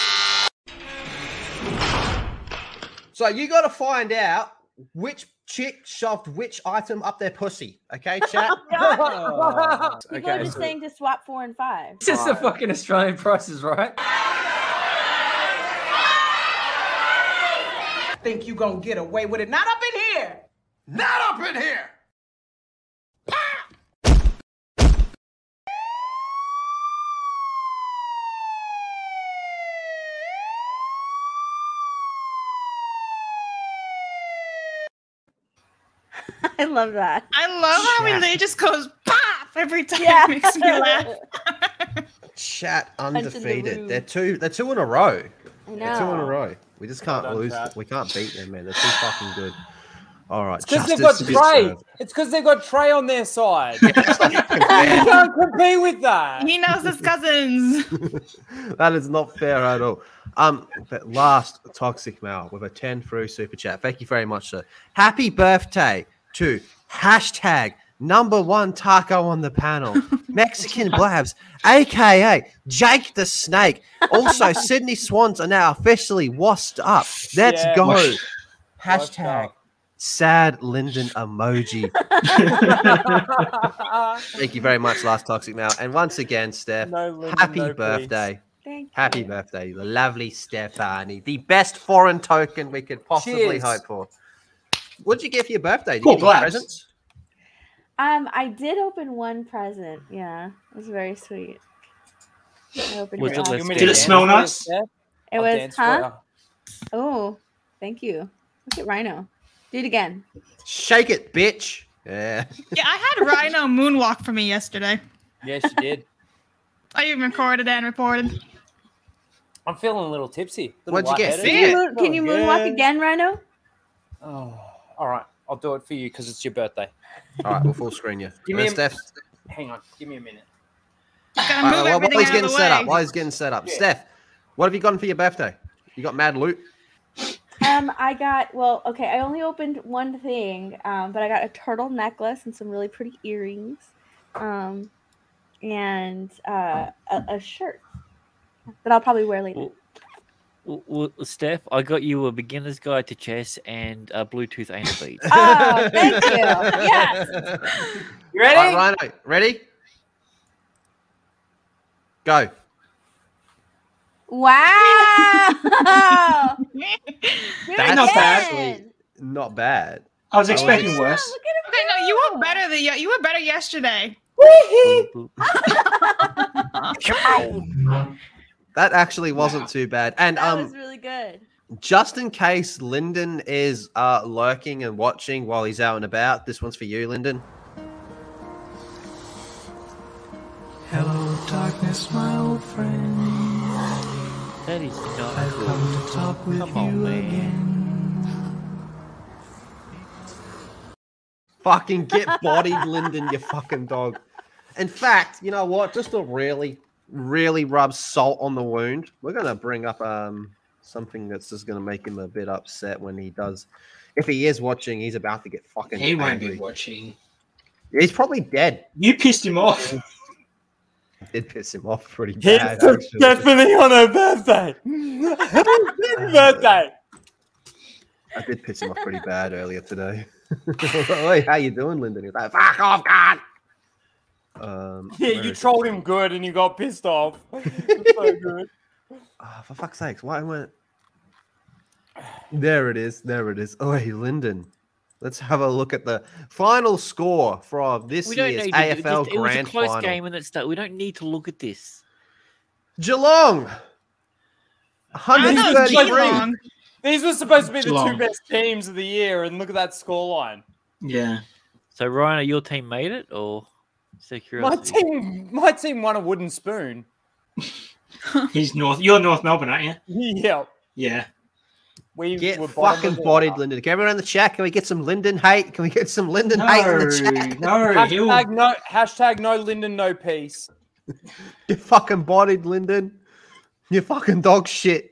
So you got to find out which chick shoved which item up their pussy. Okay, chat? People are Okay, just so- saying to swap four and five. This is the fucking Australian prices, right? Think you gonna get away with it? Not up in here! Not up in here! I love that. I love how Chat. he just goes pop every time. Yeah. It makes me laugh. Chat in the undefeated. room. They're two. They're two in a row. I They're two in a know. row. We just can't Well done, lose. Chat. We can't beat them, man. They're too fucking good. All right. It's because they've got Justice is Trey. served. It's because they've got Trey on their side. You can't compete with that. He knows his cousins. That is not fair at all. Um, but last toxic mail with a ten through super chat. Thank you very much, sir. Happy birthday to hashtag number one taco on the panel, Mexican Blabs, aka Jake the Snake. Also, Sydney Swans are now officially washed up. Let's Yeah. go. Washed- Hashtag sad Lyndon emoji. Thank you very much, last toxic mail. And once again, Steph, No, Lyndon, happy no, please. birthday. Thank Happy you. birthday, the lovely Stephanie. The best foreign token we could possibly Cheers. hope for. What did you get for your birthday? Did Cool, you get any blabs. presents? Um, I did open one present. Yeah, it was very sweet. I opened Was it it up. less You want me to Did it dance smell for you, nice? Steph? It I'll was, dance for huh? you. Oh, thank you. Look at Rhino. Do it again. Shake it, bitch. Yeah. Yeah, I had Rhino moonwalk for me yesterday. Yes, you did. I even recorded and reported. I'm feeling a little tipsy. A little What'd you get? lightheaded. Can you, moon, can you moonwalk again, Rhino? Oh, all right. I'll do it for you because it's your birthday. All right, we'll full screen you. Give And me then a- Steph. Hang on. Give me a minute. Gotta All move right, well, while everything he's out getting of the set way. up, while he's getting set up, Yeah. Steph, what have you gotten for your birthday? You got mad loot? Um, I got well. Okay, I only opened one thing, um, but I got a turtle necklace and some really pretty earrings, um, and uh, a, a shirt that I'll probably wear later. Well, well, Steph, I got you a beginner's guide to chess and a Bluetooth anal bead. Oh, thank you. Yes. You ready? All right, Rhino, ready? Go. Wow. Do That's it not bad. again. Not bad. I was expecting worse. Look at Okay, no, you were better than you were better yesterday. That actually wasn't too bad. And that um, was really good. just in case Lyndon is uh, lurking and watching while he's out and about, this one's for you, Lyndon. darkness, my old friend. That is not I've good. come to talk with Come you on, man. again. Fucking get bodied, Lyndon, you fucking dog. In fact, you know what? Just to really, really rub salt on the wound, we're gonna bring up um something that's just gonna make him a bit upset when he does. If he is watching, he's about to get fucking. He won't angry. be watching. He's probably dead. You pissed him off. I did piss him off pretty He's bad. actually. definitely on her birthday. birthday. I did piss him off pretty bad earlier today. Hey, how you doing, Lyndon? He's like, fuck off, God. Um, Yeah, where you is it? trolled him good and you got pissed off. It's so good. Oh, for fuck's sakes, why went? There it is. There it is. Oh, hey, Lyndon. Let's have a look at the final score for this We don't year's need A to, F L just, it was a Grand close Final. game and it's that we don't need to look at this. Geelong, I know, one thirty-three. Geelong. These were supposed to be the Geelong. two best teams of the year, and look at that scoreline. Yeah. So Ryan, are your team made it or is there My curiosity? team, my team won a wooden spoon. He's North. You're North Melbourne, aren't you? Yeah. Yeah. We Get were bottom fucking of the bodied, order. Lyndon. Can everyone in the chat? Can we get some Lyndon hate? Can we get some Lyndon hate in the chat? Hashtag no, hashtag no Lyndon, no peace. You fucking bodied, Lyndon. You fucking dog shit.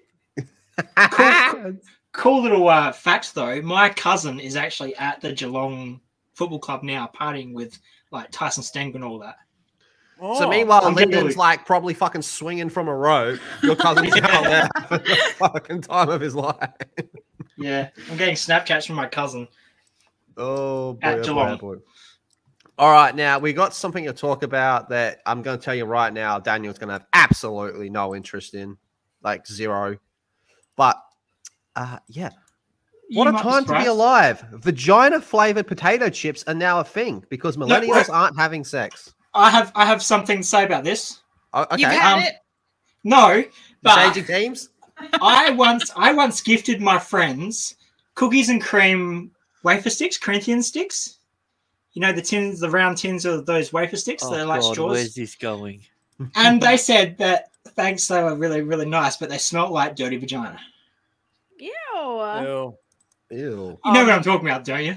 Cool, cool little uh, fact though. My cousin is actually at the Geelong Football Club now, partying with like Tyson Stengel and all that. So meanwhile, I'm Lyndon's getting- like probably fucking swinging from a rope. Your cousin's out there having the fucking time of his life. Yeah, I'm getting Snapchats from my cousin. Oh boy, At oh, boy, Geelong. oh, boy. All right, now we got something to talk about that I'm going to tell you right now. Daniel's going to have absolutely no interest in, like zero. But uh, yeah, You what a might be time to be surprised. alive! Vagina flavored potato chips are now a thing because millennials wait. aren't having sex. I have I have something to say about this. Oh, okay, You've had Um, it. No, but changing teams. I once I once gifted my friends cookies and cream wafer sticks, Corinthian sticks. You know the tins, the round tins of those wafer sticks. Oh They're like God, straws. where's this going? And they said that thanks, they were really really nice, but they smelled like dirty vagina. Ew. Ew. Ew. You know what I'm talking about, don't you?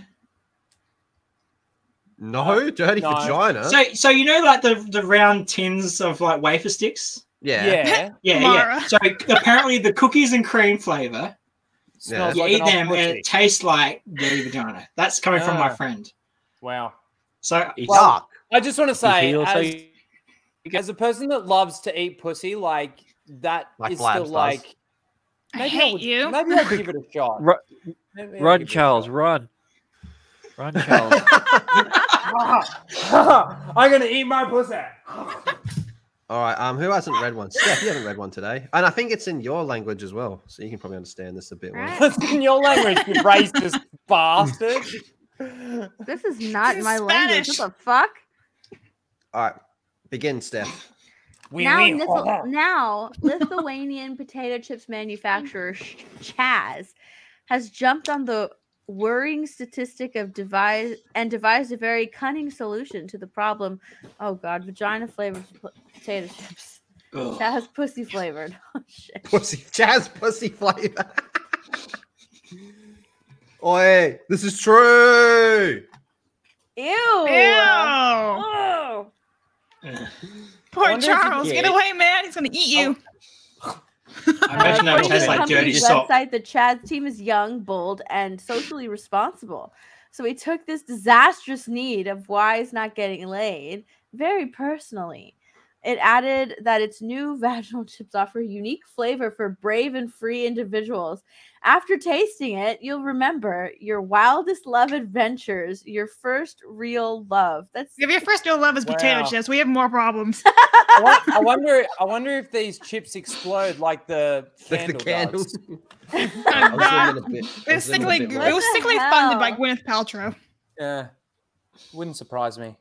No, dirty No. vagina. So so you know like the the round tins of like wafer sticks. yeah. Yeah. Yeah, Mara. yeah. So apparently the cookies and cream flavor, Smells you like eat an them old and pussy. it tastes like dirty vagina. That's coming from my Ah. friend. Wow. So Yuck. I just want to say, he also- as, as a person that loves to eat pussy, like that is Like still Blabs does. like. I Maybe hate would, you. Maybe I'd give it a shot. Ru- Maybe I'd Run, give it a Charles, shot. run. Run, Charles. I'm gonna eat my pussy. All right. Um, who hasn't read one? Steph, you haven't read one today, and I think it's in your language as well, so you can probably understand this a bit more. Right. That's in your language, you racist bastard. This is not This is my language. Spanish. What the fuck? All right, begin, Steph. We now, win. Lithu- now, Lithuanian potato chips manufacturer Sh- Chaz has jumped on the worrying statistic of devise and devised a very cunning solution to the problem. Oh God, vagina flavored p- potato chips. Ugh. Chaz pussy flavored. Oh shit. Pussy, jazz pussy flavor. Oi, this is true. Ew. Ew. Oh. Poor wonder if you- Charles. Get Yeah. away, man. He's gonna eat you. I imagine that According to tastes the like dirty company's salt. website, the Chaz team is young, bold, and socially responsible. So he took this disastrous need of why he's not getting laid very personally. It added that its new vaginal chips offer a unique flavor for brave and free individuals. After tasting it, you'll remember your wildest love adventures, your first real love. That's If your first real love is potato Wow. chips, we have more problems. I, wa- I wonder. I wonder if these chips explode like the Like the candle candles. does. I was zooming a bit. I It was was zooming a sickly, bit it more. was What the sickly funded by hell? Gwyneth Paltrow. Yeah, wouldn't surprise me.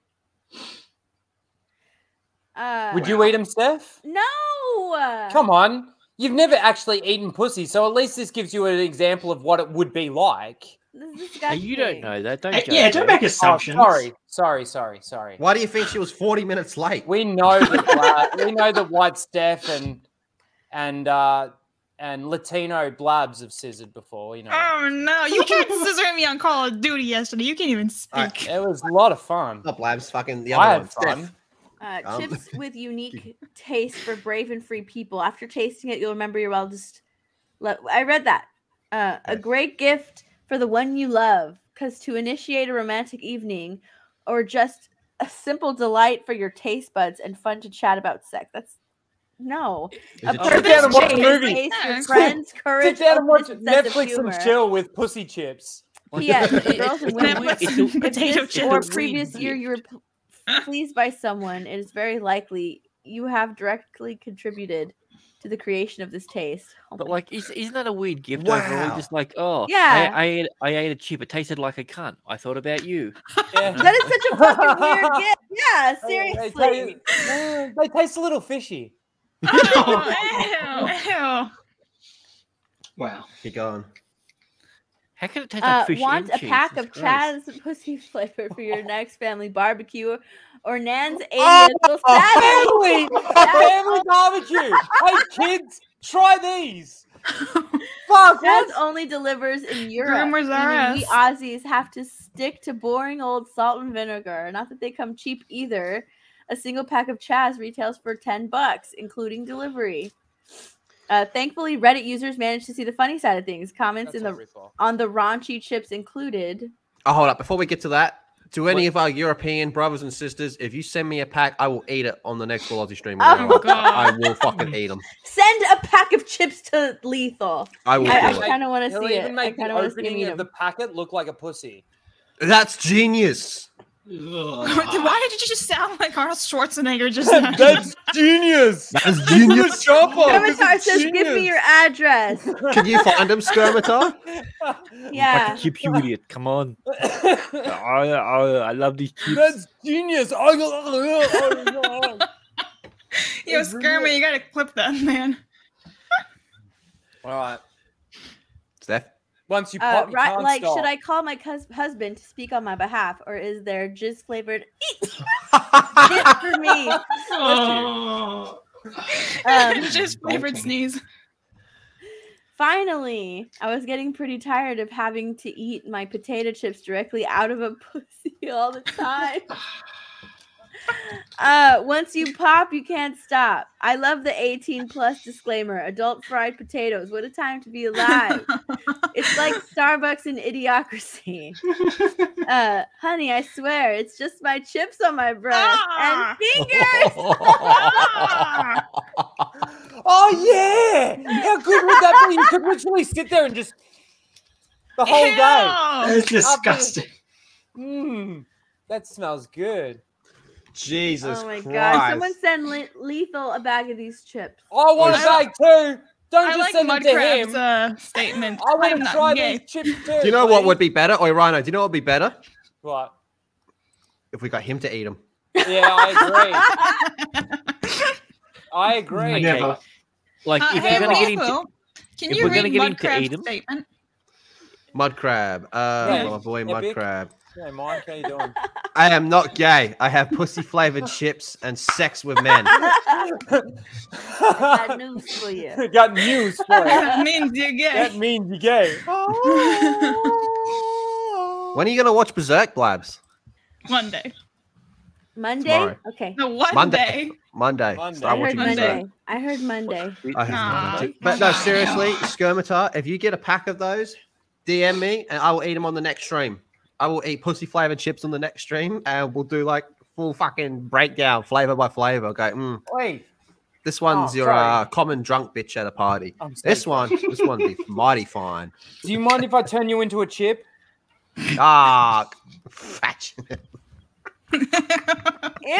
uh, Would you eat them, Steph? No. Come on, you've never actually eaten pussy, so at least this gives you an example of what it would be like. This is Hey, disgusting. you don't know that, don't Hey, judge yeah, don't me. make assumptions. Oh, sorry, sorry, sorry, sorry. Why do you think she was forty minutes late? We know that Bla- we know that White Steph and and uh, and Latino Blabs have scissored before. You know, Oh no, you tried scissoring me on Call of Duty yesterday. You can't even speak. it was a lot of fun. Not Blabs, fucking the I other had one. fun. Steph. Uh, Um, chips with unique taste for brave and free people. After tasting it, you'll remember your wildest. Le- I read that. Uh, a great gift for the one you love, because to initiate a romantic evening, or just a simple delight for your taste buds and fun to chat about sex. That's no. Is A it perfect Sit down and watch a taste movie. taste for Sit- friends, courage, Sit down and watch openness, and sense of Netflix and humor. chill with pussy chips. P S Girls and women. Netflix If and potato this chips. or previous year you were p- pleased by someone, it is very likely you have directly contributed to the creation of this taste. Oh But my like, is, isn't that a weird gift Wow. overall? Just like, oh, Yeah. I, I ate I ate a chip. It tasted like a cunt. I thought about you. Yeah. That is such a fucking weird gift. Yeah, They, seriously. taste, they taste a little fishy. Oh, ew, ew. Wow. Keep going. How can it taste like Uh, fish want and a cheese? pack Jesus of Christ. Chaz pussy flavor for your next family barbecue or Nan's Oh, eightieth? Well, sadly- family, family barbecue. Hey kids, try these. Fuck, Chaz what? only delivers in Europe. Groomers are meaning we us. Aussies have to stick to boring old salt and vinegar. Not that they come cheap either. A single pack of Chaz retails for ten bucks, including delivery. Uh, thankfully, Reddit users managed to see the funny side of things. Comments in the on the raunchy chips included. Oh, hold up. Before we get to that, to any What? of our European brothers and sisters, if you send me a pack, I will eat it on the next Full Aussie stream. Oh, God. I will fucking eat them. Send a pack of chips to Lethal. I will I, I do it. kind of want to He'll see even it. I make kind the of want to see him opening eat of the them. packet look like a pussy. That's genius. Why did you just sound like Arnold Schwarzenegger just now? That's genius. That's genius. Skirmitar says, "Give me your address." Can you find him, Skirmitar? Yeah. Fucking chips, you idiot. Come on. I, I, I love these chips. That's genius. I go. Yo, Skirmy, you gotta clip that, man. All right. Steph? Once you Uh, pop, you right, can't like, stop. should I call my cus- husband to speak on my behalf, or is there jizz flavored gift for me? Oh. Um, Just flavored sneeze. Finally, I was getting pretty tired of having to eat my potato chips directly out of a pussy all the time. Uh, once you pop, you can't stop. I love the eighteen plus disclaimer. Adult fried potatoes. What a time to be alive. It's like Starbucks and Idiocracy. Uh, honey, I swear, it's just my chips on my breast Ah. and fingers. Ah! Oh yeah! How good would that be? You could literally sit there and just the whole Ew. day. It's disgusting. Mmm, that smells good. Jesus Oh my Christ. god! Someone send Le- Lethal a bag of these chips. I want to I- say too. Don't I just like send it to Mudcrab's him. uh, statement. I want I'm to not try gay. these chips too. Do you know what please. would be better? Oi, Rhino, do you know what would be better? What? If we got him to eat them. Yeah, I agree. I agree. Never. Like, Uh, if hey, you're gonna get him, to, Lethal, can if you we're read gonna get him to Mudcrab's eat 'em- statement? Mud crab. Uh, Yeah. my boy, Mud Epic. crab. Hey, Mike, how you doing? I am not gay. I have pussy flavored chips and sex with men. Got news for you. Got news for you. That means you're gay. That means you're gay. When are you gonna watch Berserk, Blabs? One day. Monday? Tomorrow. Okay. No, one Monday. day. Monday. Monday. Start I heard watching Monday. Monday. I heard Monday. I have Nah. Monday too. But no, seriously, Skirmitar, if you get a pack of those, D M me and I will eat them on the next stream. I will eat pussy flavored chips on the next stream and we'll do like full fucking breakdown, flavor by flavor. Okay, mm, Wait. this one's Oh, your sorry. uh, common drunk bitch at a party. I'm so This one, this one be mighty fine. Do you mind if I turn you into a chip? Ah, fat. Ew.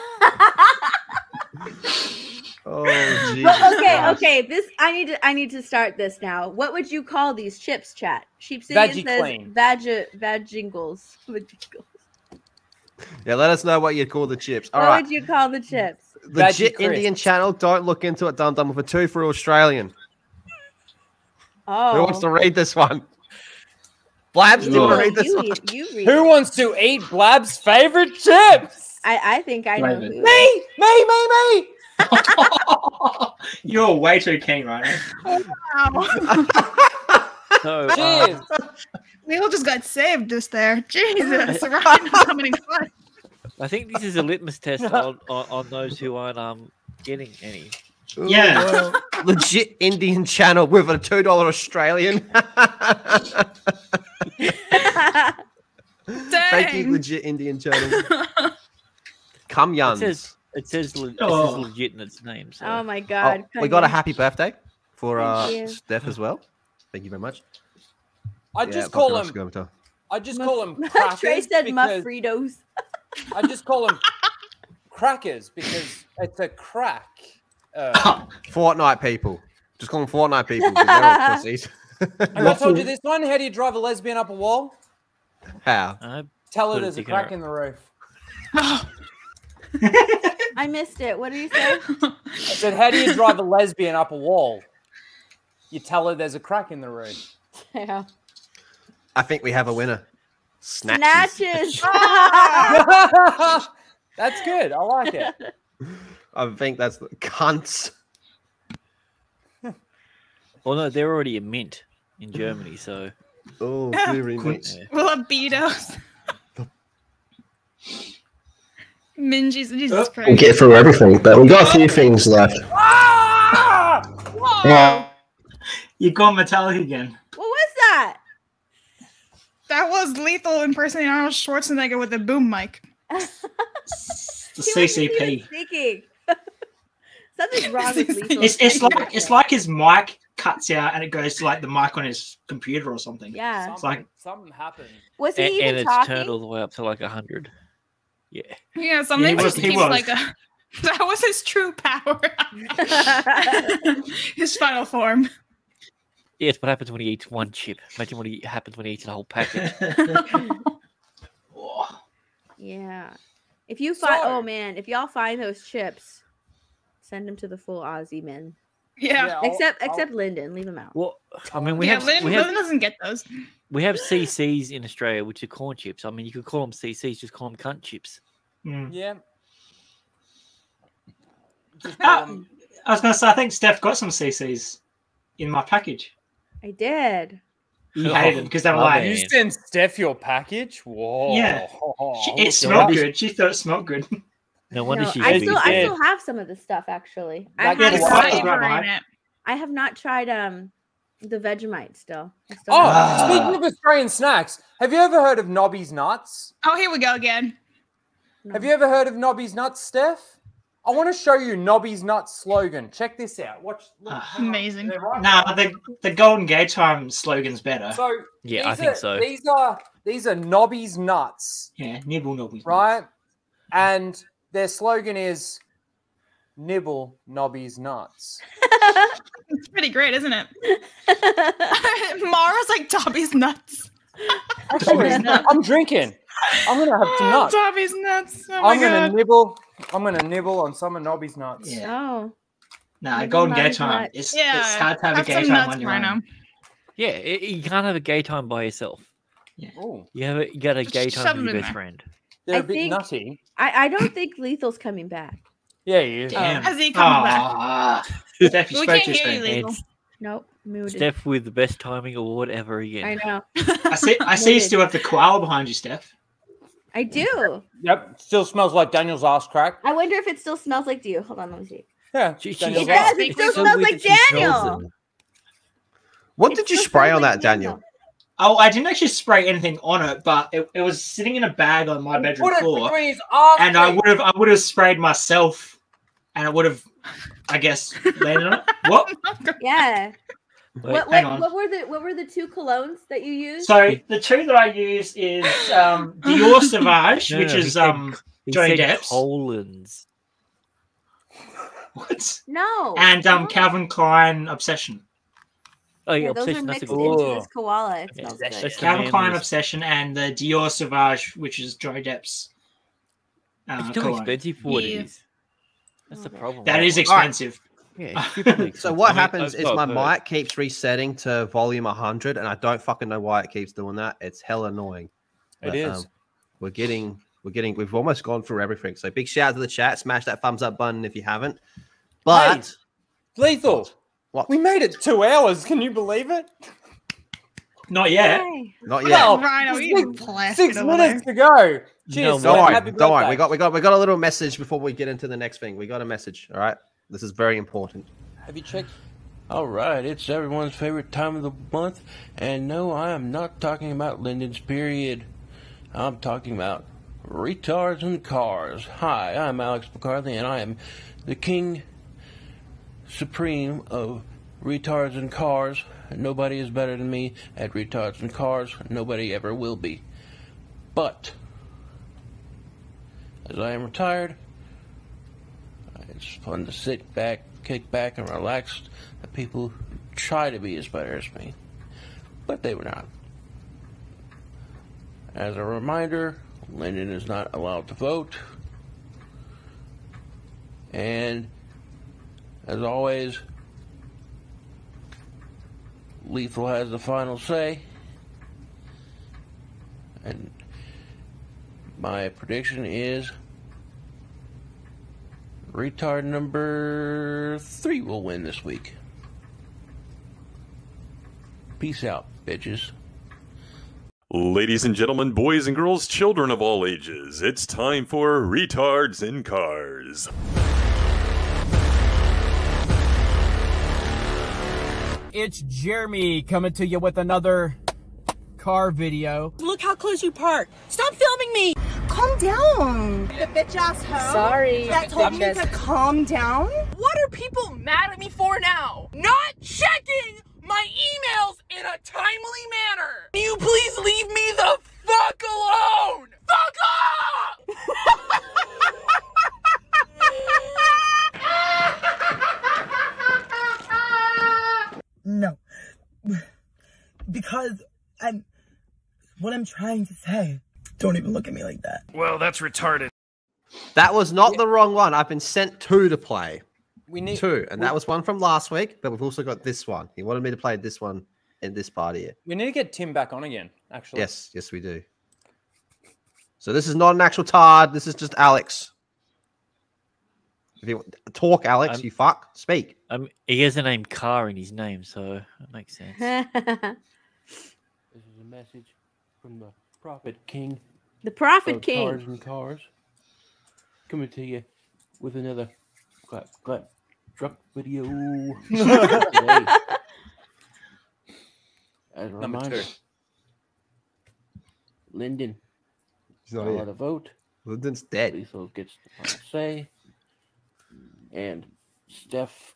Oh, Jesus. Well, okay, Christ. okay. This I need to I need to start this now. What would you call these chips, chat? Sheepsidian Veggie says clean. vag vagingles. Vagingles. Yeah, let us know what you'd call the chips. All What right. would you call the chips? Legit Veggie Indian crisps. channel. Don't look into it. Dum dum with a two for Australian. Oh, Who wants to read this one? Blabs didn't No, read this you, one. read- you read Who it. wants to eat Blab's favorite chips? I, I think I know Raven. who. Me, me, me, me. You're way too keen right now. Wow. So, Cheers. um, We all just got saved just there. Jesus. Ryan, how many fun? I think this is a litmus test on, on, on those who aren't um getting any. Ooh, Yeah. well, legit Indian channel with a two dollar Australian. Thank you, Dang. legit Indian channel. Come It Yuns. says it says, le- it Oh. says legit in its name. So. Oh my Oh, god. we got a Kanye. happy birthday for uh, Thank you. Steph as well. Thank you very much. I Yeah, just fucking call Oscar him. Gomito. I just Muff- call him crackers. Trey said muff because- Fritos. I just call them crackers because it's a crack. Uh, Fortnite people. Just call them Fortnite people. 'Cause they're all pussies. have I told you this one? How do you drive a lesbian up a wall? How? Uh, Tell her Put a there's a dick in crack her- in the roof. I missed it. What did you say? I said, how do you drive a lesbian up a wall? You tell her there's a crack in the roof. Yeah. I think we have a winner. Snatches. Snatches. That's good. I like it. I think that's the cunts. Well, no, they're already a mint in Germany, so. Oh, very mint. Yeah. Libidos. Minji's, Jesus We'll Christ. get through everything, but we got a few things left. Whoa! You got metallic again. What was that? That was Lethal impersonating Arnold Schwarzenegger with a boom mic. The He C wasn't C even P. speaking. Something's wrong with Lethal. It's it's like it's like his mic cuts out and it goes to like the mic on his computer or something. Yeah. It's like Something happened. Was he And, even and it's talking? turned all the way up to like a hundred. Yeah. Yeah, something was- just he keeps was. like a. That was his true power. His final form. Yes, what happens when he eats one chip? Imagine what he happens when he eats a whole packet. Yeah. If you find, So- oh man, if y'all find those chips, send them to the full Aussie men. Yeah. Yeah, I'll- Except, I'll- except Lyndon, leave him out. Well, I mean, we yeah, have Lynn, we have Lynn doesn't get those. we have C Cs in Australia, which are corn chips. I mean, you could call them C Cs, just call them cunt chips. mm. Yeah. Just Ah, call 'em- I was gonna say I think Steph got some C Cs in my package. I did. You Oh, hated them because they were my like, man. You sent Steph your package? Whoa. Yeah. she, Look it at smelled that. good. She thought it smelled good. No wonder No, she's I vegan. still, I did. still have some of the stuff actually. I That have gets It's not, like- Flavor right in behind. it. I have not tried um the Vegemite still. I still Oh, haven't. speaking of Australian snacks, have you ever heard of Nobby's Nuts? Oh, here we go again. No. Have you ever heard of Nobby's Nuts, Steph? I want to show you Nobby's Nuts slogan. Check this out. Watch. Look, Ah. hang on. Amazing. They're right Nah, there. the the Golden Gate Time slogan's better. So Yeah, I these think are- so. These are these are Nobby's Nuts, Yeah, nibble nibble. right? And their slogan is "Nibble Nobby's Nuts." It's pretty great, isn't it? Mara's like Dobby's nuts. Actually, I'm drinking. I'm gonna have some Oh, nuts. Dobby's nuts. Oh my I'm gonna god. nibble. I'm gonna nibble on some of Nobby's nuts. Yeah. Oh. Nah, Nibble Golden Gate Nobby's Time. nuts. It's Yeah. it's hard to have, have a some gay time nuts, on your Bruno. own. Yeah, i- you can't have a gay time by yourself. Ooh, You have a, you got a gay Just time shove with 'em your in best there. friend. they're I a bit think- nutty. I, I don't think Lethal's coming back. Yeah, he is. Damn. Has he come back? Ah, Steph, you We spoke can't too hear you, soon. Lethal. It's Nope. Muted. Steph with the best timing award ever I again. know. I see. I see you Muted. still have the koala behind you, Steph. I do. Yep, still smells like Daniel's ass crack. I wonder if it still smells like you. Hold on, let me see. Yeah, She- she- Daniel's It does. ass. It still so smells weird like that she smells Daniel. them. What It did you still spray smells on like that, Daniel? Oh, I didn't actually spray anything on it, but it, it was sitting in a bag on my bedroom Put it floor, between his arse and I cheeks. would have I would have sprayed myself, and it would have, I guess, landed on it. What? Yeah. Wait, What hang what, on. what were the what were the two colognes that you used? So the two that I use is um, Dior Sauvage, No, which no, he is said- um, He Johnny said Depp's. colons. What? No. And um, no. Calvin Klein Obsession. Oh yeah, Yeah, those are obsession. That's a mixed good into one. this koala. It Yeah, smells that's- good. that's the Calvin Klein manliest. Obsession and the Dior Sauvage, which is Johnny Depp's. Uh, It's too cologne. expensive for what Yeah. it is. That's the Okay. problem. That right? is expensive. Yeah, super makes So sense. what I mean, happens I've is got my heard. mic keeps resetting to volume one hundred, and I don't fucking know why it keeps doing that. It's hell annoying. It But, is. um, we're getting, we're getting, we've almost gone through everything. So big shout out to the chat. Smash that thumbs up button if you haven't. But Lethal. What? We made it two hours. Can you believe it? Not yet. not yet. Well, Rhino, six- you blasted Six over minutes there. to go. No, Cheers. don't worry, Happy don't worry. birthday. We got, we got, we got a little message before we get into the next thing. We got a message. All right, this is very important. Have you checked? All right, it's everyone's favorite time of the month, and no, I am not talking about Lyndon's period. I'm talking about retards and cars. Hi, I'm Alex McCarthy, and I am the king supreme of retards and cars. Nobody is better than me at retards and cars. Nobody ever will be. But, as I am retired, it's fun to sit back, kick back, and relax. The people who try to be as better as me, but they were not. As a reminder, Lyndon is not allowed to vote. And, as always, Lethal has the final say. And my prediction is retard number three will win this week. Peace out, bitches. Ladies and gentlemen, boys and girls, children of all ages, it's time for Retards in Cars. It's Jeremy coming to you with another car video. Look how close you park. Stop filming me. Calm down. The bitch ass hoe. Sorry. That told me Bitches. to calm down. What are people mad at me for now? Not checking my emails in a timely manner. Can you please leave me the fuck alone? Fuck off! No. Because I'm what I'm trying to say. Don't even look at me like that. Well, that's retarded. That was not the wrong one. I've been sent two to play. We need two, and we- that was one from last week. But we've also got this one. He wanted me to play this one in this part here. We need to get Tim back on again, actually. Yes, yes, we do. So this is not an actual tard. This is just Alex. If you talk, Alex, Um, you fuck. Speak. Um, he has the name Car in his name, so that makes sense. This is a message from the Prophet King. The Prophet of King. Cars and Cars. Coming to you with another clap, clap, truck video. Today. As a Number reminder, two. Lyndon He's not not allowed here. to vote. Lyndon's dead. Lethal gets the final say. And Steph,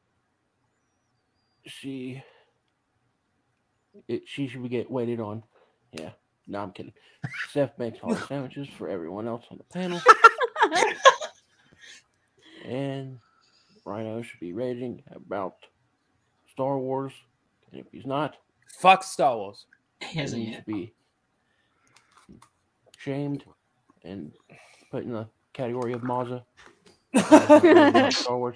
she, it, she should get waited on. Yeah, no, I'm kidding. Steph makes all the sandwiches for everyone else on the panel. And Rhino should be rating about Star Wars. And if he's not, fuck Star Wars. He He hasn't needs yet. to be shamed and put in the category of Mazda. Star Wars.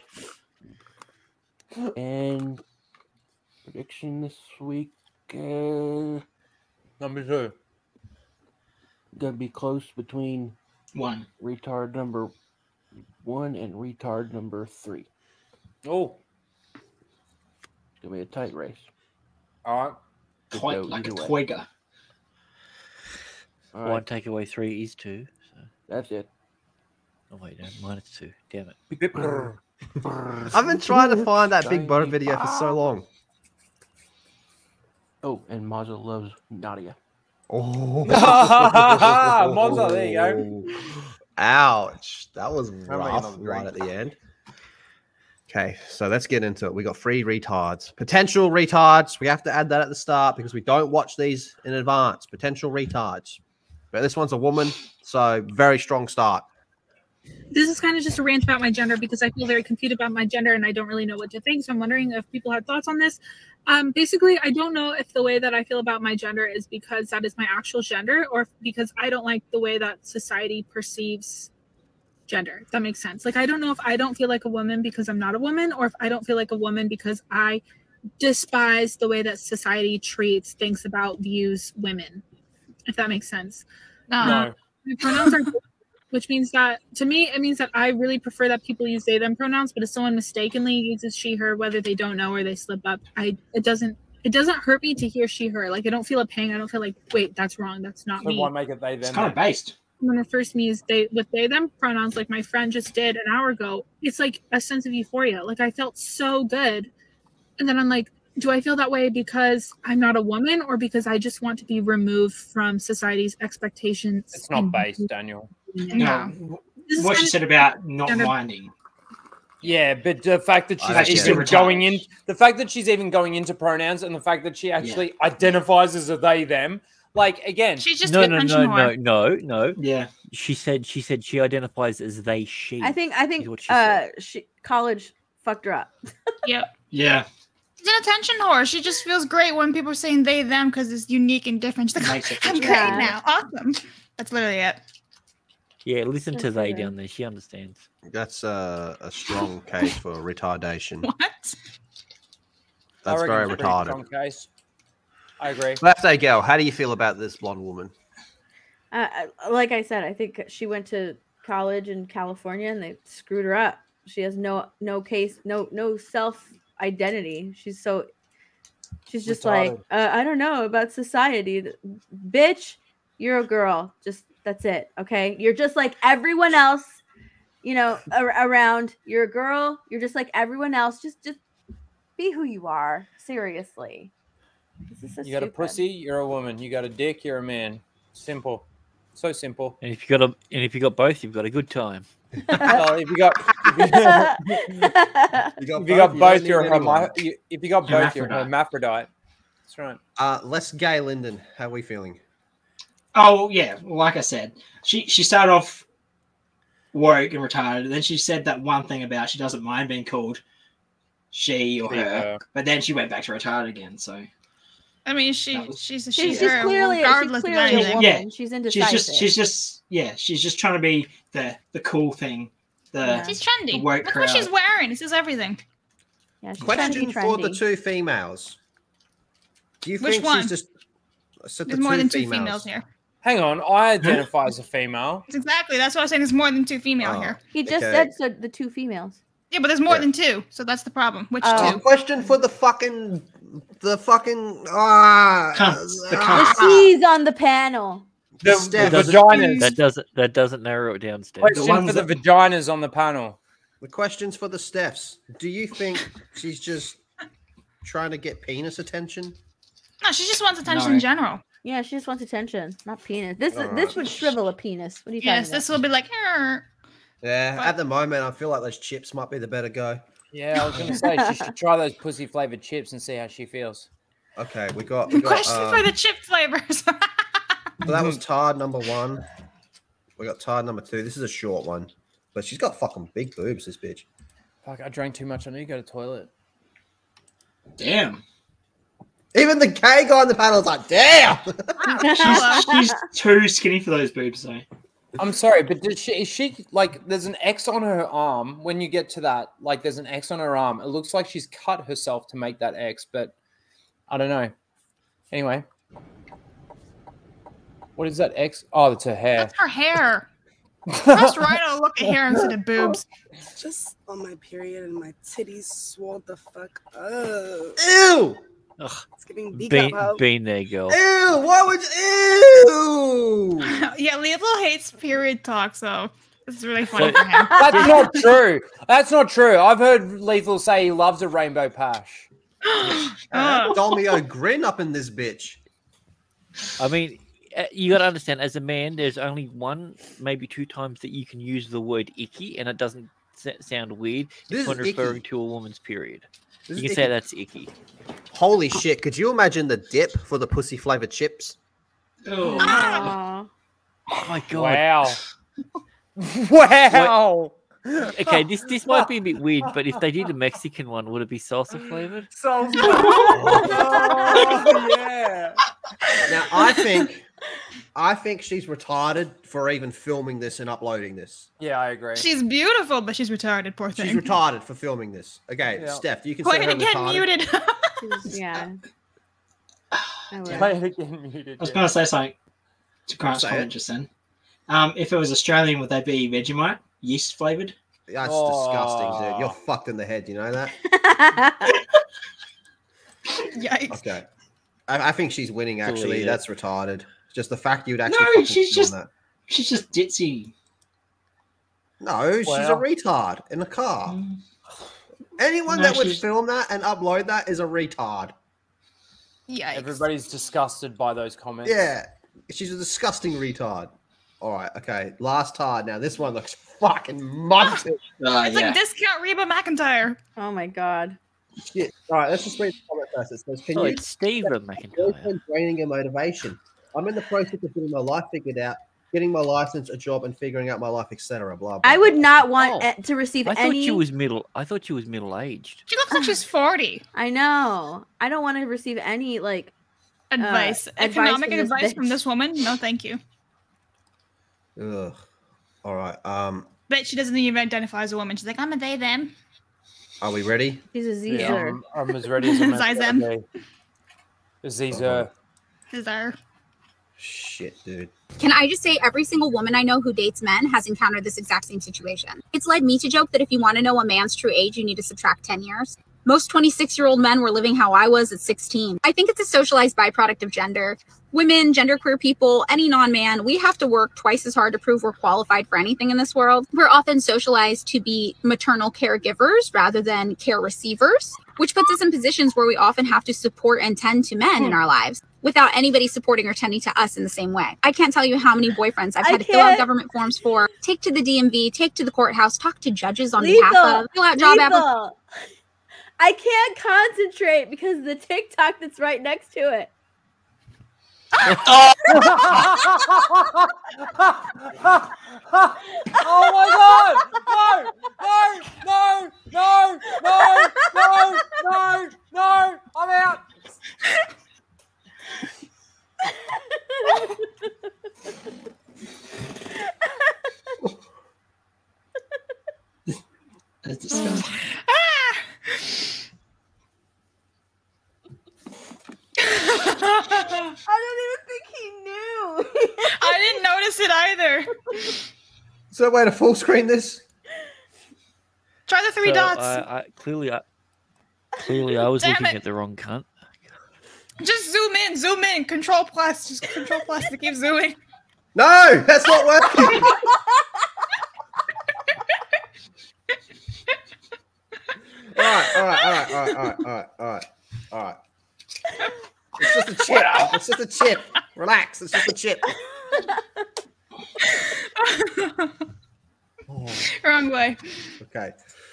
And prediction this week, uh, number two, gonna be close between one retard number one and retard number three. Oh, it's gonna be a tight race. All right, Could Quite go like a either way. Toyga. All One right, take away three is two. So. that's it. Oh wait, no, minus two. Damn it. I've been trying to find that Big Brother video for so long. Oh, and Mazda loves Nadia. Oh, Monza, there you go. Ouch. That was Remember, rough you're not right at the end. Okay, so let's get into it. We got three retards. Potential retards. We have to add that at the start because we don't watch these in advance. Potential retards. But this one's a woman, so very strong start. This is kind of just a rant about my gender because I feel very confused about my gender and I don't really know what to think. So I'm wondering if people have thoughts on this. Um, basically, I don't know if the way that I feel about my gender is because that is my actual gender or if because I don't like the way that society perceives gender. If that makes sense. Like, I don't know if I don't feel like a woman because I'm not a woman, or if I don't feel like a woman because I despise the way that society treats, thinks about, views women. If that makes sense. No. Um, my pronouns are, which means that to me it means that I really prefer that people use they them pronouns. But if someone mistakenly uses she her, whether they don't know or they slip up, I it doesn't it doesn't hurt me to hear she her. Like, I don't feel a pang. I don't feel like, wait, that's wrong. That's not So me. why make it they them? It's kind of based. When it first means they with they them pronouns, like my friend just did an hour ago, it's like a sense of euphoria. Like, I felt so good, and then I'm like, do I feel that way because I'm not a woman, or because I just want to be removed from society's expectations? It's not based, Daniel. No, what she said about not gender- minding. Yeah, but the fact that I she's actually even still going in, the fact that she's even going into pronouns, and the fact that she actually identifies as a they them, like, again, She's just no, a no, attention no, whore. no, no, no. Yeah. She said she said she identifies as they she. I think I think is what she uh she, college fucked her up. Yep. Yeah. She's an attention whore. She just feels great when people are saying they them because it's unique and different. She's like, Makes it I'm great Yeah. now. Awesome. That's literally it. Yeah, listen to That's they okay. down there. She understands. That's uh, a strong case for retardation. What? That's I reckon very it's a pretty retarded. strong case. I agree. Birthday girl, how do you feel about this blonde woman? Uh, I- like I said, I think she went to college in California and they screwed her up. She has no no case, no no self identity. She's so she's just like Retarded. uh, I don't know about society, bitch. You're a girl. Just that's it. Okay, you're just like everyone else. You know, ar- around. You're a girl. You're just like everyone else. Just just be who you are. Seriously. This is so You got a stupid. pussy, you're a woman. You got a dick, you're a man. Simple. So simple. And if you got a, and if you got both, you've got a good time. Well, if you got, if you, You got if you got don't both, need you're a anyone. homo- you, if you got both, you're a Hermaphrodite. hermaphrodite. That's right. Uh, less gay, Lyndon. How are we feeling? Oh yeah, well, like I said, she she started off woke and retarded. Then she said that one thing about she doesn't mind being called she or She, her, uh, but then she went back to retarded again. So I mean, she That was- she's a She's, she she's her clearly she's regardless of clearly a anything. woman. Yeah. She's indecisive. she's just she's just yeah she's just trying to be the the cool thing. The Yeah. She's trendy. The woke Look what she's crowd. wearing. This is everything. yeah, she's Question trendy, for the trendy. two females. Do you Which think one? she's just I said There's the more two than two females. females here. Hang on, I identify as a female. It's exactly. That's what I was saying. There's more than two female Oh. here. He just Okay. said so. The two females. Yeah, but there's more Yeah. than two. So that's the problem. Which Oh. two? Question for the fucking the fucking ah Cunts. The The cunts. C's on the panel. The, Steph, the doesn't- vaginas. That doesn't that doesn't narrow it down, Steph. Question ones for the that- vaginas on the panel. The question's for the Stephs. Do you think she's just trying to get penis attention? No, she just wants attention No. in general. Yeah, she just wants attention, not penis. This Alright. this would shrivel a penis. What are you Yes, talking this will be like. "Er." Yeah, But- at the moment, I feel like those chips might be the better go. Yeah, I was gonna say she should try those pussy flavored chips and see how she feels. Okay, we got. We got Question um, for the chip flavors. so that was Tard number one. We got Tard number two. This is a short one, but she's got fucking big boobs. This bitch. Fuck, I drank too much. I need to go to the toilet. Damn. Even the gay guy on the panel is like, damn. She's, she's too skinny for those boobs, though. I'm sorry, but does she, is she like? There's an X on her arm. When you get to that, like, there's an X on her arm. It looks like she's cut herself to make that X, but I don't know. Anyway, what is that X? Oh, that's her hair. That's her hair. Press right on look at hair instead of boobs. Just on my period and my titties swole the fuck up. Ew. Ugh, It's giving B been, cup out. been there, girl. Ew. Why would you? Ew. Yeah, Lethal hates period talk, so this is really funny for him. That's not true. That's not true. I've heard Lethal say he loves a rainbow pash. Uh, Dolmio grin up in this bitch. I mean, uh, you got to understand, as a man, there's only one, maybe two times that you can use the word icky, and it doesn't s- sound weird. This It's when is icky. referring to a woman's period. This You is can say icky. that's icky. Holy shit! Could you imagine the dip for the pussy flavored chips? Oh. Aw. Oh my god! Wow. Wow. Okay, this this might be a bit weird, but if they did a Mexican one, would it be salsa flavored? So oh, yeah. Now I think I think she's retarded for even filming this and uploading this. Yeah, I agree. She's beautiful, but she's retarded. Poor thing. She's retarded for filming this. Okay, Yeah. Steph, you can Wait say her to get retarded. muted. Yeah. I would. Play it again, muted. I was going to say something to Grant's Say comment it. just then. Um, if it was Australian, would they be Vegemite, yeast flavored? That's Oh. disgusting, dude. You're fucked in the head. You know that? Yikes. Okay. I, I think she's winning. Actually, Believe it. that's retarded. Just the fact you'd actually. No, fucking she's film just- that. She's just ditzy. No, she's a Well- retard in a car. Mm. Anyone No, that would she's- film that and upload that is a retard. Yikes. Everybody's disgusted by those comments. Yeah, she's a disgusting retard. All right, okay. Last tard. Now this one looks fucking munted. Uh, It's yeah. like discount Reba McIntyre. Oh my god. Shit. All right, let's just read the comment first. It says, "Can Oh, you it's Steve McIntyre. boyfriend draining your motivation? I'm in the process of getting my life figured out, getting my license, a job, and figuring out my life, et cetera. Blah, blah. I would blah. not want Oh, eh, to receive I thought any. she was middle. I thought she was middle aged. She looks like she's forty. I know. I don't want to receive any like Advice. advice Economic from this advice from bitch. this woman? No, thank you. Ugh. All right. Um, Bet she doesn't even identify as a woman. She's like, I'm a they, them. are we ready? She's a Yeah, Zer. I'm, I'm as ready as I'm Size ever M. gonna be. Ziza. Is there? Shit, dude. Can I just say every single woman I know who dates men has encountered this exact same situation. It's led me to joke that if you want to know a man's true age, you need to subtract ten years. Most twenty-six-year-old men were living how I was at sixteen. I think it's a socialized byproduct of gender. Women, genderqueer people, any non-man, we have to work twice as hard to prove we're qualified for anything in this world. We're often socialized to be maternal caregivers rather than care receivers, which puts us in positions where we often have to support and tend to men in our lives without anybody supporting or tending to us in the same way. I can't tell you how many boyfriends I've I had to fill out can't. government forms for, take to the D M V, take to the courthouse, talk to judges on behalf of, fill out job applications. Lethal. I can't concentrate because of the TikTok that's right next to it. Oh my god! No! No! No! No! No! No! No! No! I'm out! That's disgusting. I don't even think he knew. I didn't notice it either. Is there a way to full screen this? Try the three So, dots. I, I, clearly, I, clearly, I was Damn looking it. at the wrong cunt. Just zoom in, zoom in. Control plus. Just control plus to keep zooming. No, that's not working. all right, all right, all right, all right, all right, all right, all right, all right. It's just a chip. It's just a chip. Relax. It's just a chip. Oh, Wrong way. okay.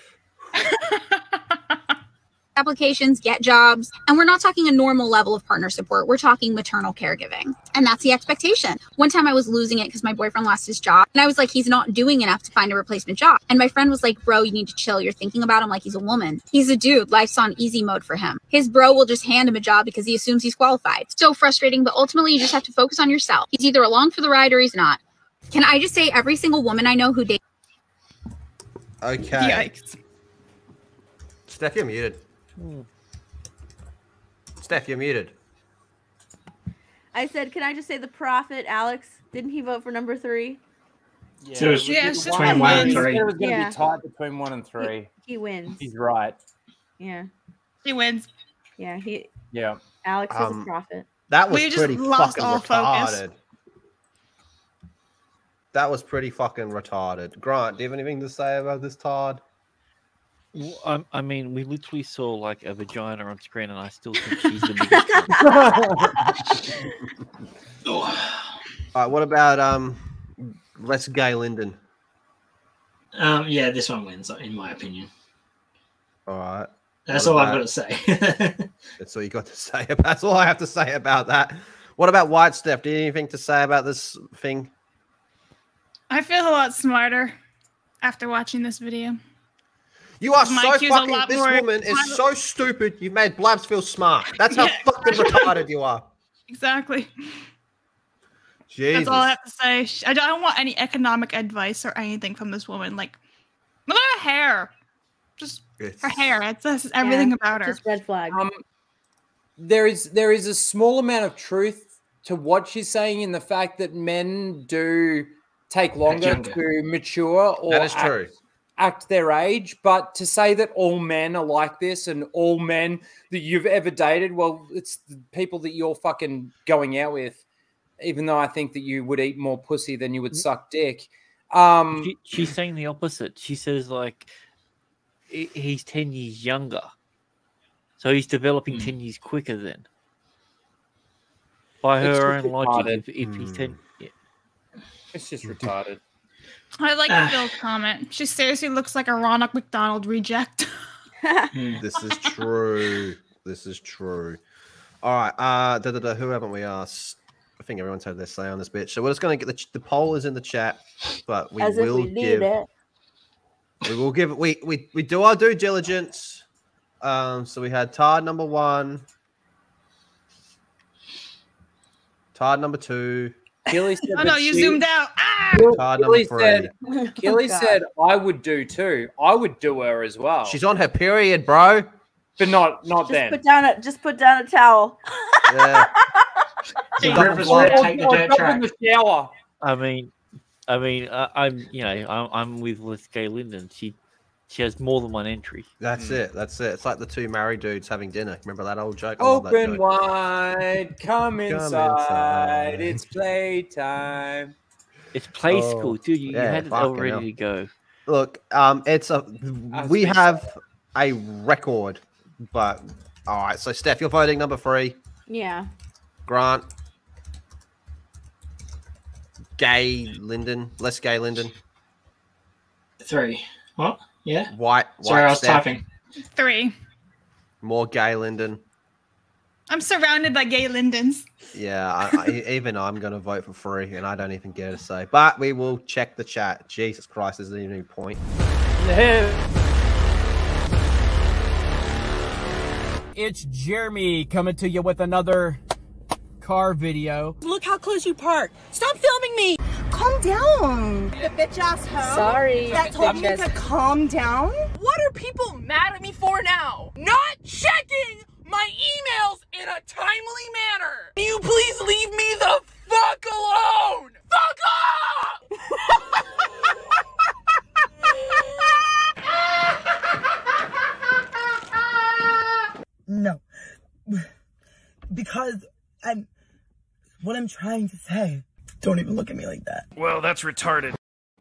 Applications, get jobs, and we're not talking a normal level of partner support. We're talking maternal caregiving, and that's the expectation. One time I was losing it because my boyfriend lost his job, and I was like, he's not doing enough to find a replacement job. And my friend was like, bro, you need to chill. You're thinking about him like he's a woman. He's a dude. Life's on easy mode for him. His bro will just hand him a job because he assumes he's qualified. So frustrating, but ultimately you just have to focus on yourself. He's either along for the ride or he's not. Can I just say every single woman I know who dates Okay. Yikes. Steph, you're muted. Steph, you're muted. I said, can I just say the prophet, Alex? Didn't he vote for number three? Yeah, So it's Yeah, it's just between one and He three. said it was going to Yeah. be tight between one and three. He wins. He's right. Yeah. He wins. Yeah. He Yeah. Alex is Um, a prophet. That was We just pretty lost fucking all focus. retarded. That was pretty fucking retarded. Grant, do you have anything to say about this, Todd? Well, I, I mean, we literally saw like a vagina on screen, and I still think she's the biggest. All right, what about um, Les Gay Linden? Um, yeah, this one wins, in my opinion. All right. That's What all I've about- got to say. That's all you got to say. About, that's all I have to say about that. What about White Steph? Do you have anything to say about this thing? I feel a lot smarter after watching this video. You are My so I Q's a fucking. lot This more- woman is so stupid. You've made Blabs feel smart. That's how Yeah. fucking retarded you are. Exactly. That's all I have to say. Sh- I don't want any economic advice or anything from this woman. Like, look at her hair. Just her hair. It's that's everything Yeah, about her. just red flag. Um, there is there is a small amount of truth to what she's saying in the fact that men do take longer younger. to mature or That is act, true. act their age. But to say that all men are like this and all men that you've ever dated, well, it's the people that you're fucking going out with. Even though I think that you would eat more pussy than you would suck dick. Um, She, she's saying the opposite. She says like he- he's ten years younger, so he's developing ten years quicker then. By It's her just own logic, retarded. if, if he's ten, yeah. It's just retarded. I like Ah. Phil's comment. She seriously looks like a Ronald McDonald reject. This is true. This is true. All right. Uh, da, da, da, who haven't we asked? I think everyone's had their say on this bitch. So we're just going to get the, the poll is in the chat, but we As if will we need give. it. We will give. We we we do our due diligence. Um. So we had Todd number one. Todd number two. Keely said Oh no, that you she- zoomed out. Ah! Todd Keely number said, three. Keely Oh, God. said, I would do too. I would do her as well. She's on her period, bro. But not not Just then. put down a just put down a towel. Yeah. The Double Rivers block. will take the Or dirt jump track. in the shower. I mean, I mean, I, I'm you know I'm, I'm with with Gay Linden. She she has more than one entry. That's it. That's it. It's like the two married dudes having dinner. Remember that old joke? I love that Open joke. wide, come inside. inside. It's playtime. It's play Oh, school, dude. You, you yeah, had it all fucking ready hell. to go. Look, um, it's a I we think have a record, but all right. So Steph, you're voting number three. Yeah. Grant, Gay Linden, less Gay Linden, Three. What? Yeah. White. White Sorry, I was Steph, typing. Three. more Gay Linden. I'm surrounded by gay Lindens. Yeah, I, I, even I'm going to vote for three, and I don't even get to say. But we will check the chat. Jesus Christ, there's a new point. It's Jeremy coming to you with another car video. Look how close you parked. Stop filming me. Calm down. The bitch ass hoe. Sorry, That told me bitches. to calm down. What are people mad at me for now? Not checking my emails in a timely manner. Can you please leave me the fuck alone? Fuck off! No. Because I'm what I'm trying to say. Don't even look at me like that. Well, that's retarded.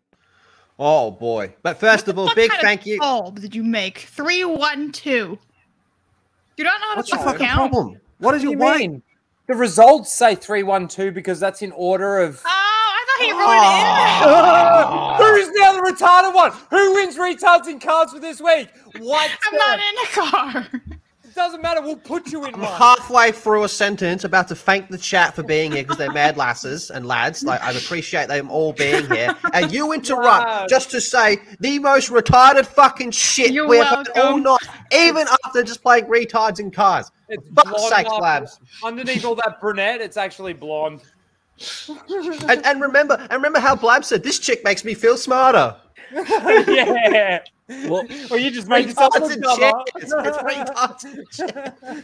Oh boy! But first of all, What big kind thank of you. bulb did you make? Three, one, two. You don't know how to What's your fucking fucking count. problem? What is What your do you what? mean? The results say three one two because that's in order of. Oh, I thought he wrote it in there. Who's now the retarded one? Who wins retards in cards for this week? What? I'm not in a car. It doesn't matter. We'll put you in I'm one. halfway through a sentence, about to thank the chat for being here because they're mad lasses and lads. Like I appreciate them all being here, and you interrupt Wow. just to say the most retarded fucking shit You're we've heard all welcome. night, even after just playing retards in cars. It's Fuck's blonde sakes, after- labs. Underneath all that brunette, it's actually blonde. And, and remember, and remember how Blab said this chick makes me feel smarter. Yeah. Well, Or you just make yourself Retards look in dumber. chairs. It's retards in chairs.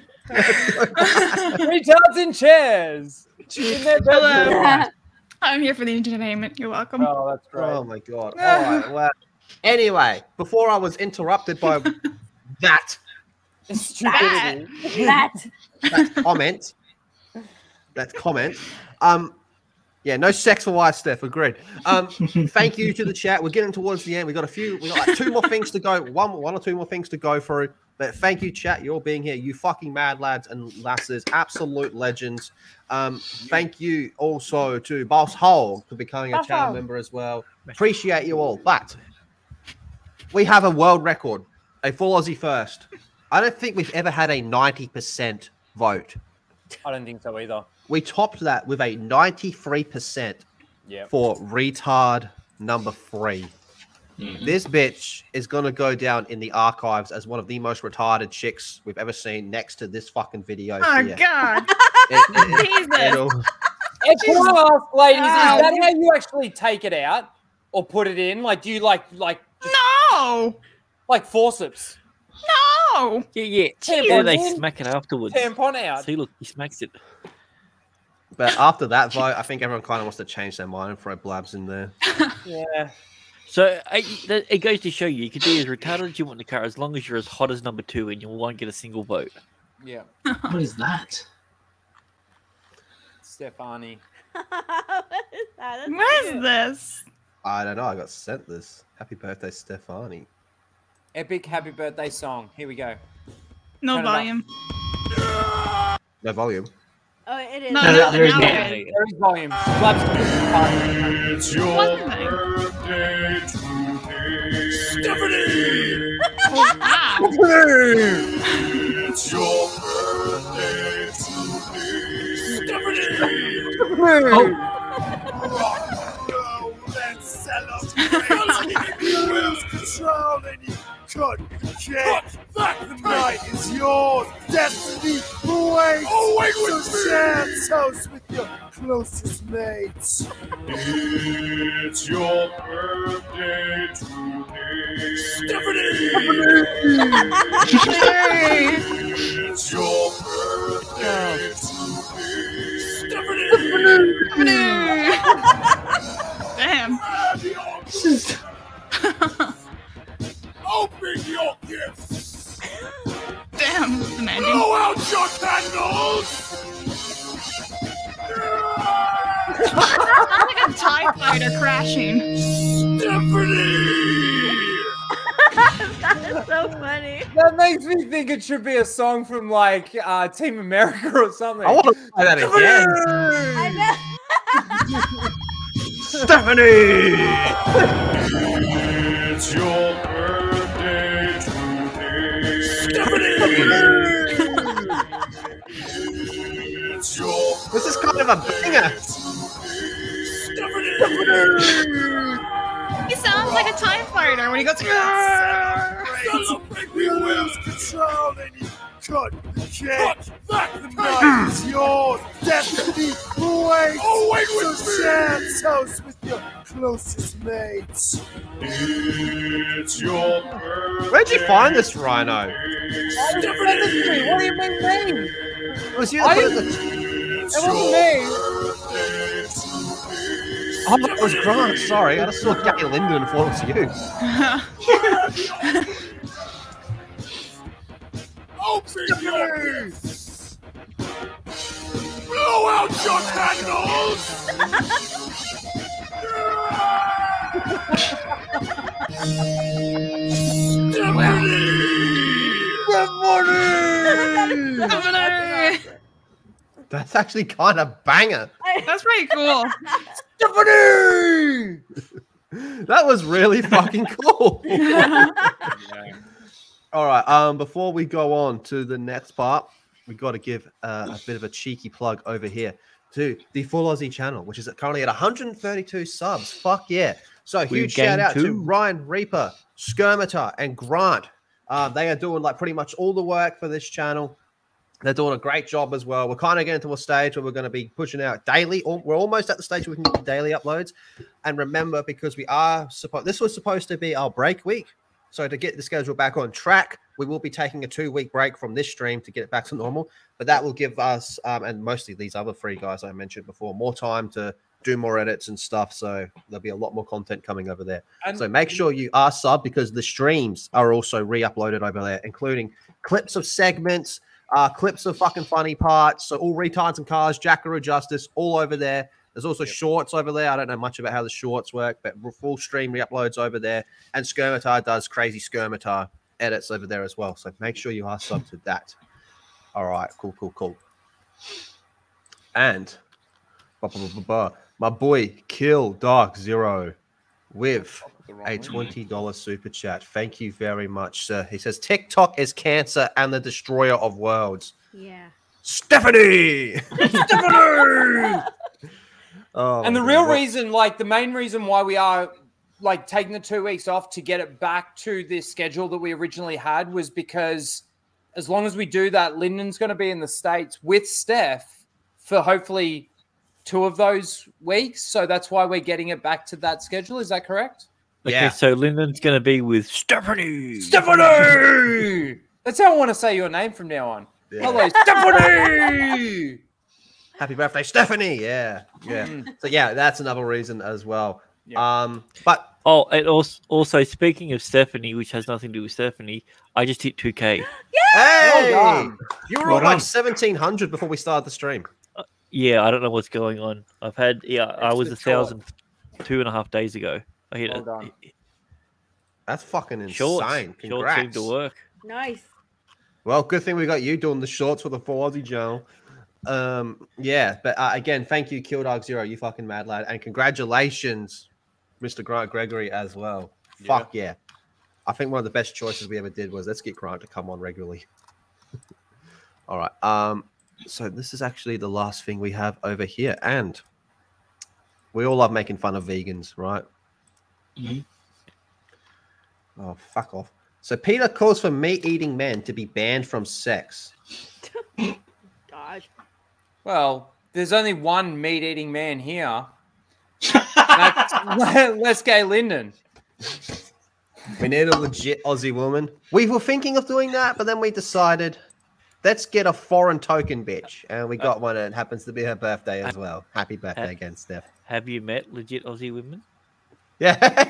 Retards in chairs. In their bedroom. Hello. I'm here for the entertainment. You're welcome. Oh, that's great. Oh my god! All right. Well, anyway, before I was interrupted by that Stupidity. That. that comment, that comment, um, yeah, no sex for white Steph. Agreed. Um, thank you to the chat. We're getting towards the end. We got a few. We got like two more things to go. One, one or two more things to go through. But thank you, chat. You're all being here. You fucking mad lads and lasses, absolute legends. Um, thank you also to Boss Hole for becoming a Boss channel Hole. member as well. Appreciate you all. But we have a world record, a full Aussie first. I don't think we've ever had a ninety percent vote. I don't think so either. We topped that with a ninety-three percent Yep. for retard number three. This bitch is going to go down in the archives as one of the most retarded chicks we've ever seen next to this fucking video. Oh here. God. It- it- Jesus. it'll- can I ask, ladies, is Ow. that how you actually take it out or put it in? Like, do you like like just, No. like forceps? No. Yeah, yeah. Tampon Yeah, they in, smack it afterwards. tampon out. See, look, he smacks it. But after that vote, I think everyone kind of wants to change their mind and throw blabs in there. Yeah. So uh, that- it goes to show you, you can be as retarded as you want in the car as long as you're as hot as number two and you won't get a single vote. Yeah. What is that? Stefani. What is that? That's What cute. is this? I don't know. I got sent this. Happy birthday, Stefani. Epic happy birthday song. Here we go. No Turn it up. volume. No volume. Oh, it is. No, No, no, there is now no it volume. There is volume. Blabs It's your Wasn't there? birthday today. Stephanie! Wow. It's your birthday today. Stephanie! Oh, Let's celebrate! You lose control and you cut the cake. The night is yours. Destiny awaits. Oh, wait with so me. Share toast with your closest mates. It's your birthday today. Stephanie! It's your birthday today. Damn. Open your gifts. Damn. Demanding. Blow out your candles. Sounds like a TIE fighter crashing. Stephanie! That is so funny. That makes me think it should be a song from like uh, Team America or something. I want to play that again. I know. Stephanie! It's your birthday today. It's your This is kind of a banger. He sounds like a TIE fighter when he goes. Celebrate, we lose control and you cut the cake. The night is yours. Destiny awaits. Oh, wait with so me. Share toast with your closest mates. It's your birthday. Where'd you find this rhino? What do you mean me? Was you I the didn't- It's It wasn't your me. birthday today. Oh, it was Grant. Sorry, I just saw Gary Linden and thought it was you. Open your gifts. Blow out your candles. That's actually kind of banger. That's pretty cool. Stephanie! That was really fucking cool. All right. Um, before we go on to the next part, we got to give uh, a bit of a cheeky plug over here to the Full Aussie channel, which is currently at one hundred thirty-two subs. Fuck yeah! So We've huge shout gained out to two. Ryan Reaper, Skirmitor, and Grant. Uh, they are doing like pretty much all the work for this channel. They're doing a great job as well. We're kind of getting to a stage where we're going to be pushing out daily. Or we're almost at the stage where we can get daily uploads. And remember, because we are supposed, this was supposed to be our break week. So to get the schedule back on track, we will be taking a two-week break from this stream to get it back to normal. But that will give us, um, and mostly these other three guys I mentioned before, more time to do more edits and stuff. So there'll be a lot more content coming over there. And- so make sure you are sub, because the streams are also re-uploaded over there, including clips of segments, uh, clips of fucking funny parts. So all retards and cars, Jackaroo Justice, all over there. There's also shorts over there. I don't know much about how the shorts work, but full stream re-uploads over there. And Skirmitar does crazy Skirmitar edits over there as well. So make sure you are sub to that. All right, cool, cool, cool. And bah, bah, bah, bah, bah, my boy Kill Dark Zero with a twenty dollars super chat. Thank you very much, sir. He says TikTok is cancer and the destroyer of worlds. Yeah. Stephanie! Stephanie! Oh, And the my real God. reason, like the main reason why we are like taking the two weeks off to get it back to this schedule that we originally had was because as long as we do that, Lyndon's going to be in the States with Steph for hopefully two of those weeks, so that's why we're getting it back to that schedule. Is that correct? Okay, so Lyndon's going to be with Stephanie. Stephanie! That's how I want to say your name from now on. Yeah. Hello, Stephanie! Happy birthday, Stephanie! Yeah, yeah. Mm. So yeah, that's another reason as well. Um, but Oh, and also, also speaking of Stephanie, which has nothing to do with Stephanie, I just hit two K. hey, Well done. you were Well on like done. seventeen hundred before we started the stream. Yeah, I don't know what's going on. I've had yeah, I It's was the a thousand two and a half days ago. I hit Well it. done. That's fucking insane. Shorts. Shorts Congrats. seem to work. Nice. Well, good thing we got you doing the shorts for the four Aussie Joe. Um, yeah, but uh, again, thank you, Killdog Zero, you fucking mad lad, and congratulations, Mister Grant Gregory as well. Yeah. Fuck yeah! I think one of the best choices we ever did was let's get Grant to come on regularly. All right. Um, so this is actually the last thing we have over here, and we all love making fun of vegans, right? Mm-hmm. Oh, fuck off. So Peter calls for meat-eating men to be banned from sex. God. Well, there's only one meat-eating man here. That's Les Gay Lyndon. We need a legit Aussie woman. We were thinking of doing that, but then we decided, let's get a foreign token bitch. And we got one, and it happens to be her birthday as well. Happy birthday again, Steph. Have you met legit Aussie women? Yeah.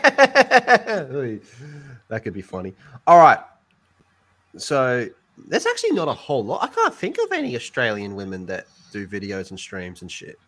That could be funny. All right. So there's actually not a whole lot. I can't think of any Australian women that do videos and streams and shit.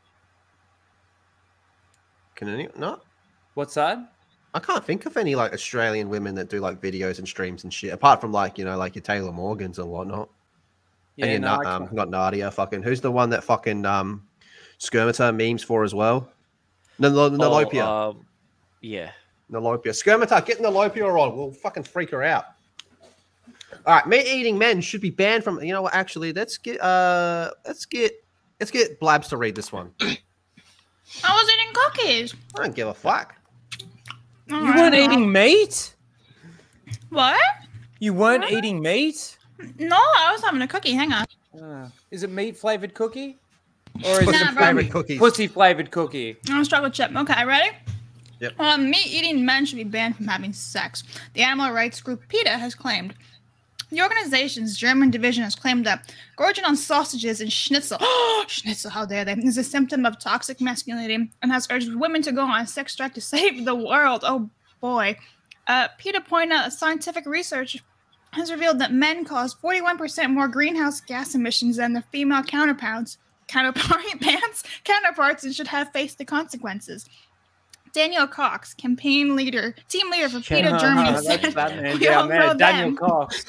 Can any not? What's that? I can't think of any like Australian women that do like videos and streams and shit. Apart from like, you know, like your Taylor Morgans and whatnot. Yeah, and your no, Na- I um, can't. not Nadia. Fucking who's the one that fucking um, Skirmiter memes for as well? No, no, Nolopia. Oh, um, yeah. Nolopia. Skirmiter, get Nolopia on. We'll fucking freak her out. All right, meat-eating men should be banned from. You know what? Actually, let's get uh, let's get let's get Blabs to read this one. I was eating cookies. I don't give a fuck. All You right, weren't well. eating meat? What? You weren't eating meat? No, I was having a cookie. Hang on. Uh, is it meat flavored cookie? Or is Pussy it flavored cookies? Pussy flavored cookie. I'm chocolate chip. Okay, ready? Yep. Um, meat-eating men should be banned from having sex. The animal rights group PETA has claimed. The organization's German division has claimed that gorging on sausages and schnitzel, oh, schnitzel, how dare they, is a symptom of toxic masculinity and has urged women to go on a sex strike to save the world. Oh boy. Uh, PETA pointed out that scientific research has revealed that men cause forty-one percent more greenhouse gas emissions than their female counterparts, counterparts, counterparts and should have faced the consequences. Daniel Cox, campaign leader, team leader for PETA Germany, That's said, that man "We all down there, know Daniel them. Cox.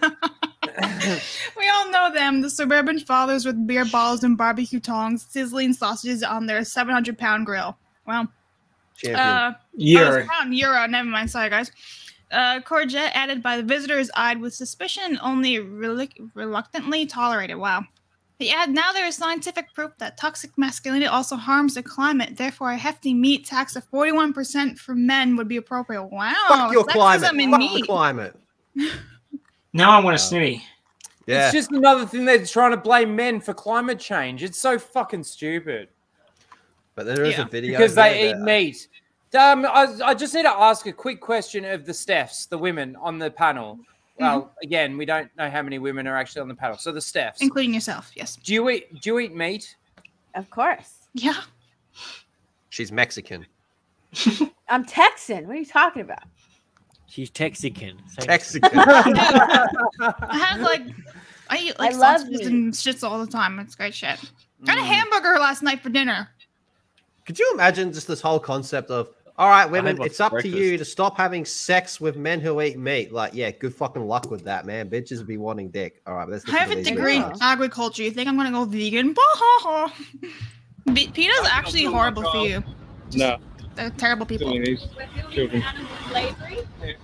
We all know them, the suburban fathers with beer balls and barbecue tongs, sizzling sausages on their seven hundred pound grill." Wow. Champion. Uh, Euro. oh, pound, euro. Never mind. Sorry, guys. Uh, courgette added by the visitors eyed with suspicion and only relu- reluctantly tolerated. Wow. He added, now there is scientific proof that toxic masculinity also harms the climate. Therefore, a hefty meat tax of forty-one percent for men would be appropriate. Wow. Fuck your sexism climate. in Fuck meat. the climate. Now I want a snitty. Yeah. It's just another thing they're trying to blame men for climate change. It's so fucking stupid. But there is Yeah. a video Because they here eat that- meat. Um, I, I just need to ask a quick question of the Stephs, the women on the panel. Well, again, we don't know how many women are actually on the panel. So the Stephs. Including yourself, yes. Do you eat? Do you eat meat? Of course. Yeah. She's Mexican. I'm Texan. What are you talking about? She's Texican. Same- Mexican. I have like, I eat like I love sausages meat. and shits all the time. It's great shit. I had a hamburger last night for dinner. Could you imagine just this whole concept of, all right, women, one it's for up to you breakfast. to stop having sex with men who eat meat. Like, yeah, good fucking luck with that, man. Bitches will be wanting dick. All right, let's I have a listen to these degree in guys. agriculture. You think I'm gonna go vegan? Bah-ha-ha. Be- PETA's actually horrible for you. No. They're terrible people. Killing these children. Slavery.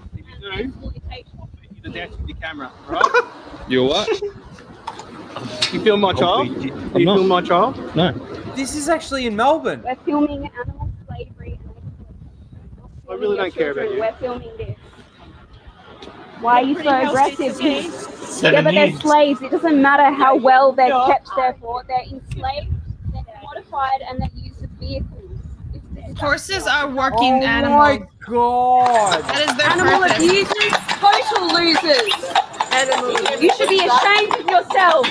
The dash with the camera, right? You what? You film my child? You not. film my child? No. This is actually in Melbourne. We're filming animal slavery. I really don't care about you. We're filming this. Why are you so aggressive? Yeah, Seven but they're years. slaves. It doesn't matter how well they're kept, therefore. They're enslaved, they're modified, and they're used vehicles. Horses are working Oh animals. my god! That is their Animal purpose. abusers, total losers. Animal You should be ashamed of yourself.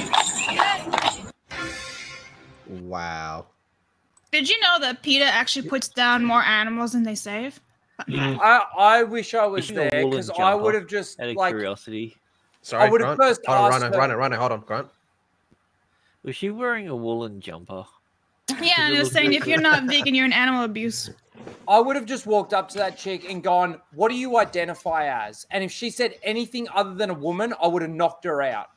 Wow. Did you know that PETA actually puts down more animals than they save? I I wish I was Is she a there woolen because I jumper? would have just Out of like curiosity. Sorry, I would have Grant. first Hold on, asked run it, her- run it, run it. Hold on, Grant. Was she wearing a woolen jumper? Yeah, and it was saying if you're not vegan, you're an animal abuse. I would have just walked up to that chick and gone, "What do you identify as?" And if she said anything other than a woman, I would have knocked her out.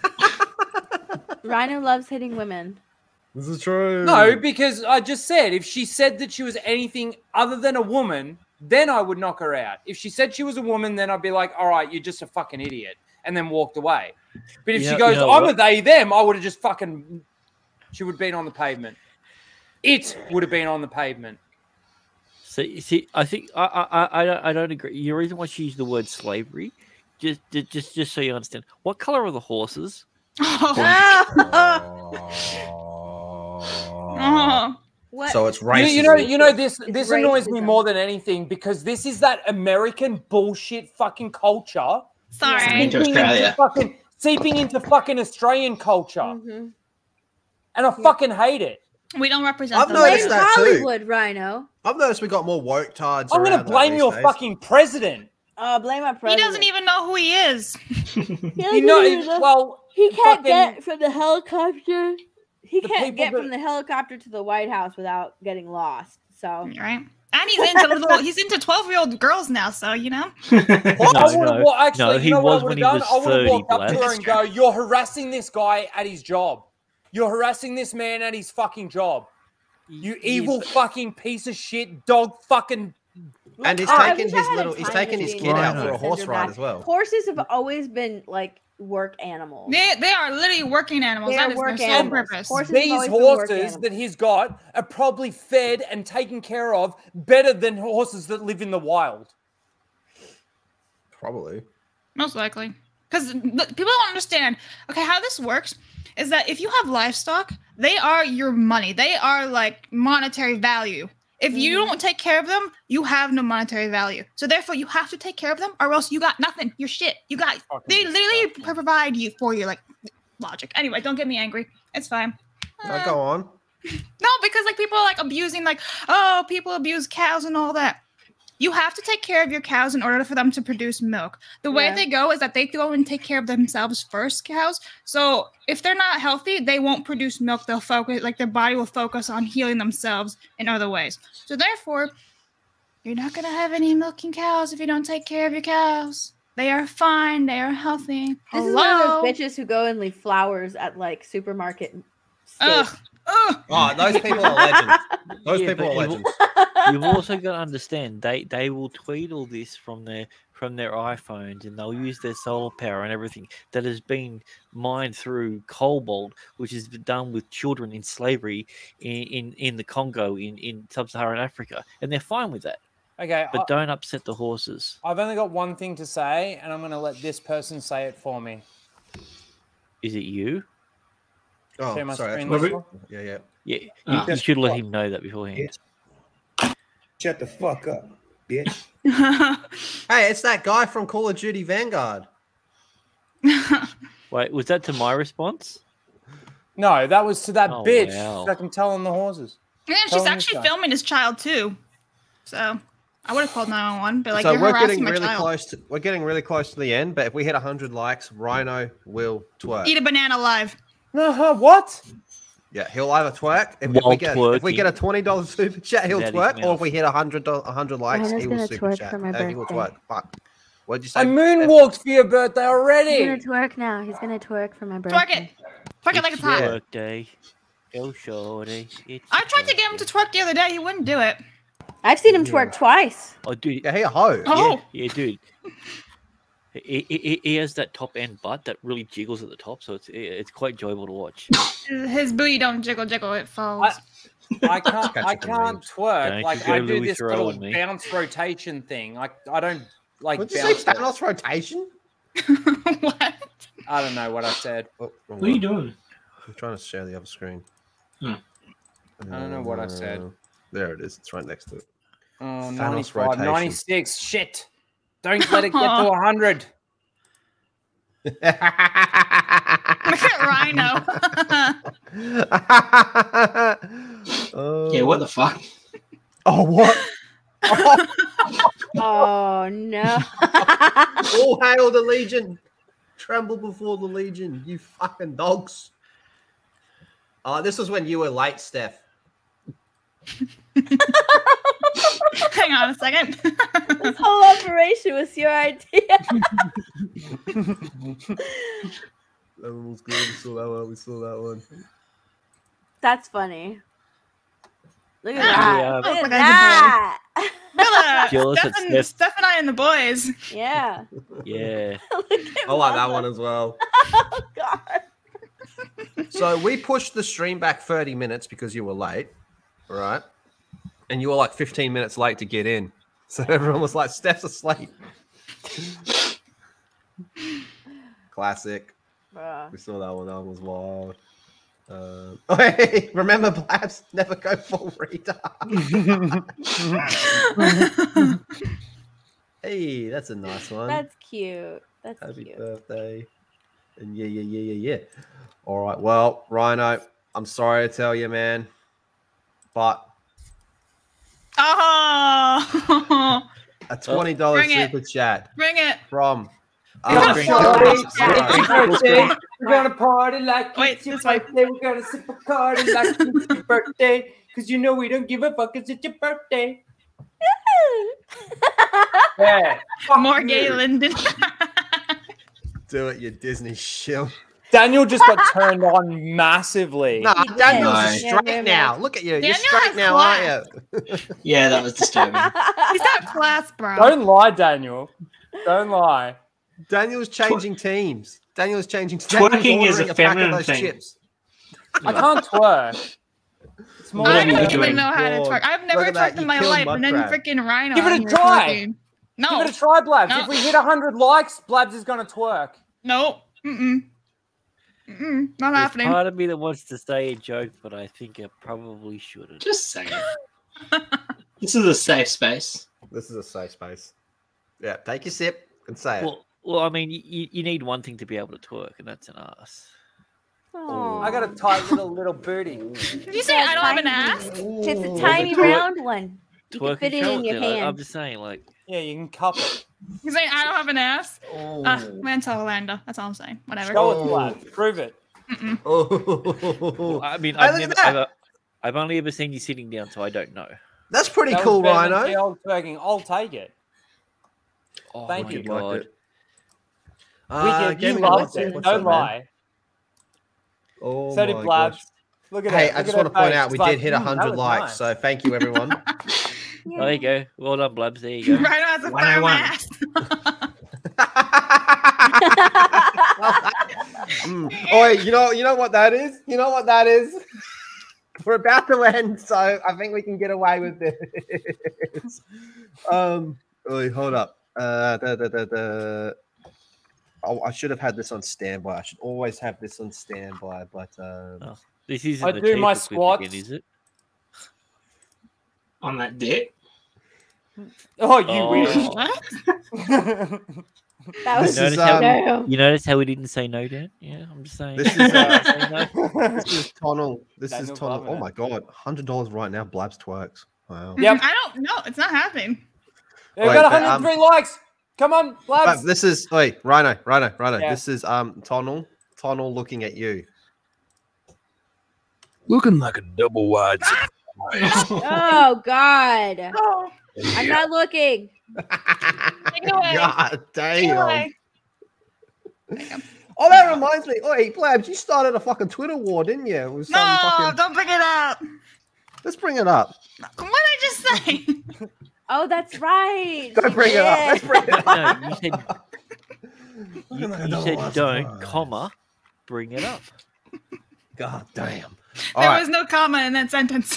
Rhino loves hitting women. This is true. No, because I just said if she said that she was anything other than a woman, then I would knock her out. If she said she was a woman, then I'd be like, "All right, you're just a fucking idiot," and then walked away. But if You she know- goes, you know "I'm what? a they them," I would have just fucking. She would have been on the pavement. It would have been on the pavement. So you see, I think I I I don't I don't agree. The reason why she used the word slavery, just just just, just so you understand, what color are the horses? Oh. What? So it's You, racism. you know, you know this. It's This annoys me racism. more than anything because this is that American bullshit fucking culture Sorry. Into seeping Australia. into fucking seeping into fucking Australian culture, Mm-hmm. and I fucking hate it. We don't represent I've them. noticed Blame that too. Hollywood, Rhino. I've noticed we got more woke tards. I'm gonna around, like, blame these your days. fucking president. Uh, blame our He president. doesn't even know who he is. He You doesn't know, even know- well, he can't fucking- get from the helicopter. He The can't people get that- from the helicopter to the White House without getting lost. So Right? And he's into little he's into twelve year old girls now, so you know. I No, would have no, well, actually, no, you he know what was I would when have he done? was I would have thirty, walked up to her Blaze. and go, "You're harassing this guy at his job. You're harassing this man at his fucking job. You evil fucking piece of shit, dog fucking." And he's Oh, I taking wish I his had a little. He's time taking his machine kid to out go for a send horse her ride back. as well. Horses have always been like work animals. They they are literally working animals. They That are is work their sole animals. purpose. Horses have These always been work horses animals. that he's got are probably fed and taken care of better than horses that live in the wild. Probably. Most likely. Because people don't understand. Okay, how this works is that if you have livestock, they are your money. They are like monetary value. If you Mhm. don't take care of them, you have no monetary value. So therefore, you have to take care of them, or else you got nothing. You're shit. You got. They literally provide you for you, like logic. Anyway, don't get me angry. It's fine. No, go on. No, because like people are like abusing, like, oh, people abuse cows and all that. You have to take care of your cows in order for them to produce milk. The way Yeah. they go is that they go and take care of themselves first, cows. So if they're not healthy, they won't produce milk. They'll focus, like their body will focus on healing themselves in other ways. So therefore, you're not gonna have any milking cows if you don't take care of your cows. They are fine. They are healthy. This is one of Hello? those bitches who go and leave flowers at like supermarket. Ugh. steak. Ugh. Oh, those people are legends. Those Yeah, people but are you've- legends. You've also got to understand they they will tweet all this from their from their iPhones, and they'll use their solar power and everything that has been mined through cobalt, which is done with children in slavery in in, in the Congo in in sub-Saharan Africa, and they're fine with that. Okay, But I, don't upset the horses. I've only got one thing to say, and I'm going to let this person say it for me. Is it you? Oh, Share my sorry. screen, that's- Lisa. Yeah, yeah. Yeah, you, Ah. you should let him know that beforehand. Shut the fuck up, bitch. Hey, it's that guy from Call of Duty Vanguard. Wait, was that to my response? No, that was to that Oh, bitch wow. that can tell on the horses. Yeah, Tell she's him this actually guy. filming his child too. So I would have called nine one one, but like so you're we're harassing getting my really child. close. To, we're getting really close to the end. But if we hit one hundred likes, Rhino will twerk. Eat a banana live. Uh-huh, what? Yeah, he'll either twerk if, if we While get if we twerking. get a twenty dollars super chat, he'll That is twerk. Or mouth. if we hit a hundred a hundred likes, Rhino's he will gonna super twerk chat. for my Uh, he will birthday. twerk. Fuck. What'd you say? I moonwalked for your birthday He's already. gonna twerk now. He's gonna twerk for my birthday. Twerk it. Twerk it like it's hot. Yeah. Birthday. Oh, shorty. It's I tried to get him to twerk the other day. He wouldn't do it. I've seen him twerk twice. Oh, dude. Yeah, he a hoe. Oh, Yeah, yeah, dude. He, he, he has that top end butt that really jiggles at the top, so it's it's quite enjoyable to watch. his booty don't jiggle jiggle. It falls. I can't. Catch I it from can't memes. twerk. Don't Like you go I do Louis this Theroux little on me. bounce rotation thing. Like I don't like What'd you bounce. say? it. Thanos rotation? What? I don't know what I said. Oh, wrong What are you one. doing? I'm trying to share the other screen. Hmm. I don't know what I said. Uh, There it is. It's right next to it. Oh, Thanos ninety-five, rotation. ninety-six. Shit. Don't let it get to one hundred. Look at Rhino. Oh. Yeah, what the fuck? Oh, what? Oh no! All hail the Legion! Tremble before the Legion, you fucking dogs! Oh, this was when you were late, Steph. Hang on a second. This whole operation was your idea. That one was good. We saw that one. We saw that one. That's funny. Look at Yeah. that! Looks Look at like that! Jealous at Steph, and, Steph. Steph and I and the boys. Yeah. Yeah. I like that one as well. Oh god. So we pushed the stream back thirty minutes because you were late, right? And you were like fifteen minutes late to get in. So everyone was like, Steph's asleep. Classic. Bruh. We saw that one. That one was wild. Uh, oh, hey, remember, Blabs, never go full retard. Hey, that's a nice one. That's cute. That's Happy cute. birthday. And yeah, yeah, yeah, yeah, yeah. All right. Well, Rhino, I'm sorry to tell you, man, but Oh. a twenty dollars Bring it. super chat Bring it. from We're gonna Alex. party, Sorry. it's your birthday. We're gonna party like Wait, it's your this way. birthday. We're gonna sip a party like it's your birthday. Cause you know we don't give a fuck. It's your birthday. Yeah. More gay Lyndon. Do it, you Disney shill. Daniel just got turned on massively. Nah, He did. Daniel's No. straight Yeah, now. Look at you. You're Daniel straight has now, class. aren't you? Yeah, that was disturbing. He's got class, bro. Don't lie, Daniel. Don't lie. Daniel's changing teams. Daniel's changing. Twerking Daniel's is a ordering pack of feminine those thing. chips. I can't twerk. It's more I What are you don't doing? even know how to God. twerk. I've never Look at that, twerked you in my killed life, and then Mudcrab. freaking Rhino. Give it a on here try. twerking. No. Give it a try, Blabs. No. If we hit one hundred likes, Blabs is gonna twerk. No. Mm-mm. Mm-mm. Not There's happening. part of me that wants to say a joke, but I think I probably shouldn't. Just say it. This is a safe space. This is a safe space. Yeah, take your sip and say it. Well, well, I mean, you, you need one thing to be able to twerk, and that's an ass. Aw. I got a tight little little booty. Did you say I don't have an ass? It's a Ooh. tiny twerk- round one. You can Twerk fit and it show in your then. I- I'm hand. just saying, like, Yeah, you can cup it. You saying I don't have an ass? Oh. Uh, man, tell Orlando. That's all I'm saying. Whatever. Show Oh. it, Blabs. Prove it. Mm-mm. Oh. I mean, Hey, I've look at never, that. I've, uh, I've only ever seen you sitting down, so I don't know. That's pretty That was cool, better than Rhino. the old twerking. I'll take it. Oh Thank my you, god! Uh, Wicked, you gaming loved update, it. what's Don't up, man? lie. Oh So did my Blabs. gosh. Look at Hey, that. I just want to point out we did hit "Mm, one hundred likes, so thank you, everyone. There you go. Well done, Blabs. There you go. Rhino has a one oh firm one. ass. Mm. Oh, you know, you know what that is? You know what that is? We're about to end, so I think we can get away with this. um, wait, hold up. Uh, da, da, da, da. Oh, I should have had this on standby. I should always have this on standby, but um, Oh, this isn't I the do my taper clip squats. again, is it? On that dick. Oh, you Oh. wish. What? That This was You is, notice, how, no. you notice how we didn't say no, Dan? Yeah, I'm just saying. this is uh, Say no. this is Tonnel. This Daniel is Tonnel. Glover. Oh my god, one hundred dollars right now. Blabs twerks. Wow. Yep. I don't know. It's not happening. We've Wait, got but, one hundred three um, likes. Come on, But Blabs. this is wait, Rhino, Rhino, Rhino. Yeah. This is um Tonnel. Tonnel looking at you. Looking like a double wide. Oh God. Oh, I'm not looking. take it away. God Take it damn. away. Oh, that reminds me. Oh, hey, Blabs, you started a fucking Twitter war, didn't you? It was some No, fucking... don't bring it up. Let's bring it up. What did I just say? Oh, that's right. Don't She bring it up. did. Let's bring it up. No, you said you, you said don't, comma, bring it up. God damn. All There right, was no comma in that sentence.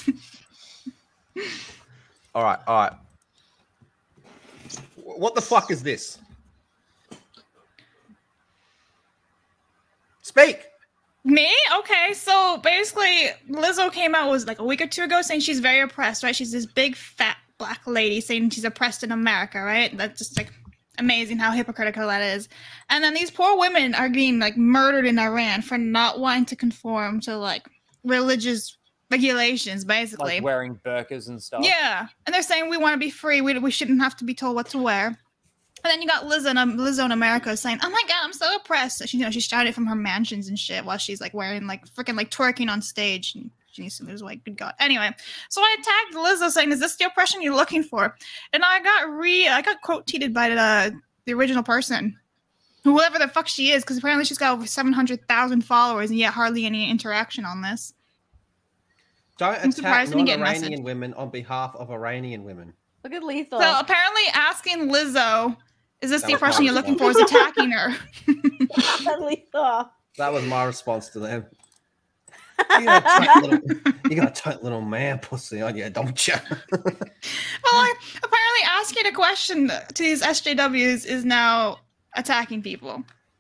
all right, all right. What the fuck is this? Speak. Me? Okay, so basically, Lizzo came out was like a week or two ago saying she's very oppressed, right? She's this big fat black lady saying she's oppressed in America, right? That's just like amazing how hypocritical that is. And then these poor women are being like murdered in Iran for not wanting to conform to like religious regulations, basically. Like wearing burqas and stuff. Yeah, and they're saying we want to be free. We, we shouldn't have to be told what to wear. And then you got Lizzo in, um, Lizzo in America saying, "Oh my God, I'm so oppressed." So she, you know, she shouted from her mansions and shit while she's like wearing like freaking like twerking on stage. And she needs to lose weight. Good God. Anyway, so I tagged Lizzo saying, "Is this the oppression you're looking for?" And I got re, I got quote tweeted by the the original person, whoever the fuck she is, because apparently she's got over seven hundred thousand followers and yet hardly any interaction on this. Don't I'm attack surprised we didn't get a non-Iranian message. women on behalf of Iranian women. Look at Lethal. So apparently asking Lizzo, "Is this That the was my oppression you're looking for?" is response. attacking her. Lethal. That was my response to them. You got a tight little, you got a tight little man pussy on you, don't you? Well, like, apparently asking a question to these S J Ws is now attacking people.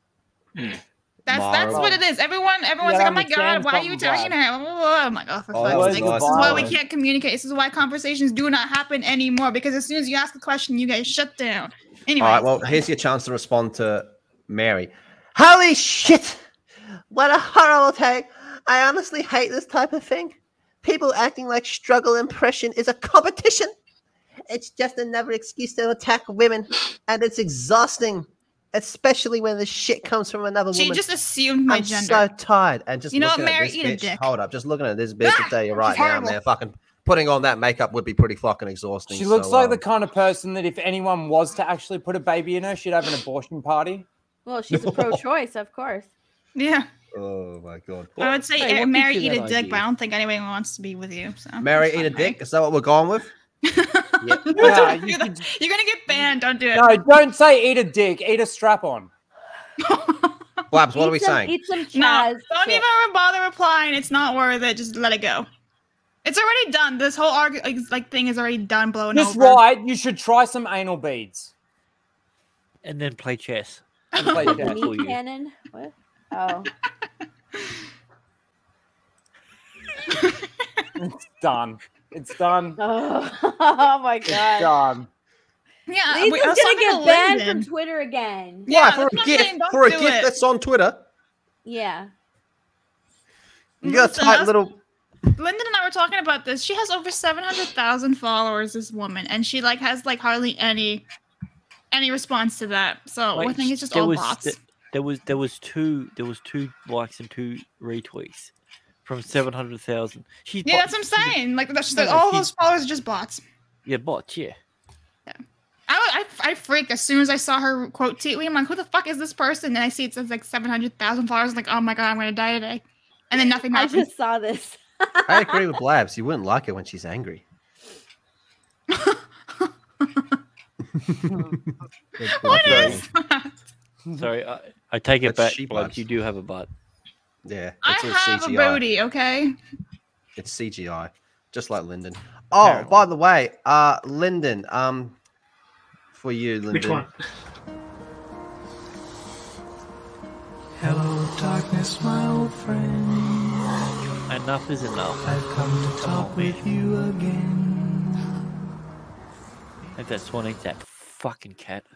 That's that's Mara. what it is. Everyone, everyone's Yeah, like, "Oh my God, understand why are you something attacking her?" Oh my God, for Oh, that fuck's was sake! nice. This is why we Violence. can't communicate. This is why conversations do not happen anymore. Because as soon as you ask a question, you get shut down. Anyway, All right, well, here's your chance to respond to Mary. Holy shit! What a horrible take. I honestly hate this type of thing. People acting like struggle impression is a competition. It's just another excuse to attack women, and it's exhausting, especially when the shit comes from another she woman. just assumed my I'm gender. so tired. And just You know looking what, Mary? at this Eat a bitch. dick. Hold up, just looking at this bitch to tell you right she's now, horrible. man. Fucking putting on that makeup would be pretty fucking exhausting. She looks so, like um, the kind of person that if anyone was to actually put a baby in her, she'd have an abortion party. Well, she's a pro-choice, of course. Yeah, Oh my god. I would say Hey, eh, what Mary gives you eat a that dick, idea? but I don't think anyone wants to be with you. So Mary, it's eat a fine, Mary. dick. Is that what we're going with? Yeah, Don't you do that. could- You're gonna get banned. Don't do it. no, don't say eat a dick. Eat a strap on. Blabs, what Eat are we some- saying? Eat some No, Chaz. don't shit. even bother replying. It's not worth it. Just let it go. It's already done. This whole arg- like, like thing is already done, blowing Just over. right. You should try some anal beads. And then play chess. And play Fuck chess. for Meat you. cannon? What? Oh. It's done. It's done. Oh, oh my It's God. done. Yeah, Lisa's we- I was gonna talking get to banned Lyndon. from Twitter again. Yeah, Why? For that's a what I'm gift? saying, don't For a do gift it. that's on Twitter? Yeah. You got a Listen, tight that's- little. Lyndon and I were talking about this. She has over seven hundred thousand followers. This woman, and she like has like hardly any any response to that. So I Wait, think it's just there all was, bots. th- There was there was two there was two likes and two retweets from seven hundred thousand. She's Yeah, bot- that's what I'm saying. Like that's just, No, no, all she's- those followers are just bots. Yeah, bots. Yeah. I, I, I freaked as soon as I saw her quote tweet me. I'm like, who the fuck is this person? And I see it says like seven hundred thousand followers. I'm like, oh my God, I'm going to die today. And then nothing I happened. just saw this. I agree with Blabs. You wouldn't like it when she's angry. What is that? Sorry, I, I take it That's back. sheep Blabs, labs. you do have a butt. Yeah, I it's all have C G a I. booty, okay? It's C G I, just like Lyndon. Oh, by the way, uh, Lyndon, um, for you, Lyndon. Which one? Hello, darkness, my old friend. Enough is enough. I've come to talk with you again. If that swan eats that fucking cat.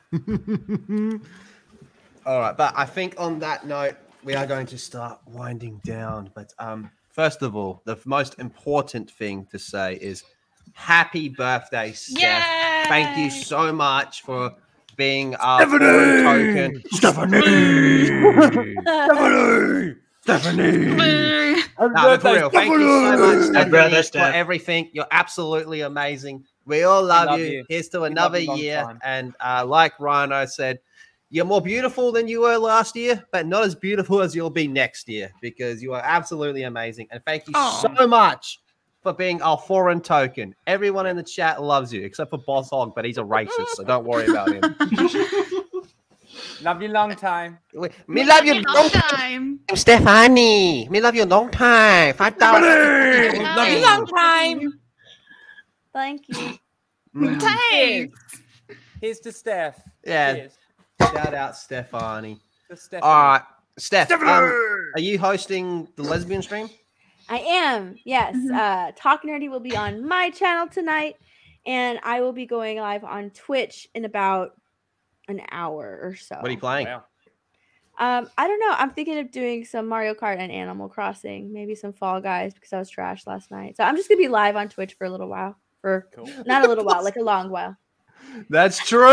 All right, but I think on that note, we are going to start winding down. But um, first of all, the most important thing to say is happy birthday, Steph. Thank you so much for being our foreign token. Stephanie! Stephanie! Stephanie! No, but for real, thank you so much, Happy birthday, Stephanie, for Steph. everything. You're absolutely amazing. We all love, love you. you. Here's to We love another you long year. time. And uh, like Rhino said, you're more beautiful than you were last year, but not as beautiful as you'll be next year because you are absolutely amazing. And thank you Aw. so much for being our foreign token. Everyone in the chat loves you, except for Boss Hog, but he's a racist, so don't worry about him. Love you long time. Me love you long time. Stephanie. Me love you long time. Five dollars. Love you long time. Thank you. Mm. Thanks. Here's to Steph. Yeah. Cheers. Shout out Stephanie. To Stephanie. All right. Steph, um, are you hosting the lesbian stream? I am. Yes. Uh, Talk Nerdy will be on my channel tonight, and I will be going live on Twitch in about an hour or so. What are you playing? Um, I don't know. I'm thinking of doing some Mario Kart and Animal Crossing, maybe some Fall Guys because I was trash last night. So I'm just gonna be live on Twitch for a little while. For not a little while, like a long while. That's true.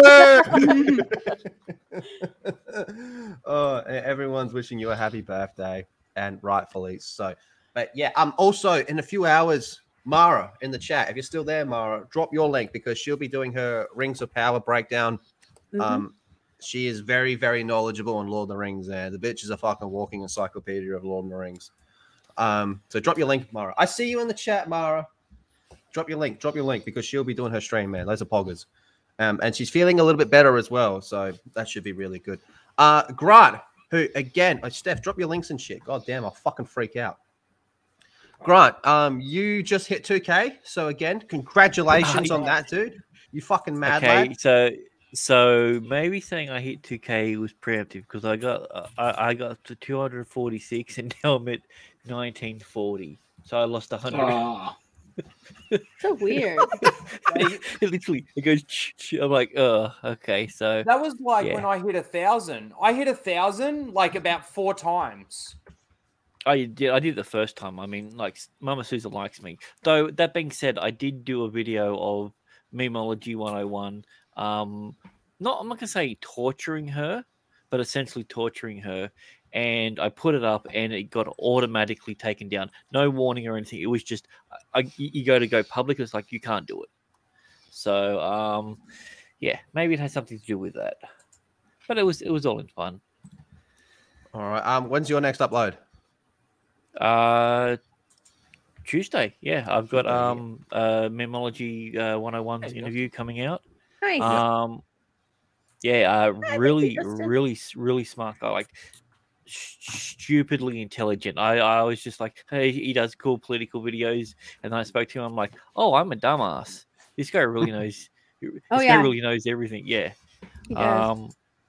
Oh, everyone's wishing you a happy birthday, and rightfully so. But yeah, um, also in a few hours, Mara in the chat. If you're still there, Mara, drop your link because she'll be doing her Rings of Power breakdown. Mm-hmm. Um, she is very, very knowledgeable on Lord of the Rings. There, the bitch is a fucking walking encyclopedia of Lord of the Rings. Um, so drop your link, Mara. I see you in the chat, Mara. Drop your link. Drop your link because she'll be doing her stream, man. Those are poggers. Um, and she's feeling a little bit better as well, so that should be really good. Uh, Grant, who again, oh, Steph, drop your links and shit. God damn, I'll fucking freak out. Grant, um, you just hit two K, so again, congratulations Uh, on that, dude. You fucking mad Okay, lad. so so maybe saying I hit two K was preemptive because I got uh, I, I got to two hundred forty-six and now I'm at nineteen forty. So I lost one hundred. Oh. So weird. it, it literally it goes. I'm like, oh, okay. So That was like yeah. when I hit a thousand. I hit a thousand like about four times. I did. I did the first time. I mean, like Mama Susan likes me. Though that being said, I did do a video of Memology one oh one. Um, not I'm not gonna say torturing her, but essentially torturing her. And I put it up, and it got automatically taken down. No warning or anything. It was just I, you go to go public. It's like you can't do it. So um, yeah, maybe it has something to do with that. But it was it was all in fun. All right. Um, when's your next upload? Uh, Tuesday. Yeah, I've got um uh Memology uh, one oh one's interview coming out. Nice. Um, yeah, uh, really, really, really smart guy. Like stupidly intelligent. I, I was just like, hey, he does cool political videos, and then I spoke to him. I'm like, oh, I'm a dumbass. This guy really knows. This Oh, guy yeah. really knows everything. Yeah. He does. Um.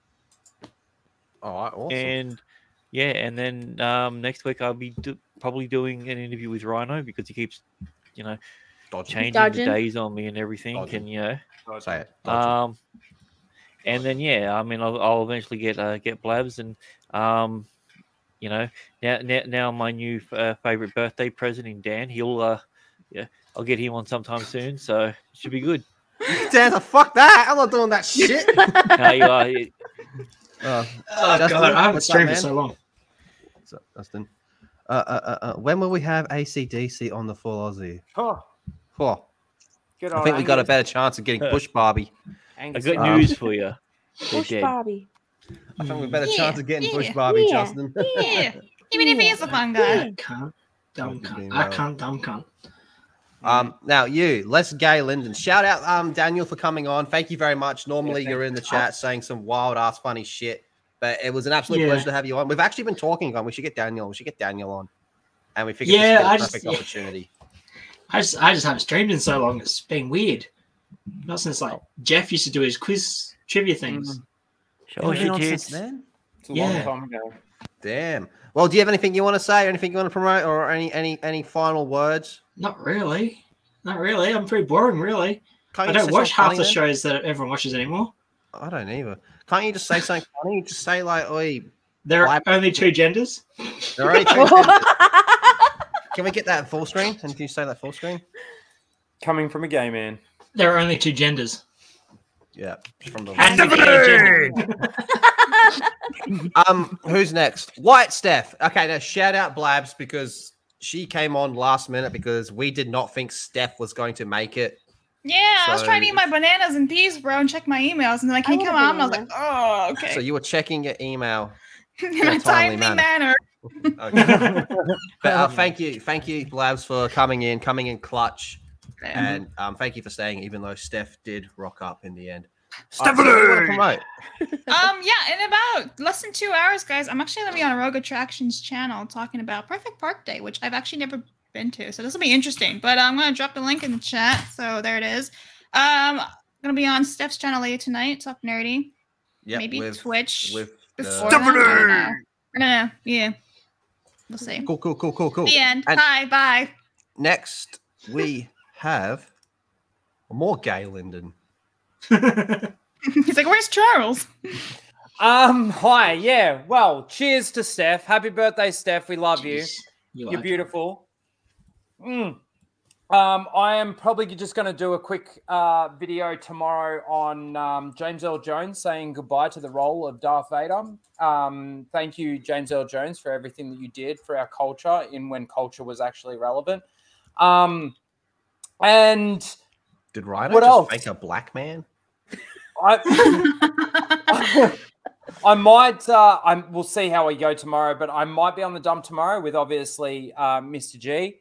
All right. Awesome. And yeah, and then um next week I'll be do- probably doing an interview with Rhino because he keeps, you know, Dodging. changing Dodging. the days on me and everything. Dodging. And you know, Say it. Dodging. um, and then yeah, I mean, I'll, I'll eventually get uh, get Blabs, and um, you know, now now, now my new uh, favorite birthday present in Dan, he'll uh, yeah, I'll get him on sometime soon, so it should be good. Dan, fuck that. I'm not doing that shit. No, you are. it- Uh, Oh, Justin, God, I haven't what's up, streamed for man? so long. What's up, Justin? Uh, uh, uh, uh, when will we have A C D C on the full Aussie? Huh. Oh, Good I old think we got a Angus. better chance of getting Bush Barbie. I Angus got Young. news for you. They're Bush dead. Bobby. I think we've better Yeah, chance of getting Bush yeah, Barbie, yeah, Justin. Yeah. Even if he is a fun guy. Can't, dumb Fucking cunt. I hell. can't, dumb cunt. Um, now you, Les Gay Linden. Shout out, um, Daniel for coming on. Thank you very much. Normally Yeah, you're in the thank you. chat saying some wild ass funny shit, but it was an absolute Yeah. pleasure to have you on. We've actually been talking on. We should get Daniel. We should get Daniel on, and we figured Yeah, this would I be a just- perfect yeah. opportunity. I just, I just haven't streamed in so long. It's been weird. Not since like Jeff used to do his quiz trivia things. Show us Been your on since tits. then? It's a long Yeah. time ago. Damn. Well, do you have anything you want to say? Anything you want to promote, or any any any final words? Not really. Not really. I'm pretty boring, really. Can't I you don't say watch something half funny the then? shows that everyone watches anymore. I don't either. Can't you just say something funny? Just say like, "Oi, There are Why- only two genders. there are only two genders." Can we get that full screen? And can you say that full screen? Coming from a gay man. There are only two genders. Yeah. From the And the gay gender. um, who's next? White Steph. Okay, now shout out Blabs because she came on last minute because we did not think Steph was going to make it. Yeah, I was So- trying to eat my bananas in peace, bro, and check my emails, and then I can't want come a on. And I was banana. like, oh, okay. So you were checking your email. in a a timely timely manner. manner. Okay. But uh, thank you, thank you, Blabs, for coming in, coming in clutch, and um, thank you for staying, even though Steph did rock up in the end. Alright, so what do you want to promote? um, yeah, in about less than two hours, guys, I'm actually gonna be on Rogue Attractions channel talking about Perfect Park Day, which I've actually never been to, so this will be interesting. But I'm gonna drop the link in the chat, so there it is. Um, I'm gonna be on Steph's channel later tonight, Talk Nerdy. Yep, Maybe with- Twitch with before the- then, I don't know. We're gonna, yeah. We'll see. Cool, cool, cool, cool, cool. The end. And Bye, bye. next, we have more Gay Linden. He's like, where's Charles? Um, hi, yeah. Well, cheers to Steph. Happy birthday, Steph. We love you. Jeez, you You're are beautiful. Mm. Um, I am probably just going to do a quick uh, video tomorrow on um, James Earl Jones saying goodbye to the role of Darth Vader. Um, thank you, James Earl Jones, for everything that you did for our culture in when culture was actually relevant. Um, and Did Rhino what just else? fake a black man? I, I might. Uh, I we'll see how we go tomorrow, but I might be on the dump tomorrow with obviously uh, Mister G,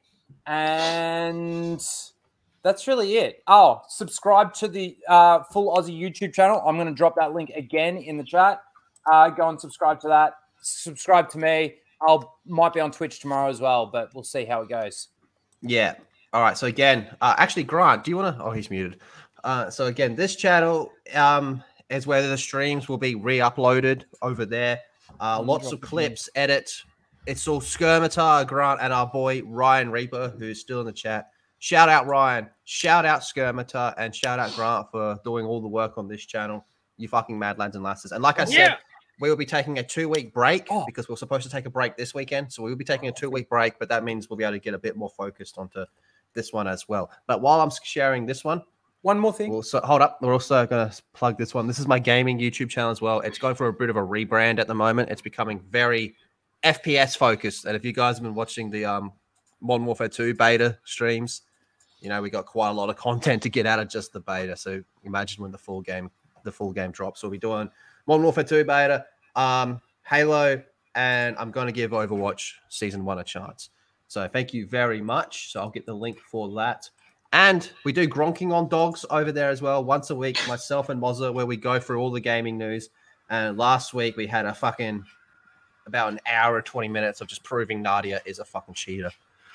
and that's really it. Oh, subscribe to the uh, Full Aussie YouTube channel. I'm going to drop that link again in the chat. Uh, go and subscribe to that. Subscribe to me. I'll might be on Twitch tomorrow as well, but we'll see how it goes. Yeah. All right. So again, uh, actually, Grant, do you want to? Oh, he's muted. Uh, so again, this channel um, is where the streams will be re-uploaded over there. Uh, lots of clips, edits. It's all Skirmitar, Grant, and our boy Ryan Reaper, who's still in the chat. Shout out Ryan, shout out Skirmitar, and shout out Grant for doing all the work on this channel. You fucking mad lads and lasses. And like I said, Yeah. we will be taking a two-week break because we're supposed to take a break this weekend. So we will be taking a two-week break, but that means we'll be able to get a bit more focused onto this one as well. But while I'm sharing this one, one more thing. We'll also, hold up. We're also going to plug this one. This is my gaming YouTube channel as well. It's going for a bit of a rebrand at the moment. It's becoming very F P S focused. And if you guys have been watching the um, Modern Warfare two beta streams, you know, we got quite a lot of content to get out of just the beta. So imagine when the full game, the full game drops. We'll be doing Modern Warfare two beta, um, Halo, and I'm going to give Overwatch Season one a chance. So thank you very much. So I'll get the link for that. And we do Gronking on Dogs over there as well, once a week, myself and Mozza, where we go through all the gaming news. And last week we had a fucking about an hour and twenty minutes of just proving Nadia is a fucking cheater.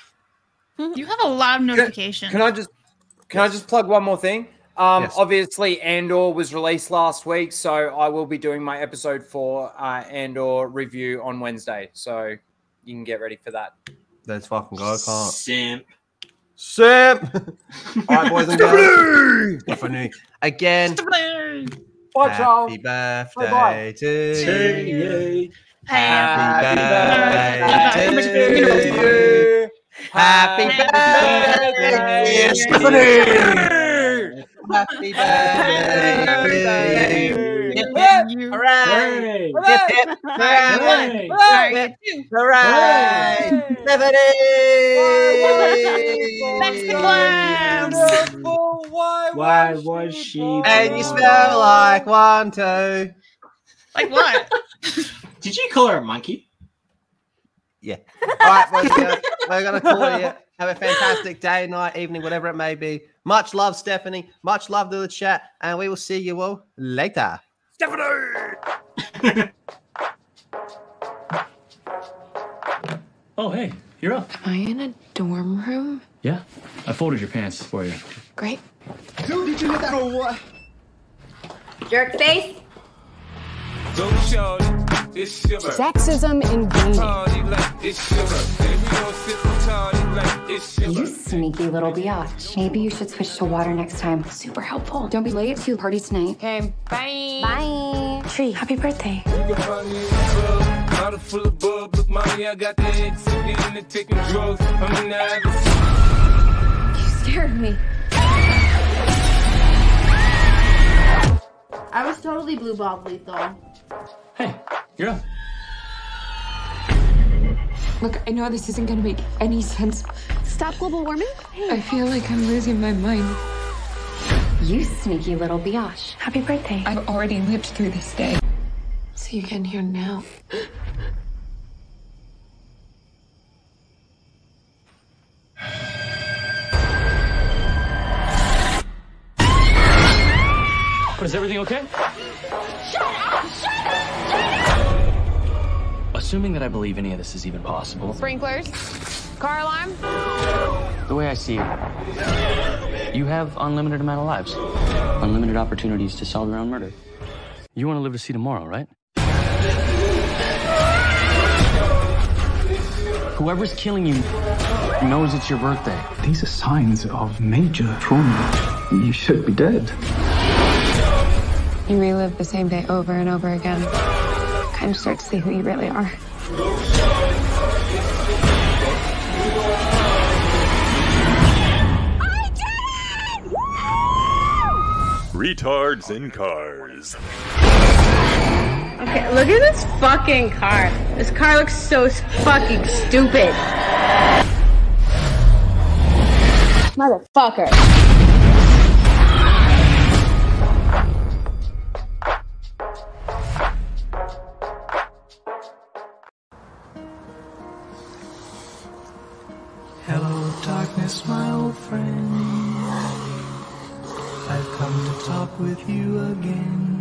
You have a lot of notifications. Can I just can I just plug one more thing? Um, Yes. Obviously, Andor was released last week, so I will be doing my episode four uh, Andor review on Wednesday. So you can get ready for that. Let's fucking go, can't. Simp. Simp. All right, boys and girls. Stephanie. Again. Stephanie. Bye, Happy Charles. birthday Bye-bye. to To you. you. Happy Happy birthday birthday to you. Happy birthday, Stephanie. Happy birthday to you. Hip, hip, hooray. Hip, hip, hooray. Hooray. Hooray. Stephanie. Mexican clams. Why, Why was she? And you born? smell like one, two. Like what? Did you call her a monkey? Yeah. All right, boys and girls, we're going to call it here. Have a fantastic day, night, evening, whatever it may be. Much love, Stephanie. Much love to the chat. And we will see you all later. Stephanie. Oh, hey, you're up. Am I in a dorm room? Yeah, I folded your pants for you. Great. Dude, did you hit that or what? Jerk face. Sexism in gaming. You sneaky little biatch. Maybe you should switch to water next time. Super helpful. Don't be late to the party tonight. Okay, bye. Bye. Tree, happy birthday. You scared me. I was totally blue ball lethal. Hey, you're up. Look, I know this isn't gonna make any sense. Stop global warming? I feel like I'm losing my mind. You sneaky little biatch. Happy birthday. I've already lived through this day. So you can hear now. But is everything okay? Shut up! Shut up! Assuming that I believe any of this is even possible. Sprinklers. Car alarm. The way I see it, you have unlimited amount of lives. Unlimited opportunities to solve your own murder. You want to live to see tomorrow, right? Whoever's killing you knows it's your birthday. These are signs of major trauma. You should be dead. You relive the same day over and over again. Kind of start to see who you really are. Retards in Cars. Okay, look at this fucking car. This car looks so fucking stupid. Motherfucker. Hello, darkness, my old friend. I've come to talk with you again.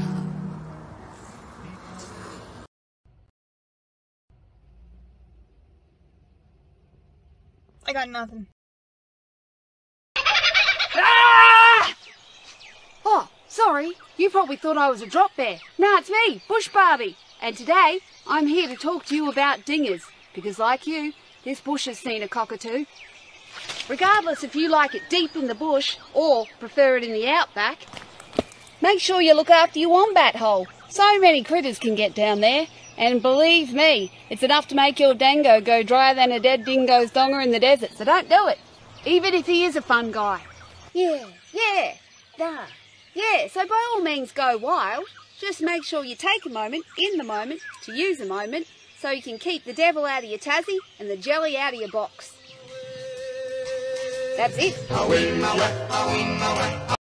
I got nothing. Ah! Oh, sorry. You probably thought I was a drop bear. Nah, it's me, Bush Barbie. And today, I'm here to talk to you about dingers. Because like you, this bush has seen a cockatoo. Regardless if you like it deep in the bush or prefer it in the outback, make sure you look after your wombat hole. So many critters can get down there, and believe me, it's enough to make your dango go drier than a dead dingo's donga in the desert, so don't do it, even if he is a fun guy. Yeah, yeah, nah, yeah, so by all means go wild. Just make sure you take a moment, in the moment, to use a moment, so you can keep the devil out of your tassie and the jelly out of your box. That's it.